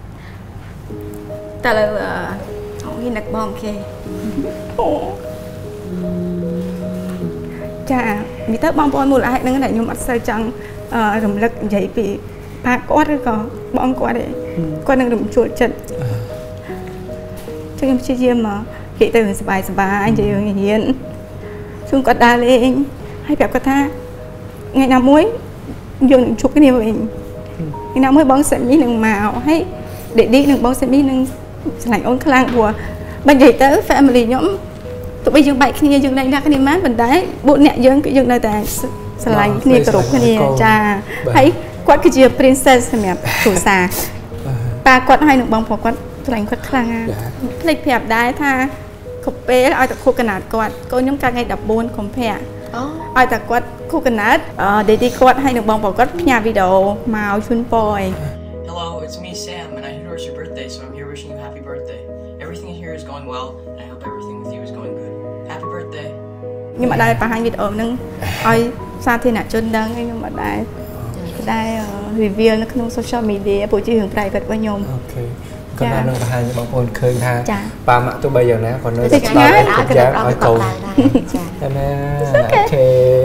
តែលើអឺមាននឹកបងគេចា vì tới bong bóng một lại nâng này nhưng mà sao chẳng rầm lực vậy bị ba quát rồi có bong quát đấy quát nâng rầm chuột chân cho em chia chia mà kỹ từ bài bài anh chị hiền chung quát đa lên hay đẹp quát tha ngày nào muối dùng chụp cái điều mình ngày nào muối bong sợi mi nâng màu hay để đi nâng bong sợi mi nâng lạnh ôn khang của bên vậy tới family nhóm tụi bây giờ bài kia dừng đây ra cái niềm mát mình đấy bộ nhẹ dừng cái dừng đây tại sài kia cái rục kia cha thấy quát cái gì princess mẹ thủ xà ba quát hai nụ bông phò quát lạnh quát khang lịch đẹp đấy tha cục bé ai tập khu canát quát có nhóm ca ngay đập buôn không phải ai tập quát khu canát để đi quát hai nụ bông phò quát nhà video màu chun boy. Hello, it's me Sam, and I heard it's your birthday, so I'm here wishing you happy birthday. Everything here is going well, and I hope everything with you is going good. Happy birthday. Nhưng mà đây bà hai video nâng oi sao thế nào chân đăng nhưng mà đây đây review nó không social media bộ chỉ hưởng private với nhôm. Ok. Còn đang nâng bà hai những bóng phôn khơi tha. Ba mạng tôi bây giờ nè còn nơi rất là cực giác oi cầu. Cho nên ok.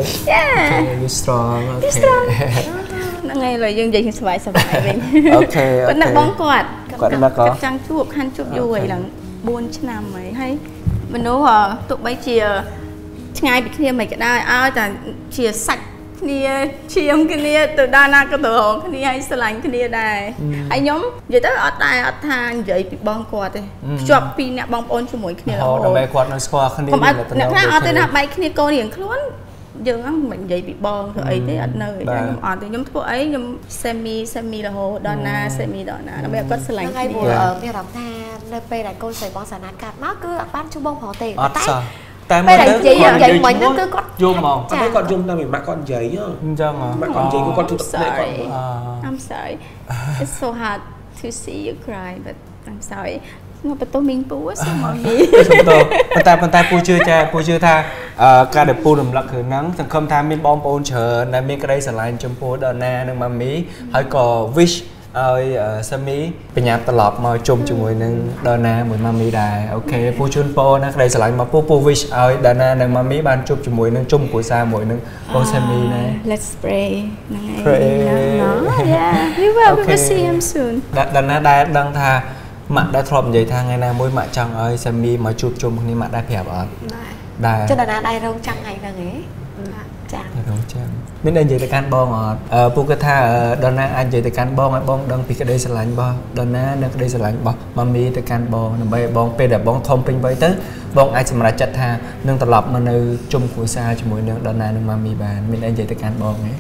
Ok, you strong. You strong. Nó nghe lời dân gì sải sải mình. Ok. Còn đặt bóng quạt. Quạt nó có. Trang chuột khăn chuột vui là buôn chứ nào mấy hay. Mình nói là tụi bây chia ngay bị kia mày cái đây ai ta chia sạch kia chiêm kia từ đa na cái từ hồn kia hay sờ lạnh kia đây anh nhóm vậy tới ở đây ở thang vậy bị bong quạt đi chụp pin nè bong ôn cho mỗi kia là họ mày quạt nó squat kia là tận đâu ở đây là bay kia cô liền luôn dừng á mình vậy bị bong rồi ấy thế ở nơi ở từ nhóm thuốc ấy nhóm semi semi là hồ Donna semi Donna nó bây giờ có sờ lạnh ngay buổi ở kia đóng tha nơi bây là cô sài bong sài nát cát nó cứ bán chung bông họ tiền tại bây giờ chị vậy mình nó cứ có zoom mà con thấy con zoom ra mình mặc con giấy á chân à mặc con giấy của con chụp lại con I'm sorry it's so hard to see you cry but I'm sorry nó bắt tôi mình bú sao mà gì phần tay phần tay pu chưa cha pu chưa tha ca được pu đầm lắc hưởng nắng thằng không tham miên bom ôn chờ này miên cái đây sẽ lại chấm pu đợt na nâng mà mí hỏi có wish ơi sơ mí bây giờ tập lọp mà chung chung người nâng đợt na mười mà mí đài ok pu chun po nó cái đây sẽ lại mà pu pu wish ơi đợt na nâng mà mí ban chung chung người nâng chung của xa mỗi nâng po sơ mí này let's pray pray nó yeah we will we will see him soon đợt na đai đăng tha mặt đã thòm vậy thang ngày nào mỗi mặt trăng ơi xem mi mà chụp chung thì mặt đã đẹp ở đài cho nên là đài rong trăng ngày là nghề trăng rong trăng mình đang vậy tại can bong ở Pukatha Donna anh vậy tại can bong anh bong đang bị cái đây sẽ lạnh bo Donna đang cái đây sẽ lạnh bo mami tại can bong nằm bay bong pe đẹp bong thom pin bay tới bong ai xem là chặt tha nương tập lọc mà nơi chung của xa cho mỗi nương Donna nương mami bàn mình đang vậy tại can bong ấy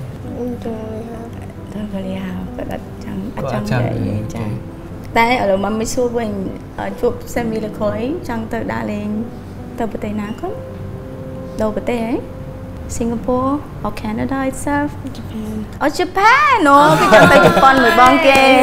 tôi tôi hào cái trăng trăng vậy tại ở mà mới xua mình ở chụp xem video khói chẳng từ đã lên từ bờ tây nam không đâu bờ tây ấy Singapore or Canada itself Japan ở Japan no cái chẳng tới Japan người bon kê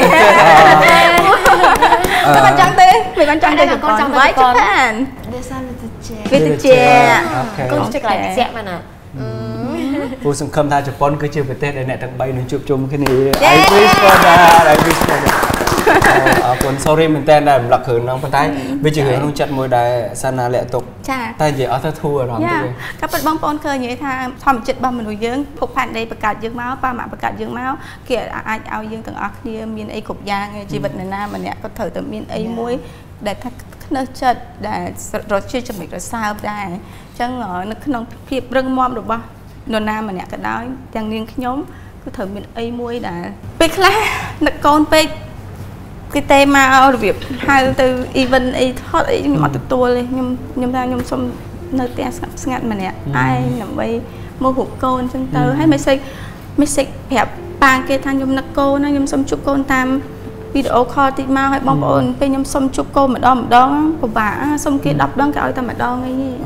cái bạn chẳng tới vì bạn chẳng tới Japan với Japan với từ chè con chắc là chè mà nè cô sừng khâm tha Japan cứ chưa về Tết đây nè thằng bay nó chụp chung cái này I wish for that I wish for that còn sorry mình tên là lật hưởng nông tay bây giờ hưởng nông chặt môi đài sana lệ tục tay gì ở thua thua rồi các bạn bong bóng khơi như thế thòm chật bom mình nuôi dưỡng phục hành đây bạc cát dưỡng máu ba mạng bạc cát dưỡng máu kia ai ao dưỡng từng óc kia miền ấy cục giang chỉ vật này nam mà nè có thử từ miền ấy muối để thắt nó chật để rồi chưa cho mình rồi sao đây chẳng ngờ nó không phiệp rừng mom được bao nôn nam mà nè cái đó đang nghiêng cái nhóm cứ thử miền ấy muối đã bích lá nó con bích cái tema việc hai từ event ấy hot ấy ngọt từ tua lên nhưng nhưng ta nhưng xong nơi te ngắt mà nè ai nằm bay mua hộp côn chân tơ hay mấy xây mấy xây hẹp bàn kia thang nhưng nắc cô nó nhưng xong chụp côn tam video call thì mau hay bong ôn bên nhưng xong chụp cô mà đo mà đo của bà xong kia đọc đón cái ta mà đo ngay gì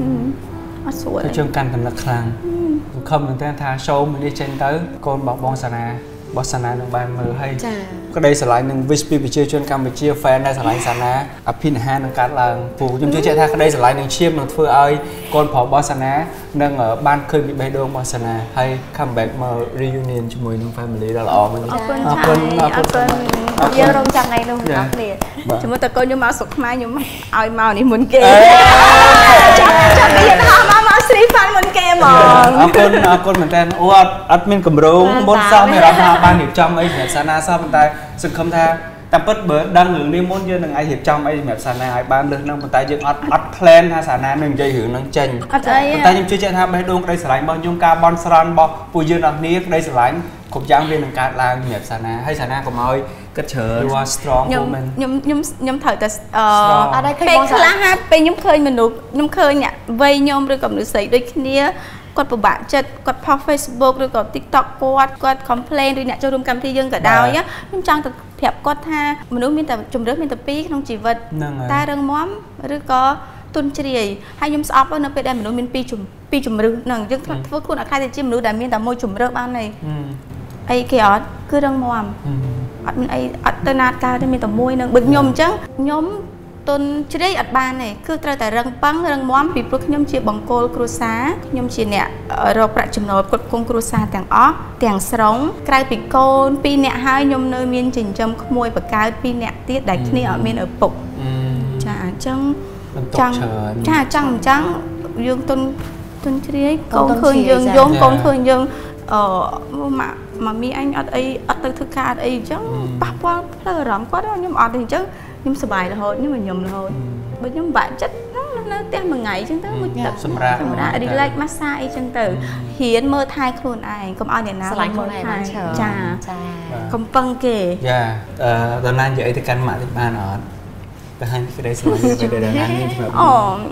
cái chương trình thành là khang không mình tên tha show mình đi trên tới con bọc bon sana บอสนาหนึ่งบานมือให้ก็ได้สลายหนึ่งวิสปีไปเชียร์ชวนกัมไปเชียร์แฟนได้สลายสานะอภินิหารหนึ่งการลางผู้ยุ่งเชื่อท่าก็ได้สลายหนึ่งเชียร์หนึ่งเฟื่อไอ้ก่อนพอบอสนาหนึ่งบ้านเคยมีใบดวงบอสนาให้คัมแบ็กมา reunion ช่วยหนึ่งแฟมิลี่เราออกมันขอบคุณขอบคุณขอบคุณเยอะรงจังไงนุ่มนักเรียนสมมติแต่ก็ยุ่งมาสุขมายุ่งเอาเมานี่มุนเกย์จังได้ยินฮามามาสรีฟันมุนเกย์มองขอบคุณขอบคุณเหมือนกันโอ้อัดมินกำรงบนซ้อมไม่รับมาบ้านหิบจอมไอ้แบบซานาซ้อมมันได้สึกคำท่าแต่เปิดเบิร์ดดังหนึ่งนี่ม้วนเยอะหนึ่งไอ้หิบจอมไอ้แบบซานาไอ้บ้านเลือกนั่งมันได้ยังอัดอัดแพลนฮะซานาหนึ่งใจหือนั่งเจนมันได้ยังช่วยเจ้าท่าไปดวงได้สลายบอลยงกาบอลสลันบอลปูยืนอันนี้ได้สลายขบย้ำเรียนหนึ่งการลางแบบซานาให้ซานาก็มาก็เชิญว่า strong woman ยมยมยมเถิดแต่เอ่อเป็นคลาฮะเป็นยมเคยมนุษย์ยมเคยเนี่ยวัยยมหรือกับหนูใส่ด้วยเนี้ยกดประบาจัดกดพอ Facebook หรือกับ TikTok กดกด complain หรือเนี่ยจะรวมกันที่ยังกับดาวเนี่ยยมจังแต่เพียบกดท่ามนุษย์มีแต่จุ่มเรื่องมีแต่ปีขนมจีวัดตาเรื่องม้อมหรือก็ตุนเฉลี่ยให้ยมสอบแล้วนะไปได้มนุษย์มีปีจุ่มปีจุ่มเรื่องหนึ่งยังพวกคุณอาคารจะจิ้มมนุษย์ได้มีแต่มวยจุ่มเรื่องบ้านในไอ้เกี่ยวคือเรื่องม้อมอัดไออัดตนาการได้มีแต่มวยนึงบึกยมจังยมต้นจะได้อัดบานเนี่ยคือแต่เรื่องปังเรื่องม้อมปีพวกยมเชียบังโกลครูซายมเชียเนี่ยเราประจำนวนกดคงครูซาแต่งอ้อแต่งสรงกลายปีโกนปีเนี่ยให้ยมเนยมีนจินจำขโมยปากกาปีเนี่ยตีได้ที่นี่มีนเออปุกจ้าจังจังจ้าจังจังยงต้นต้นจะได้กองคืนยงยงกองคืนยงเออมาmà mi anh ở đây ở từ thực ca đây chứ bác qua là rắm quá đó nhưng mà ở đây chứ nhưng sờ bài là thôi nhưng mà nhầm là thôi bởi nhưng bạn chất nó nó tem một ngày chứ tới một tập xong ra đi like massage chân từ hiến mơ thai khuôn ai còn ai để nào mơ thai chà còn phân kề dạ tuần nay vậy thì căn mạng thì ba nó cái hai cái đấy xong rồi cái đấy là anh đi oh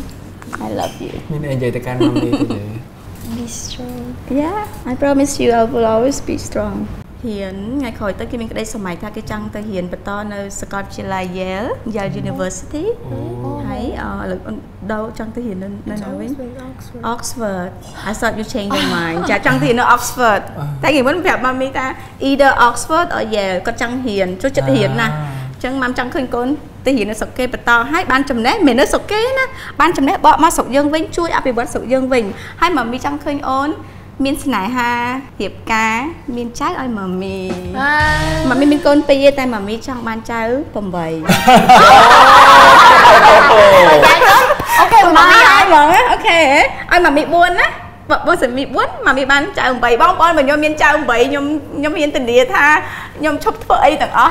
I love you nên anh vậy thì căn năm đi thì be strong yeah I promise you I will always be strong เห็นไงคอยตั้งที่มันก็ได้สมัยท่ากิจังแต่เห็นไปตอนในสกอตเชลย์เยล Yale University ให้เออหรือเดาจังที่เห็นนั่นนั่นเอาไว้ Oxford I thought you change your mind จะจังที่เห็นใน Oxford แต่เห็นมันแบบมันมีแต่ either Oxford or Yale ก็จังเห็นจุดจุดเห็นนะจังมันจังขึ้นก้นแต่เห็นในสกเกไปต่อให้บ้านจำแนกเหมือนในสกเกนะบ้านจำแนกบอกมาสกยังวิ่งช่วยเอาไปวัดสกยังวิ่งให้มันมีจังขึ้นโอนมีนสนายฮะเหียบกามีนใจอ้อยหม่ำมีหม่ำมีมีก้นปีแต่หม่ำมีจังบ้านเจ้าผมใบโอเคหม่ำมีอ้อยหม่ำโอเคอ้อยหม่ำมีบุญนะบางสิ่งมีบุญหม่ำมีบ้านเจ้าใบบ้องบ้องเหมือนยมมีนเจ้าใบยมยมมีนติดเดียท่ายมชอบเพื่อไอ้ต่างอ๋อ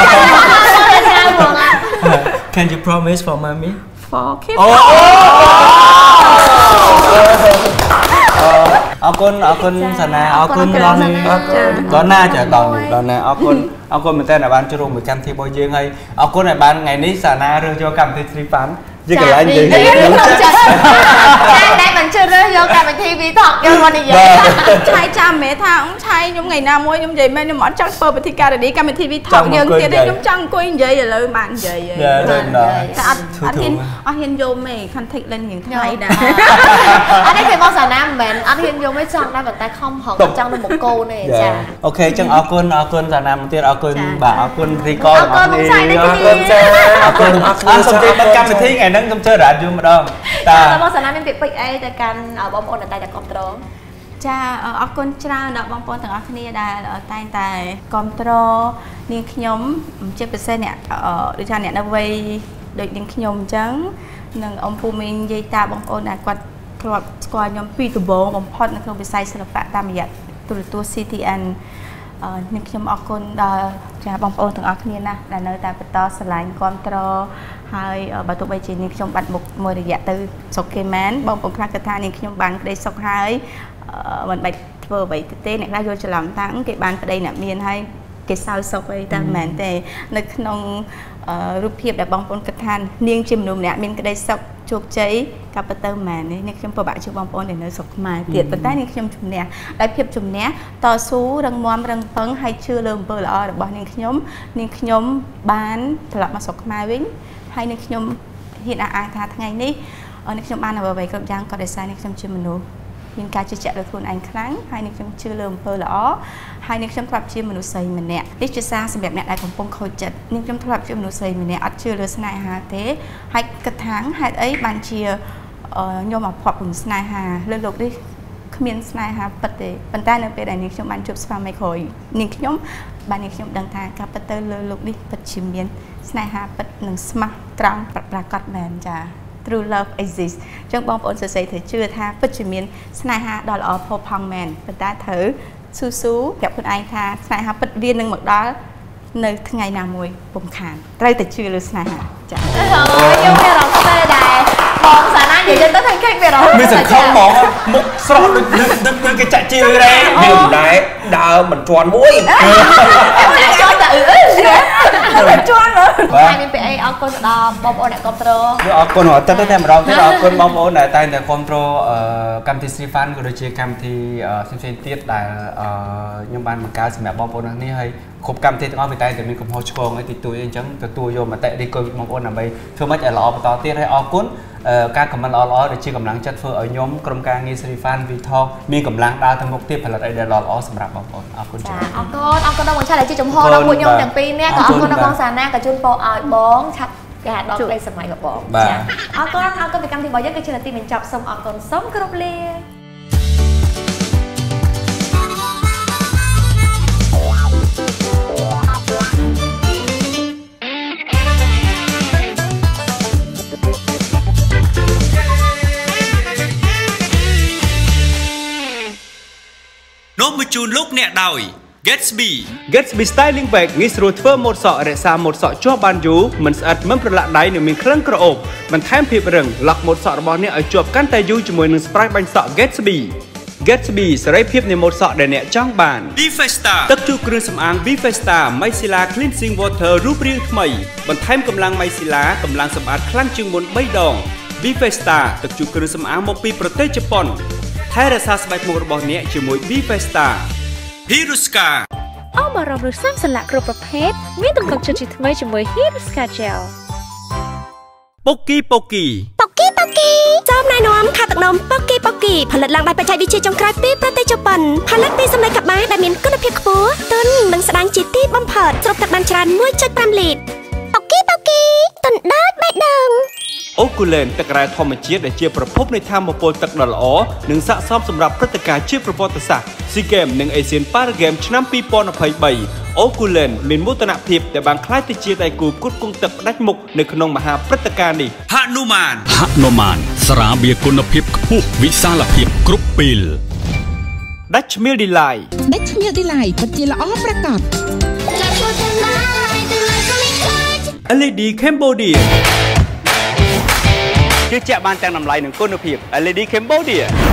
Can you promise for mommy for kids เอาคนเอาคนสนาเอาคนตอนนี้ตอนหน้าจะตอนตอนนี้เอาคนเอาคนเหมือนแต่ในบ้านจะรวมเหมือนกันที่บอยยังไงเอาคนในบ้านไงนี้สนาเรื่องโยกรรมที่ทรีฟันยิ่งอะไรยิ่งได้มันชื่อเรื่องโยกรรมเป็นทีวีถอกยังวันนี้เยอะใช่จ้าแม่ท่าองใช่ยมไงน้ำมวยยมใหญ่แม่ยมหมอจังเปิดปฏิการอะไรกันเป็นทีวีถอกยังเตี้ยได้ยมจังกุ้ยใหญ่เลยมันใหญ่เลยแต่อันอันเห็นอันเห็นโยมไม่คันทิเล่นอย่างไทยนะอันนี้คือภาษาหน้าเหมือนอันเห็นโยมไม่จังได้แบบแต่คอมของจังเป็นบุกโกเนี่ยจ้าโอเคจังเอาคนเอาคนสนามันเตี้ยเอาคนบ่าเอาคนรีกอร์เอาคนเอาคนเอาคนเอาคนสมจิตมันกำเป็นที่ไงนั่งกำเชิดร้านยุ่งมาดองแต่ภาษาหน้าเป็นปิดปิดไอ้แต่การเอาบอมโอนแต่แต่คอมโตรจ้าเอาคนเจ้าดอกบอมโอนถึงอัคนีได้ใต้แต่คอมโตรนิ่งขยมเจ็ดเปอร์เซ็นต์เนี่ยดิฉันเนี่ยนับไว้โดยนิ่งขยมจังหนึ่งองค์ภูมิยัยตาบอมโอนเนี่ยกวาดกวาดกวาดยมปีตุโบบอมพอดในเครื่องวิสัยศิลปะตามอย่างตัวตัว ซี ที เอ็น นิ่งขยมเอาคนจะบอมโอนถึงอัคนีนะแต่เนื้อแต่เป็นต่อสลายคอมโตรให้บรรทุกใบจีนขยมบัดบุกมวยระยะตื้อสกเกแมนบอมปงคลากระทานี่ขยมบังได้สกหายมันใบเบอร์ใบเต้เนี่ยได้โยนฉลามทั้งเก็บบันประเดี๋ยวเนี่ยมีให้เก็บสาวสกไปตามแมนแต่ในขนมรูปเพียบแบบบอมปงกระทานเนียงจิมนุ่มเนี่ยมีก็ได้สกโชคใจกับประตูแมนนี่นี่ขยมประบะชื่อบอมปงเนี่ยเนื้อสกมาเตียดประเดี๋ยวนี่ขยมจุ่มเนี่ยได้เพียบจุ่มเนี่ยต่อสู้รังมอมรังเปิ้งให้ชื่อเริ่มเบอร์ละอ๋อบอลนี่ขยมนี่ขยมบ้านถลับมาสกมาวิ่งให้ในขยมเห็นอาอาทาทั้งไงนี่ในขยมบ้านเอาไว้กับยังก็ได้ใช้ในขยมชิมมนุษย์មានការជឿជាក់លើខ្លួនឯងខ្លាំងហើយនឹងខ្ញុំជឿលើអំពើល្អហើយនឹងខ្ញុំធ្លាប់ជាមនុស្សស្រីម្នាក់នេះជាសារសម្រាប់អ្នកដែលកំពុងខូចចិត្តនឹងខ្ញុំធ្លាប់ជាមនុស្សស្រីម្នាក់អត់ជឿលើស្នេហាទេហើយគិតថាហេតុអីបានជាខ្ញុំមកភ័ព្វពីស្នេហាលើលោកនេះគ្មានស្នេហាពិតទេប៉ុន្តែនៅពេលដែលនាងខ្ញុំបានជួបស្វាមីក្រោយនាងខ្ញុំបាននាងខ្ញុំដឹងថាការពិតទៅលើលោកនេះពិតជាមានស្នេហាពិតនិងស្មោះត្រង់ប្រកបមែនចា True love exists ចឹងបងប្អូនសរសេរត្រូវជឿថាពិតជាមានស្នេហាដ៏ល្អផូរផង់មែនប៉ុន្តែត្រូវស៊ូស៊ូប្រាប់ខ្លួនឯងថាស្នេហាពិតវានឹងមកដល់នៅថ្ងៃណាមួយពុំខានត្រូវតែជឿលើស្នេហាចា៎ខ្ញុំមានអារម្មណ៍ស្ទើរដែរបងសាណានិយាយទៅថាគេមានអារម្មណ៍មានសង្ឃឹមហ្មងមុខស្រស់ដូចដូចគេចាក់ជីរ៉េមានដែរដើមមិនជាន់មួយខ្ញុំចូលតែអឺអឺមិនជាន់ហើយមានពីអីអរគុណដល់បងប្អូនអ្នកគ្រប់គ្រងអរគុណអត់ទៅតែម្ដងទៀតអរគុណបងប្អូនដែលតែងតែគ្រប់គ្រងកម្មវិធី Free Fun ក៏ដូចជាកម្មវិធីផ្សេងៗទៀតដែលខ្ញុំបានបង្កើតសម្រាប់បងប្អូនទាំងនេះហើយគ្រប់កម្មវិធីទាំងអស់វាតែតែមានកំហុសឆ្គងអីតិចតួចអីអញ្ចឹងទទួលយកមតិរីកុយបងប្អូនដើម្បីធ្វើម៉េចឲ្យល្អបន្តទៀតហើយអរគុណការខមមិនល្អល្អដែលជាកម្លាំងចិត្តធ្វើឲ្យខ្ញុំក្រុមការងារ Free Fun We Talk មានកម្លាំងដើរទៅមុខទៀតផលិតអីដែលល្អល្អសម្រាប់បងប្អូនអរគុណចា៎អរគុណអរគុណដល់បងឆាដែលជាចំហដល់ពួកខ្ញុំទាំងពីរនាក់ក៏អរគុណដល់បងសាណាក៏ជូនពរឲ្យបងឆាប់គេហៅដល់ក្តីសម័យរបស់បងចា៎អរគុណអរគុណពីកម្មវិធីរបស់យើងគឺជានាទីបញ្ចប់សូមអរគុណសូមគោរពលានាំមកជូនលោកអ្នកដោយ Gatsby Gatsby Styling Bag ងាយស្រួលធ្វើម៉ូតសក់រក្សាម៉ូតសក់ជាប់បានយូរមិនស្អិតមិនប្រឡាក់ដៃនិងមានក្លិនក្រអូបបន្ថែមភាពរឹងឡុកម៉ូតសក់របស់អ្នកឲ្យជាប់កាន់តែយូរជាមួយនឹង spray បាញ់សក់ Gatsby Gatsby សេរីភាពនៃម៉ូតសក់ដែលអ្នកចង់បាន Bifesta ទឹកជូរគ្រឿងសម្អាង Bifesta Micellar Cleansing Water រូបរាងថ្មីបន្ថែមកម្លាំង Micellar កម្លាំងសម្អាតខ្លាំងជាងមុនបីដង Bifesta ទឹកជូរគ្រឿងសម្អាងមកពីប្រទេសជប៉ុនថែរក្សាស្បែកមុខរបស់អ្នកជាមួយ Bifesta Hiruska អមរំឬសាំសន្លាក់គ្រប់ប្រភេទមានទំនុកចិត្តជាថ្មីជាមួយ Hiruska Gel Poki Poki Poki Poki ចំណែនាំខាទឹកនំ Poki Poki ផលិតឡើងដោយបច្ចេកវិទ្យាចុងក្រោយពីប្រទេសជប៉ុនផលិតពីសំណេរកបាដែលមានគុណភាពខ្ពស់ទន់និងស្តើងជាទីបំផុតស្រូបទឹកបានច្រើន មួយចុចប្រាំ លីត្រ Poki Poki ទន់ដាច់បេះដូងអូគូលែនទឹករ៉ែធម្មជាតិដែលជាប្រភពនៃថាមពលទឹកដ៏ល្អនិងស័ក្តិសមសម្រាប់ព្រឹត្តិការណ៍ជាប្រវត្តិសាស្ត្រ SEA Games និង Asian Para Games ឆ្នាំពីរពាន់ยี่สิบสามអូគូលែនមានមោទនភាពដែលបានក្លាយទៅជាដៃគូផ្គត់ផ្គង់ទឹកផ្ដាច់មុខនៅក្នុងមហាព្រឹត្តិការណ៍នេះហនុមានហនុមានស្រាបៀរគុណភាពខ្ពស់វិសាលភាពគ្រប់ពេលដាច់ឈ្មៀលឌីឡៃដាច់ឈ្មៀលឌីឡៃពិតជាល្អប្រកបแอล อี ดี Cambodia ជឿជាក់បានទាំងតម្លៃនិងគុណភាព แอล อี ดี Cambodia